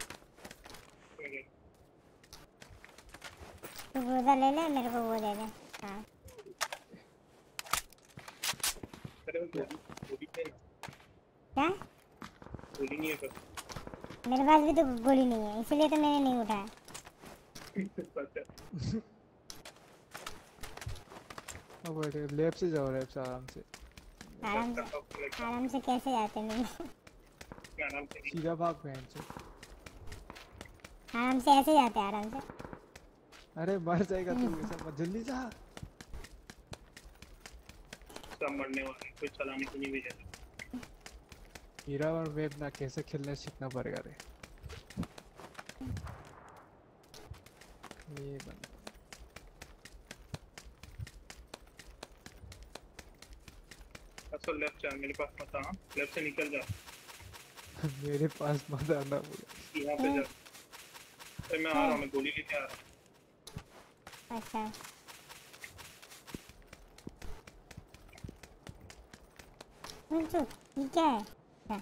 तू ग्रोजा ले ले मेरे को वो दे दे हाँ अरे वो गोली पे क्या गोली नहीं है पर मेरे पास भी तो गोली नहीं है इसलिए तो मैंने नहीं उठाया अब लेफ्ट से जाओ, लेफ्ट से आराम से आराम से आराम से कैसे जाते हैं? आराम से सीधा भाग बहन से। आराम से ऐसे जाते हैं, आराम से। अरे मर जाएगा तू, ऐसा मत, जल्दी जा। सब मरने वाले, कोई चलाने को नहीं भेजा। हीरा और वेब ना कैसे खेलने सीखना पड़ेगा रे। ये बंदा अच्छा लेफ्ट जा, मेरे पास मत आ, लेफ्ट से निकल जा। मेरे पास मत आना बोले। यहाँ पे जा। अरे मैं आ रहा हूँ, मैं गोली लेके आ रहा हूँ। अच्छा मुझे ये क्या है? हाँ।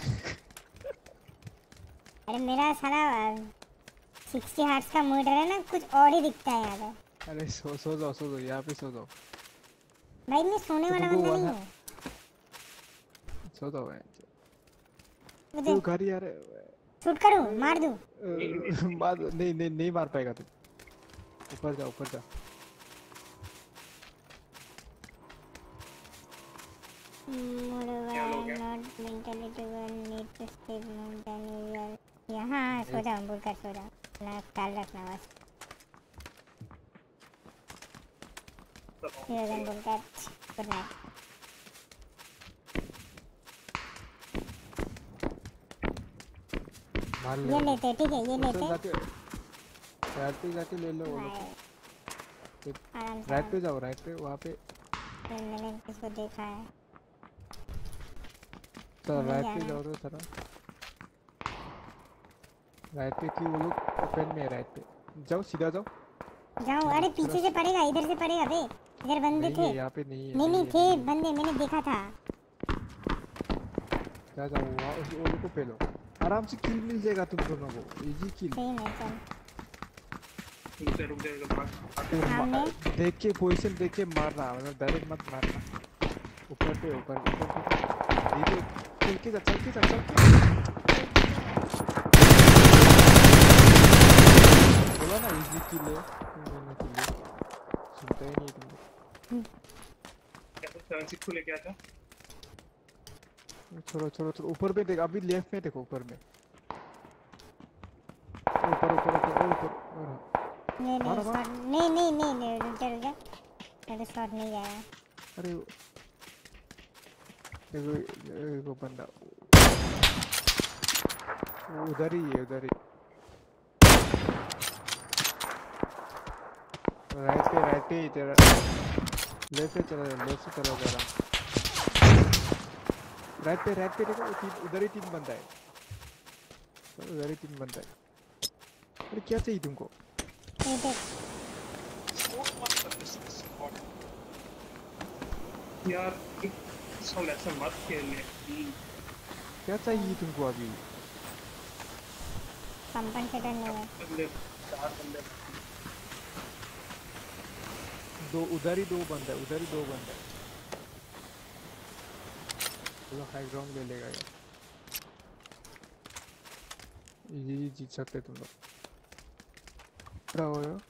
अरे मेरा साला सिक्सटी हर्ट्ज का मॉनिटर है ना, कुछ और ही दिखता है यहाँ पे। अरे सो सो जाओ, सो जाओ, यहाँ पे सो जाओ। भाई मैं सोने वाला बंदा नहीं हूँ। सो जाओ भाई। मुझे तू घर यार शूट करूँ, मार दूँ? मार नहीं नहीं नहीं मार पाएगा तू। ऊपर जा, ऊपर जा। यहाँ सो जाओ, बोल कर सो जाओ, ना ख्याल रखना बस। ये बोल कर गुड नाइट। ये लेते ठीक है, ये लेते राइट पे जाके ले लो वो लोग। राइट पे जाओ, राइट पे वहाँ पे। मैंने किसको देखा है? तो राइट पे जाओ तो जरा। राइट पे क्यों, वो लोग ओपन में है। राइट पे जाओ, सीधा जाओ जाओ। अरे पीछे से पड़ेगा, इधर से पड़ेगा बे। इधर बंदे थे। यहाँ पे नहीं है। नहीं नहीं थे बंदे, मैंने देखा था। जा जाओ वहाँ, उस वो लोग को पे लो। आराम से किल मिल जाएगा तुम दोनों को, इजी किल। सही में चल। रुक जा, रुक जा, सामने देख के पोजीशन देख के मारना, मतलब डायरेक्ट मत मारना। ऊपर पे, ऊपर ऊपर पे धीरे चल के जा, चल के जा, चल के। बोला ना इजी किल है, मैंने किल सुनता ही नहीं तुम। कैसे सेवन सिक्स को लेके आता? छोड़ो छोड़ो छोड़ो, ऊपर पे देख, अभी लेफ्ट में देखो, ऊपर में। ऊपर ऊपर ऊपर ऊपर। नहीं नहीं शॉट नहीं नहीं नहीं नहीं रुक जा, रुक जा। मेरे शॉट नहीं जाएगा। अरे देखो देखो बंदा उधर ही है, उधर ही। राइट पे, राइट पे ही तेरा। लेफ्ट पे चला जा, लेफ्ट से चला जा। राइट पे, राइट पे देखो, तीन उधर ही तीन बंदा है, उधर ही तीन बंदा है। अरे क्या चाहिए तुमको? यार सब ऐसा मत खेलने। क्या चाहिए तुमको अभी? कंपनसेटर नहीं है। बंदे, चार बंदे। दो उधर ही दो बंदा है, उधर ही दो बंदा है। चलो हाई ग्राउंड ले लेगा यार, ये जीत सकते तुम लोग। क्या हो यार?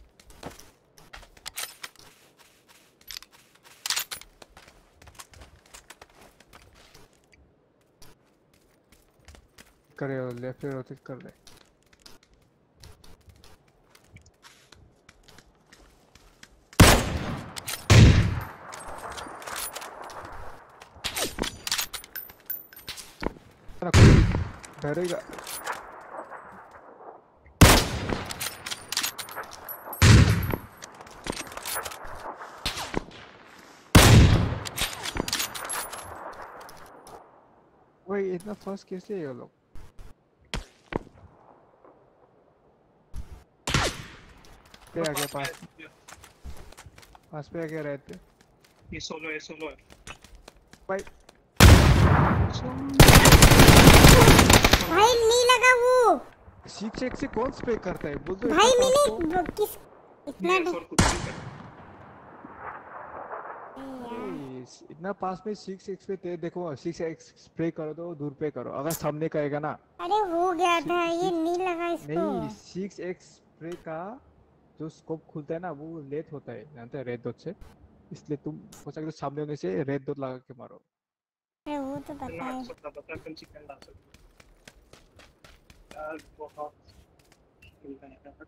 करे हो लेफ्ट पे रोटेट कर रहे। डरेगा। वही इतना फास्ट कैसे है ये लोग? पे आ गया, पास पास पे आ गया रहते। ये सोलो है, सोलो है भाई। भाई नहीं लगा वो। सिक्स एक्स से कौन स्प्रे करता है बोल दो भाई मैंने किस इतना इतना पास में सिक्स एक्स पे ते देखो, सिक्स एक्स स्प्रे करो तो दूर पे करो, अगर सामने करेगा ना। अरे हो गया था, ये नहीं लगा इसको। नहीं, सिक्स एक्स स्प्रे का जो स्कोप खुलता है ना वो लेट होता है, जानते हैं, रेड डॉट से। इसलिए तुम हो सकता है सामने होने से रेड डॉट लगा के मारो। अरे वो तो पता इतना है। अच्छा था, पता है अपन चिकन ला सकते हैं यार, बहुत मिलता है यार।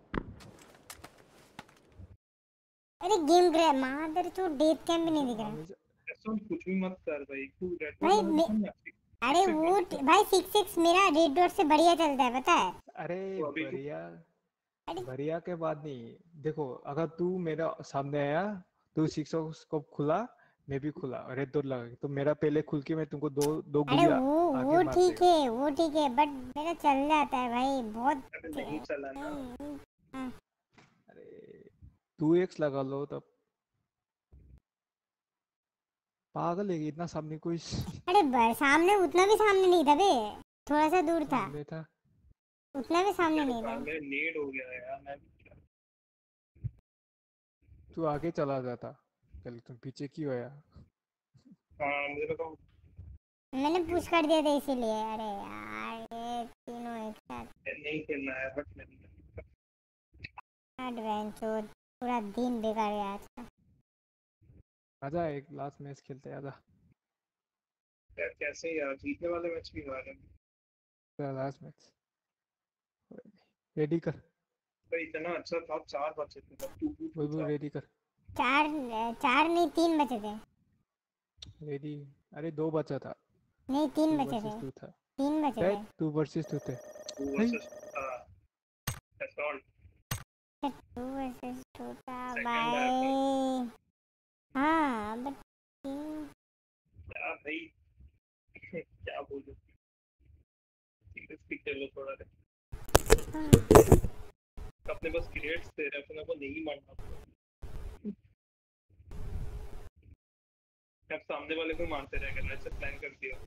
अरे गेम ग्रे मादर तो डेथ कैम भी नहीं दिख रहा हमेशा ऐसा कुछ भी मत कर भाई, तू रेड भाई डॉट लगा मे, दिखा ना। अरे वो ट- भाई सिक्स सिक्स मेरा रेड डॉट से बढ़िया चलता है पता है। अरे तो अभी तू बढ़िया, अरे बढ़िया के बाद नहीं। देखो अगर तू मेरा सामने आया, तू सिक्स स्कोप खुला, मैं भी खुला, रेड डॉट लगा के, तो मेरा पहले खुल के मैं तुमको दो दो अरे गोलियां वो आगे वो मार ठीक देगा। है वो ठीक है बट मेरा चल जाता है भाई बहुत। अरे नहीं चला ना। हाँ, अरे टू एक्स लगा लो तब। पागल है कि इतना सामने कोई अरे ब- सामने उतना भी सामने नहीं था बे, थोड़ा सा दूर था, सामने था। उतना भी सामने यार नहीं था। मेरा नीड हो गया यार, मैं तू आगे चला जाता, चल तुम पीछे क्यों आया? हाँ मुझे लगा मैंने पुश कर दिया था इसीलिए। अरे यार ये तीनों एक साथ नहीं खेलना है, बट नहीं एडवेंचर, पूरा दिन बेकार गया आज का। आजा एक लास्ट मैच खेलते हैं, आजा। यार, कैसे यार जीतने वाले मैच भी हारे लास्ट मैच रेडी कर, भाई, इतना अच्छा था, चार बचे थे तब, टू टू टू बुलबुल था। रेडी कर। चार चार नहीं तीन बचे थे। रेडी। अरे दो बचा था, नहीं तीन टू बचे थे, वर्सेस टू था। तीन बचे ए, थे। टू वर्सेस टू थे। टू नहीं, versus that's all. Two versus two था सेकंड है भाई। हाँ बट तीन क्या भाई, क्या बोलूं, सीरियसली खेलो थोड़ा रे। अपने पास क्रिएट्स थे, अपने को नहीं मारना पड़ा। अब सामने वाले को मारते रह गए, ऐसे प्लान कर दिया।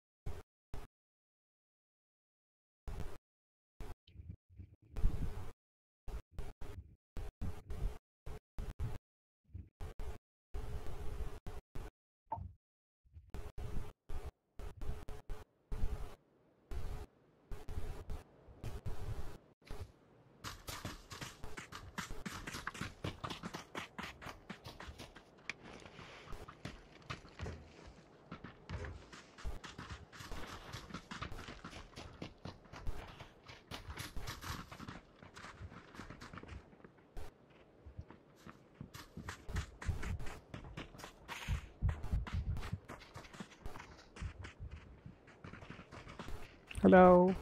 hello,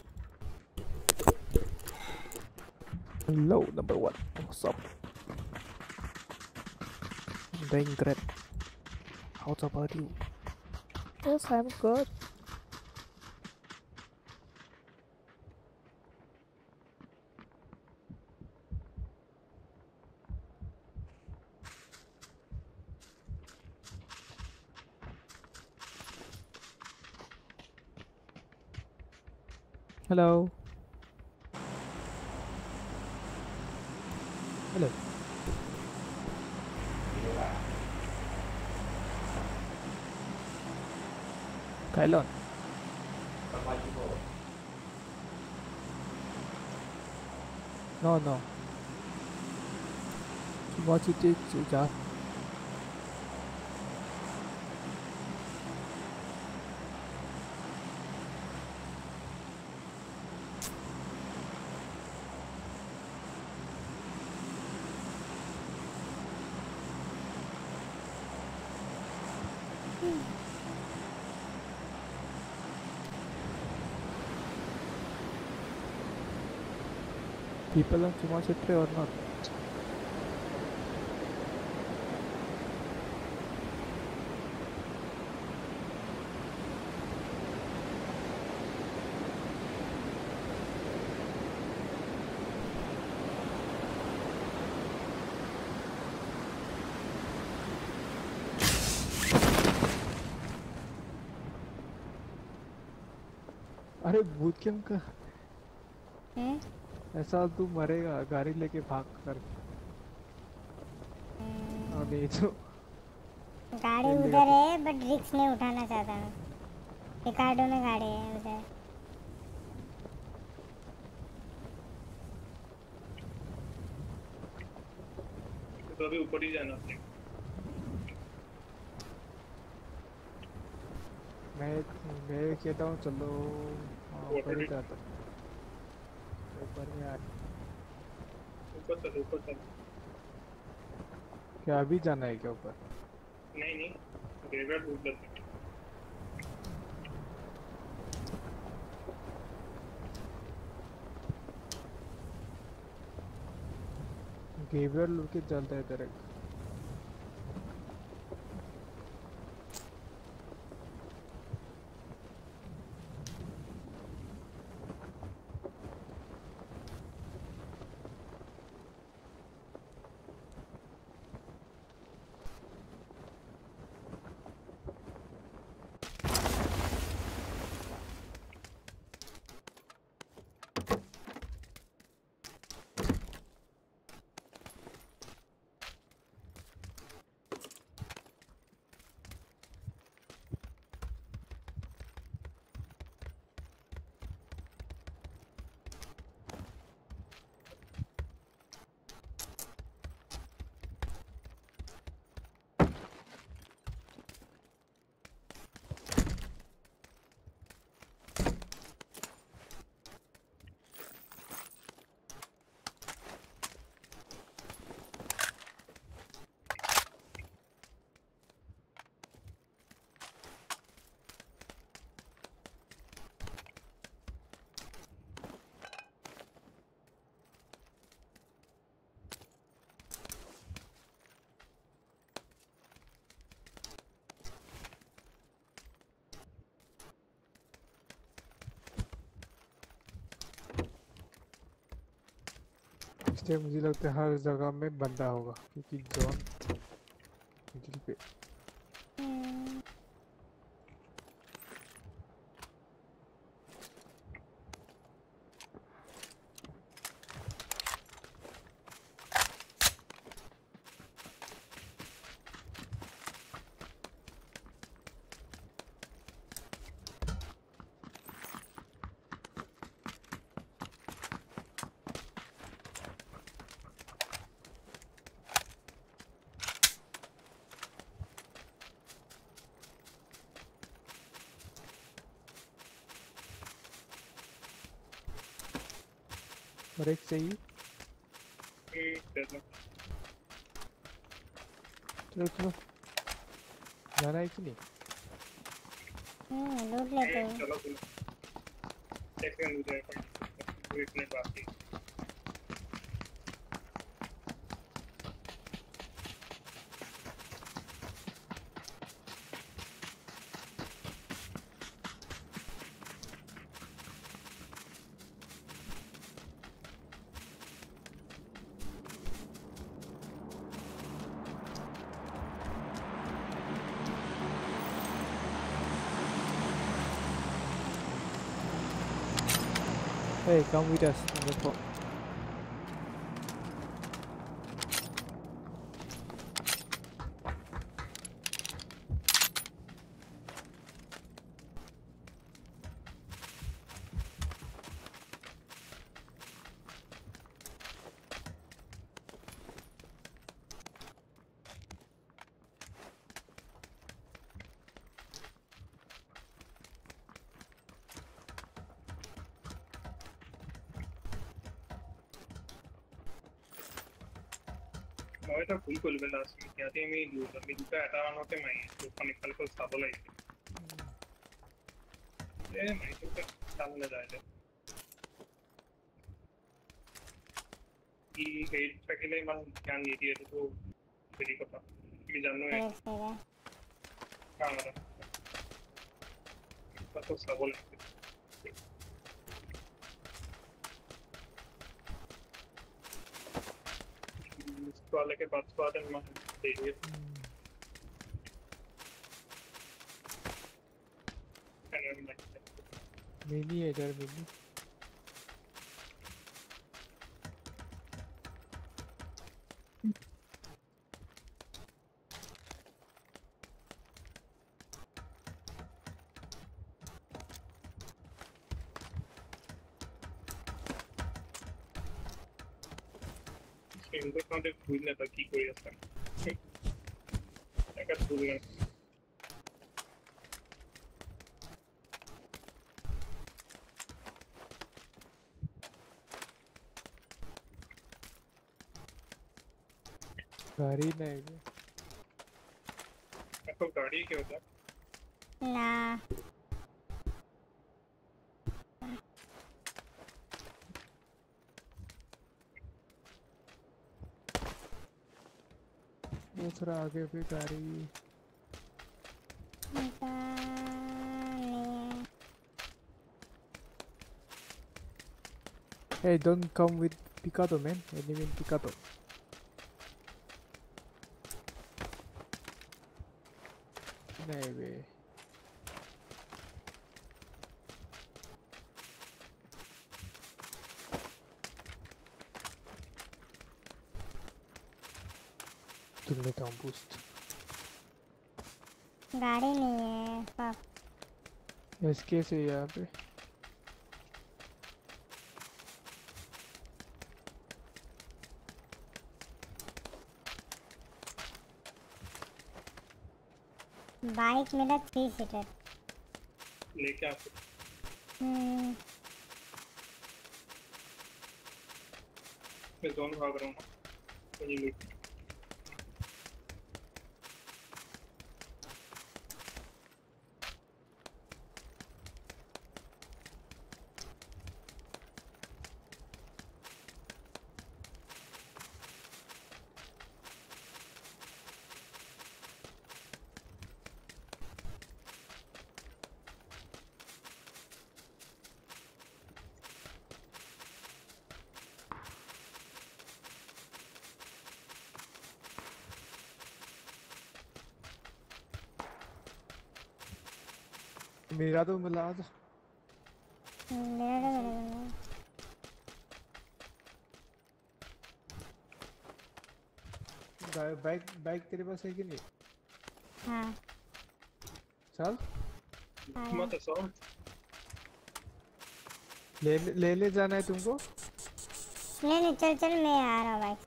hello number one, what's up? I'm doing great. How's about you? Yes, I'm good. Hello. Hello. Kylon. No, no. What you did, Jack? People on Chimachitra or not? अरे भूत कैंप का हम्म ऐसा तू मरेगा गाड़ी लेके भाग कर। अभी तो गाड़ी खेल उधर लिया है बट रिक्स नहीं उठाना चाहता मैं। रिकार्डो में गाड़ी है उधर। तो अभी ऊपर ही जाना है। मैं मैं कहता हूँ चलो ऊपर ही जाता ऊपर में आ ऊपर चलो ऊपर चलो। क्या अभी जाना है क्या ऊपर? नहीं नहीं ग्रेवयार्ड ढूंढ लेते हैं। ग्रेवयार्ड लूट के चलता है डायरेक्ट। इसलिए मुझे लगता है हर जगह में बंदा होगा क्योंकि जोन मिडिल पे। और एक चाहिए चलो चलो जाना है कि नहीं? हम्म लूट लेते हैं। चलो चलो एक सेकंड रुक जाए इतने बाकी Hey, come with us on the phone. Noita full kulvelas mikyati mi luta miduka atano te mai mechanical ko sabala ite A mai to सामने जाए की एट पैकेले मन ध्यान नहीं दिए तो मेरी कथा मैं जानू है हां तो सबला वाले के पास बात है मैं देखिए मिनी है इधर मिनी इंदो कांटे भूलने तक की कोई असर अगर भूल गए गाड़ी नहीं है आपको गाड़ी क्या होता है ना दूसरा आगे भी गाड़ी Hey, don't come with Picado, man. Enemy in Picado. नहीं बे तुमने कहाँ बूस्ट गाड़ी नहीं है पाप एसके से यहाँ पे बाइक मेरा थ्री सीटर लेके आपको हम्म मैं जोन भाग रहा हूँ ये लूट मेरा तो मिला था मेरा तो मेरा तो बाइक बाइक तेरे पास है कि नहीं हाँ चल मत सो ले ले ले जाना है तुमको नहीं नहीं चल चल मैं आ रहा हूँ बाइक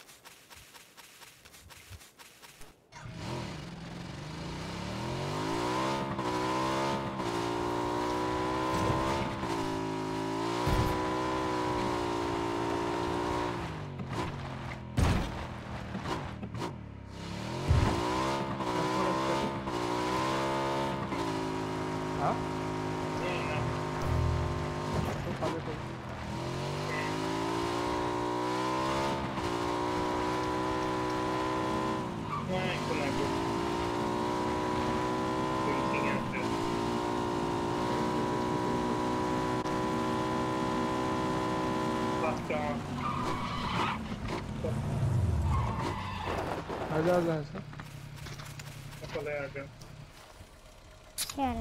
आजा आजा आजा चले आ गया चल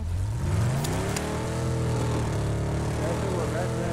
ऐसे हो रहा है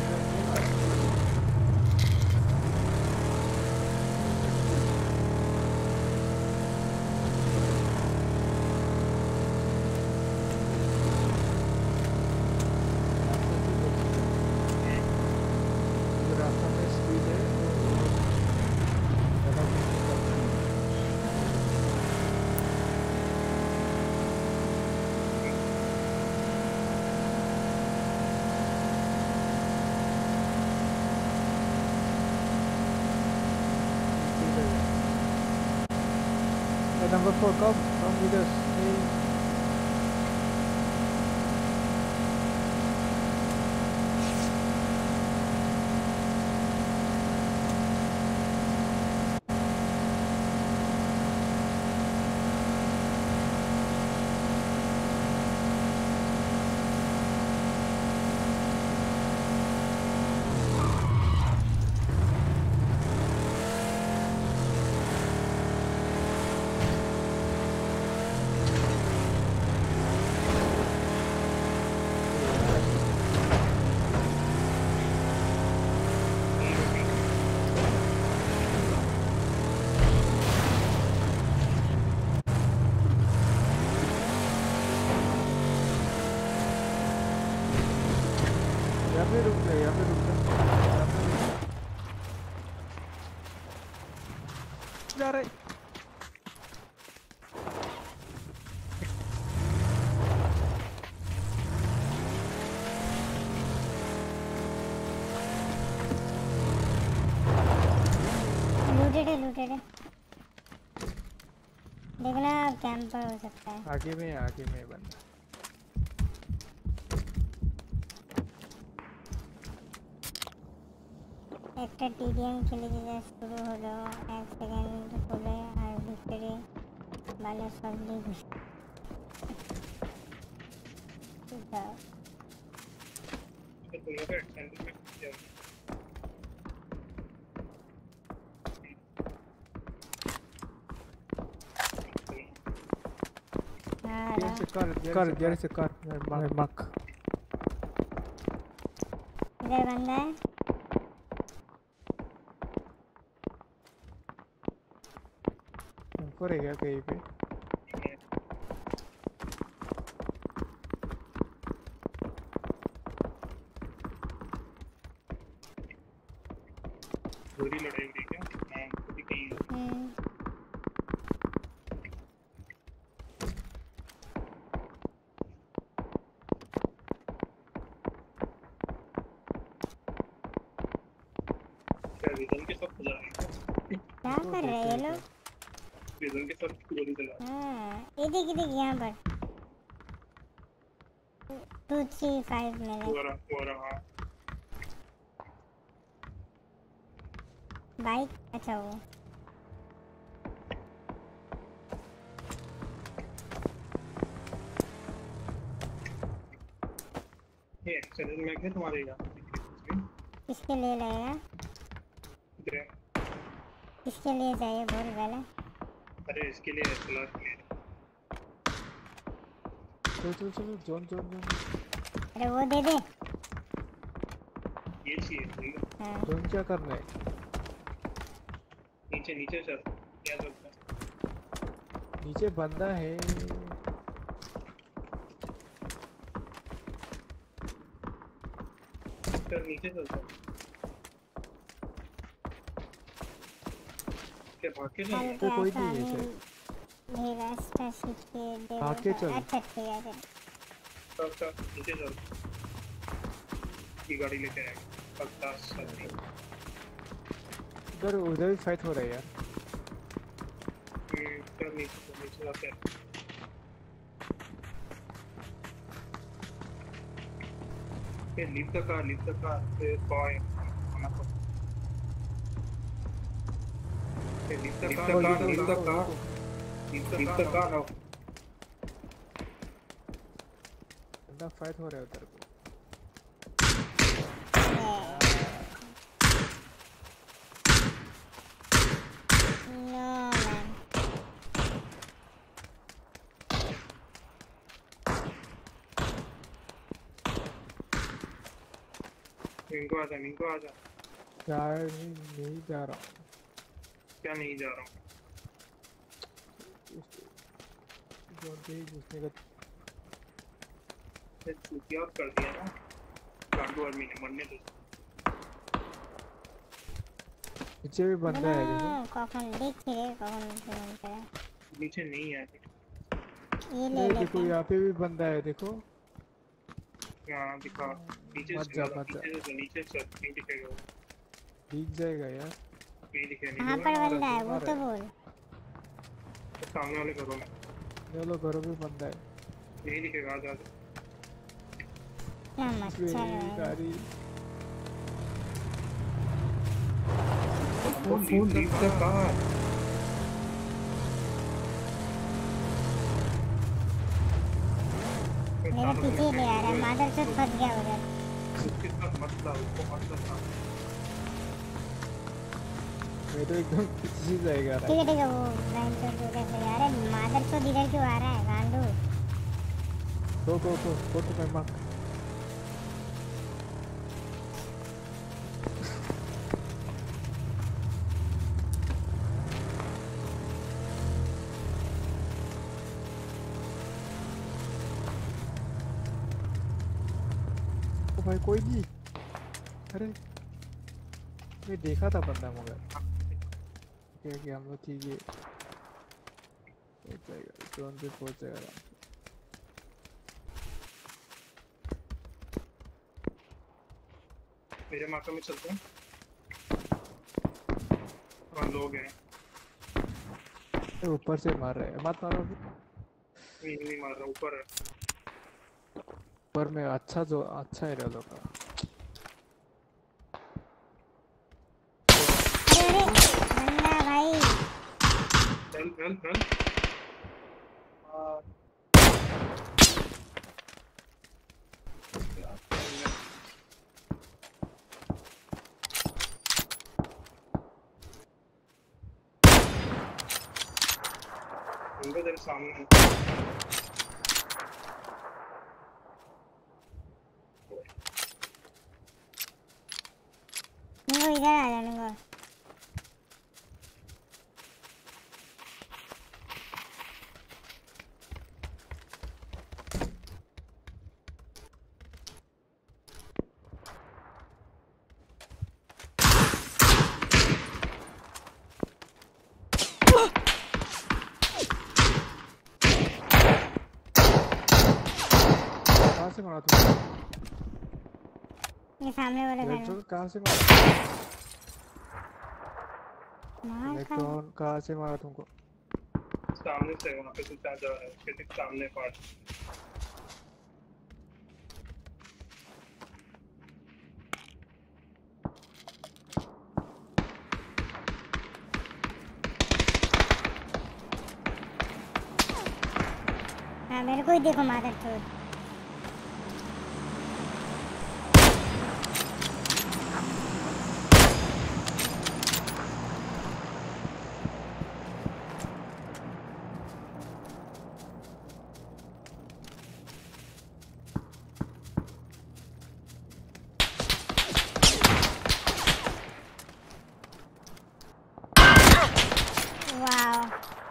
Number four, come, come with us. Hey. पे रुक जा, यहाँ पे रुक जा, यहाँ पे रुक जा। लूटेड है लूटेड है देखना कैंपर हो सकता है आगे में आगे में बंदा একটা টিডিএম খেলে যে শুরু হলো এক সেকেন্ড হলে আর ভিতরে ভালো সব লিখবে There is a car, car, there is a car. Mark, mark. इधर बंदा है ऊपर है क्या कहीं पे गोली लड़ाई हुई क्या हाँ कभी कहीं रिदम के साथ बजा रहे हैं क्या कर रहे हैं ये लोग रिदम के साथ गोली चला हाँ ये देख ये देख यहाँ पर टू थ्री फाइव में हो रहा हो रहा बाइक अच्छा वो ये एक्सीडेंट में क्या तुम्हारे यहाँ किसके लिए लगेगा किसके लिए चाहिए बोल पहले अरे इसके लिए चला चलो चलो चलो जोन जोन जोन अरे वो दे दे ये चाहिए हाँ जोन क्या कर रहे हैं नीचे नीचे चल क्या चलता है नीचे बंदा है चल नीचे चलता है क्या भाग के चल तो कोई नहीं है ये रास्ता सीख के दे भाग के चल अच्छा ठीक है चल चल नीचे चल की गाड़ी लेके आएगा पचास सत्तर उधर उधर भी फाइट हो रहा है यार चल नीचे नीचे जाते हैं ये leave the car leave the car फिर बॉय आना पड़ता है leave the car leave the car leave the car now बंदा फाइट हो रहा है उधर पे नो मैन इनको आजा इनको आजा जा नहीं, नहीं जा रहा हूँ क्या नहीं जा रहा हूँ जोन पे ही घुसने का ये चूतिया कर दिया ना गांडू आदमी ने मरने दो नीचे भी बंदा है देखो कौन देख रे कौन से नीचे नहीं है ये ले ये ले देखो यहाँ पे भी बंदा है देखो यहाँ दिखा नीचे मत से जा, मत जा। नीचे से नीचे से नहीं दिखेगा दिख जाएगा यार नहीं दिखेगा कहाँ नहीं पर बंदा है वो तो बोल दिखेगा सामने वाले घरों में चलो घरों में बंदा है नहीं दिखेगा आजा क्या मच्छर इसमें है गाड़ी फोन लीव द कार मेरे पीछे ले आ रहा है मादर चोद फंस गया उधर उसके साथ मत ला उसको मत ला मैं तो एकदम पीछे जाएगा ठीक है ठीक है वो लाइन चोद उधर से आ रहा है मादर चोद इधर क्यों आ रहा है गांडू go go go go to my mark ओ भाई कोई नहीं अरे मैं देखा था बंदा मगर क्या कि हम लोग ठीक है पहुंच जाएगा जोन पे पहुंच जाएगा आराम से। मेरे मार्का में चलते हैं कौन लोग हैं? ऊपर से मार रहे हैं, मत मारो। नहीं नहीं मार रहा, ऊपर है। ऊपर में अच्छा जो अच्छा एरिया लोग का। अरे अरे बंदा भाई रन रन रन। उनका तेरे सामने है। निंगो इधर आ जा निंगो। कहाँ से मारा तुमने? ये सामने वाले घर में इलेक्ट्रॉन कहाँ से मारा? मार खा। इलेक्ट्रॉन कहाँ से मारा तुमको? सामने से वहाँ पे कुछ आ जा रहा है, उसके ठीक सामने पार्ट। हाँ मेरे को ही देखो मादर चोद। वाओ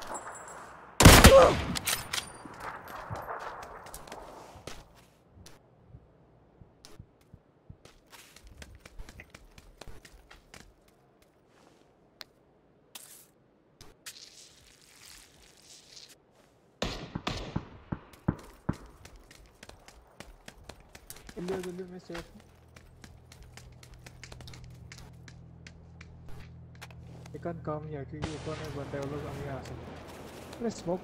जल्दी जल्दी मैं सेफ हूँ। इकन काम ही है क्योंकि ऊपर में बंदे वो लोग हम यहाँ आ सकते हैं। अरे स्मोक।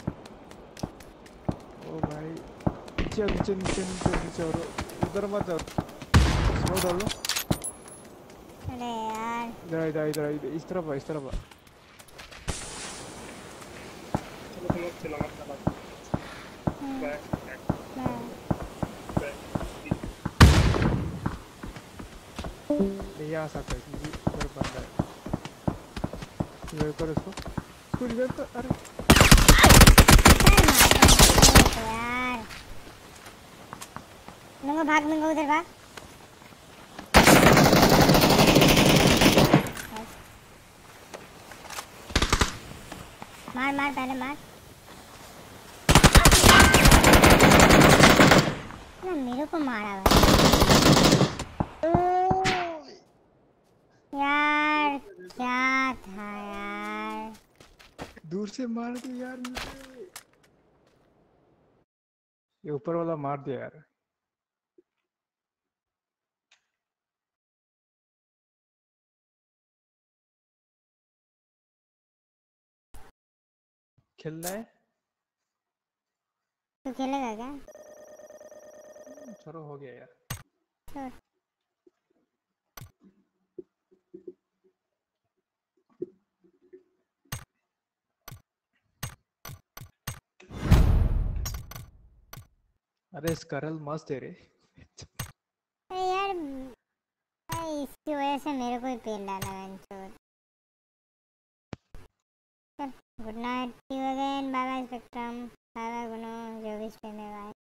ओ भाई नीचे नीचे नीचे नीचे नीचे और उधर मत जाओ। स्मोक डाल लो। अरे यार इधर इधर इधर इधर इस तरफ आ, इस तरफ आ। चलो तुम लोग चला मत चला। हम्म, बैक बैक मैं बैक। नहीं आ सकता क्योंकि उधर बंदा है। इधर कर इसको। इसको इधर कर। अरे यार निंगो भाग निंगो उधर भाग। मार मार पहले मार ना मेरे को मारा भाई। यार क्या था यार। दूर से मार दिया यार मुझे। ये ऊपर वाला मार दिया यार। खेलना है? तू खेलेगा क्या? चलो हो गया यार। छोड़। अरे स्करल मस्त है रे। अरे यार भाई इसकी वजह से मेरे को ही पेल डाला है। चल good night see you again. Bye bye spectrum. Bye bye गुनो जो भी स्ट्रीम है। बाय।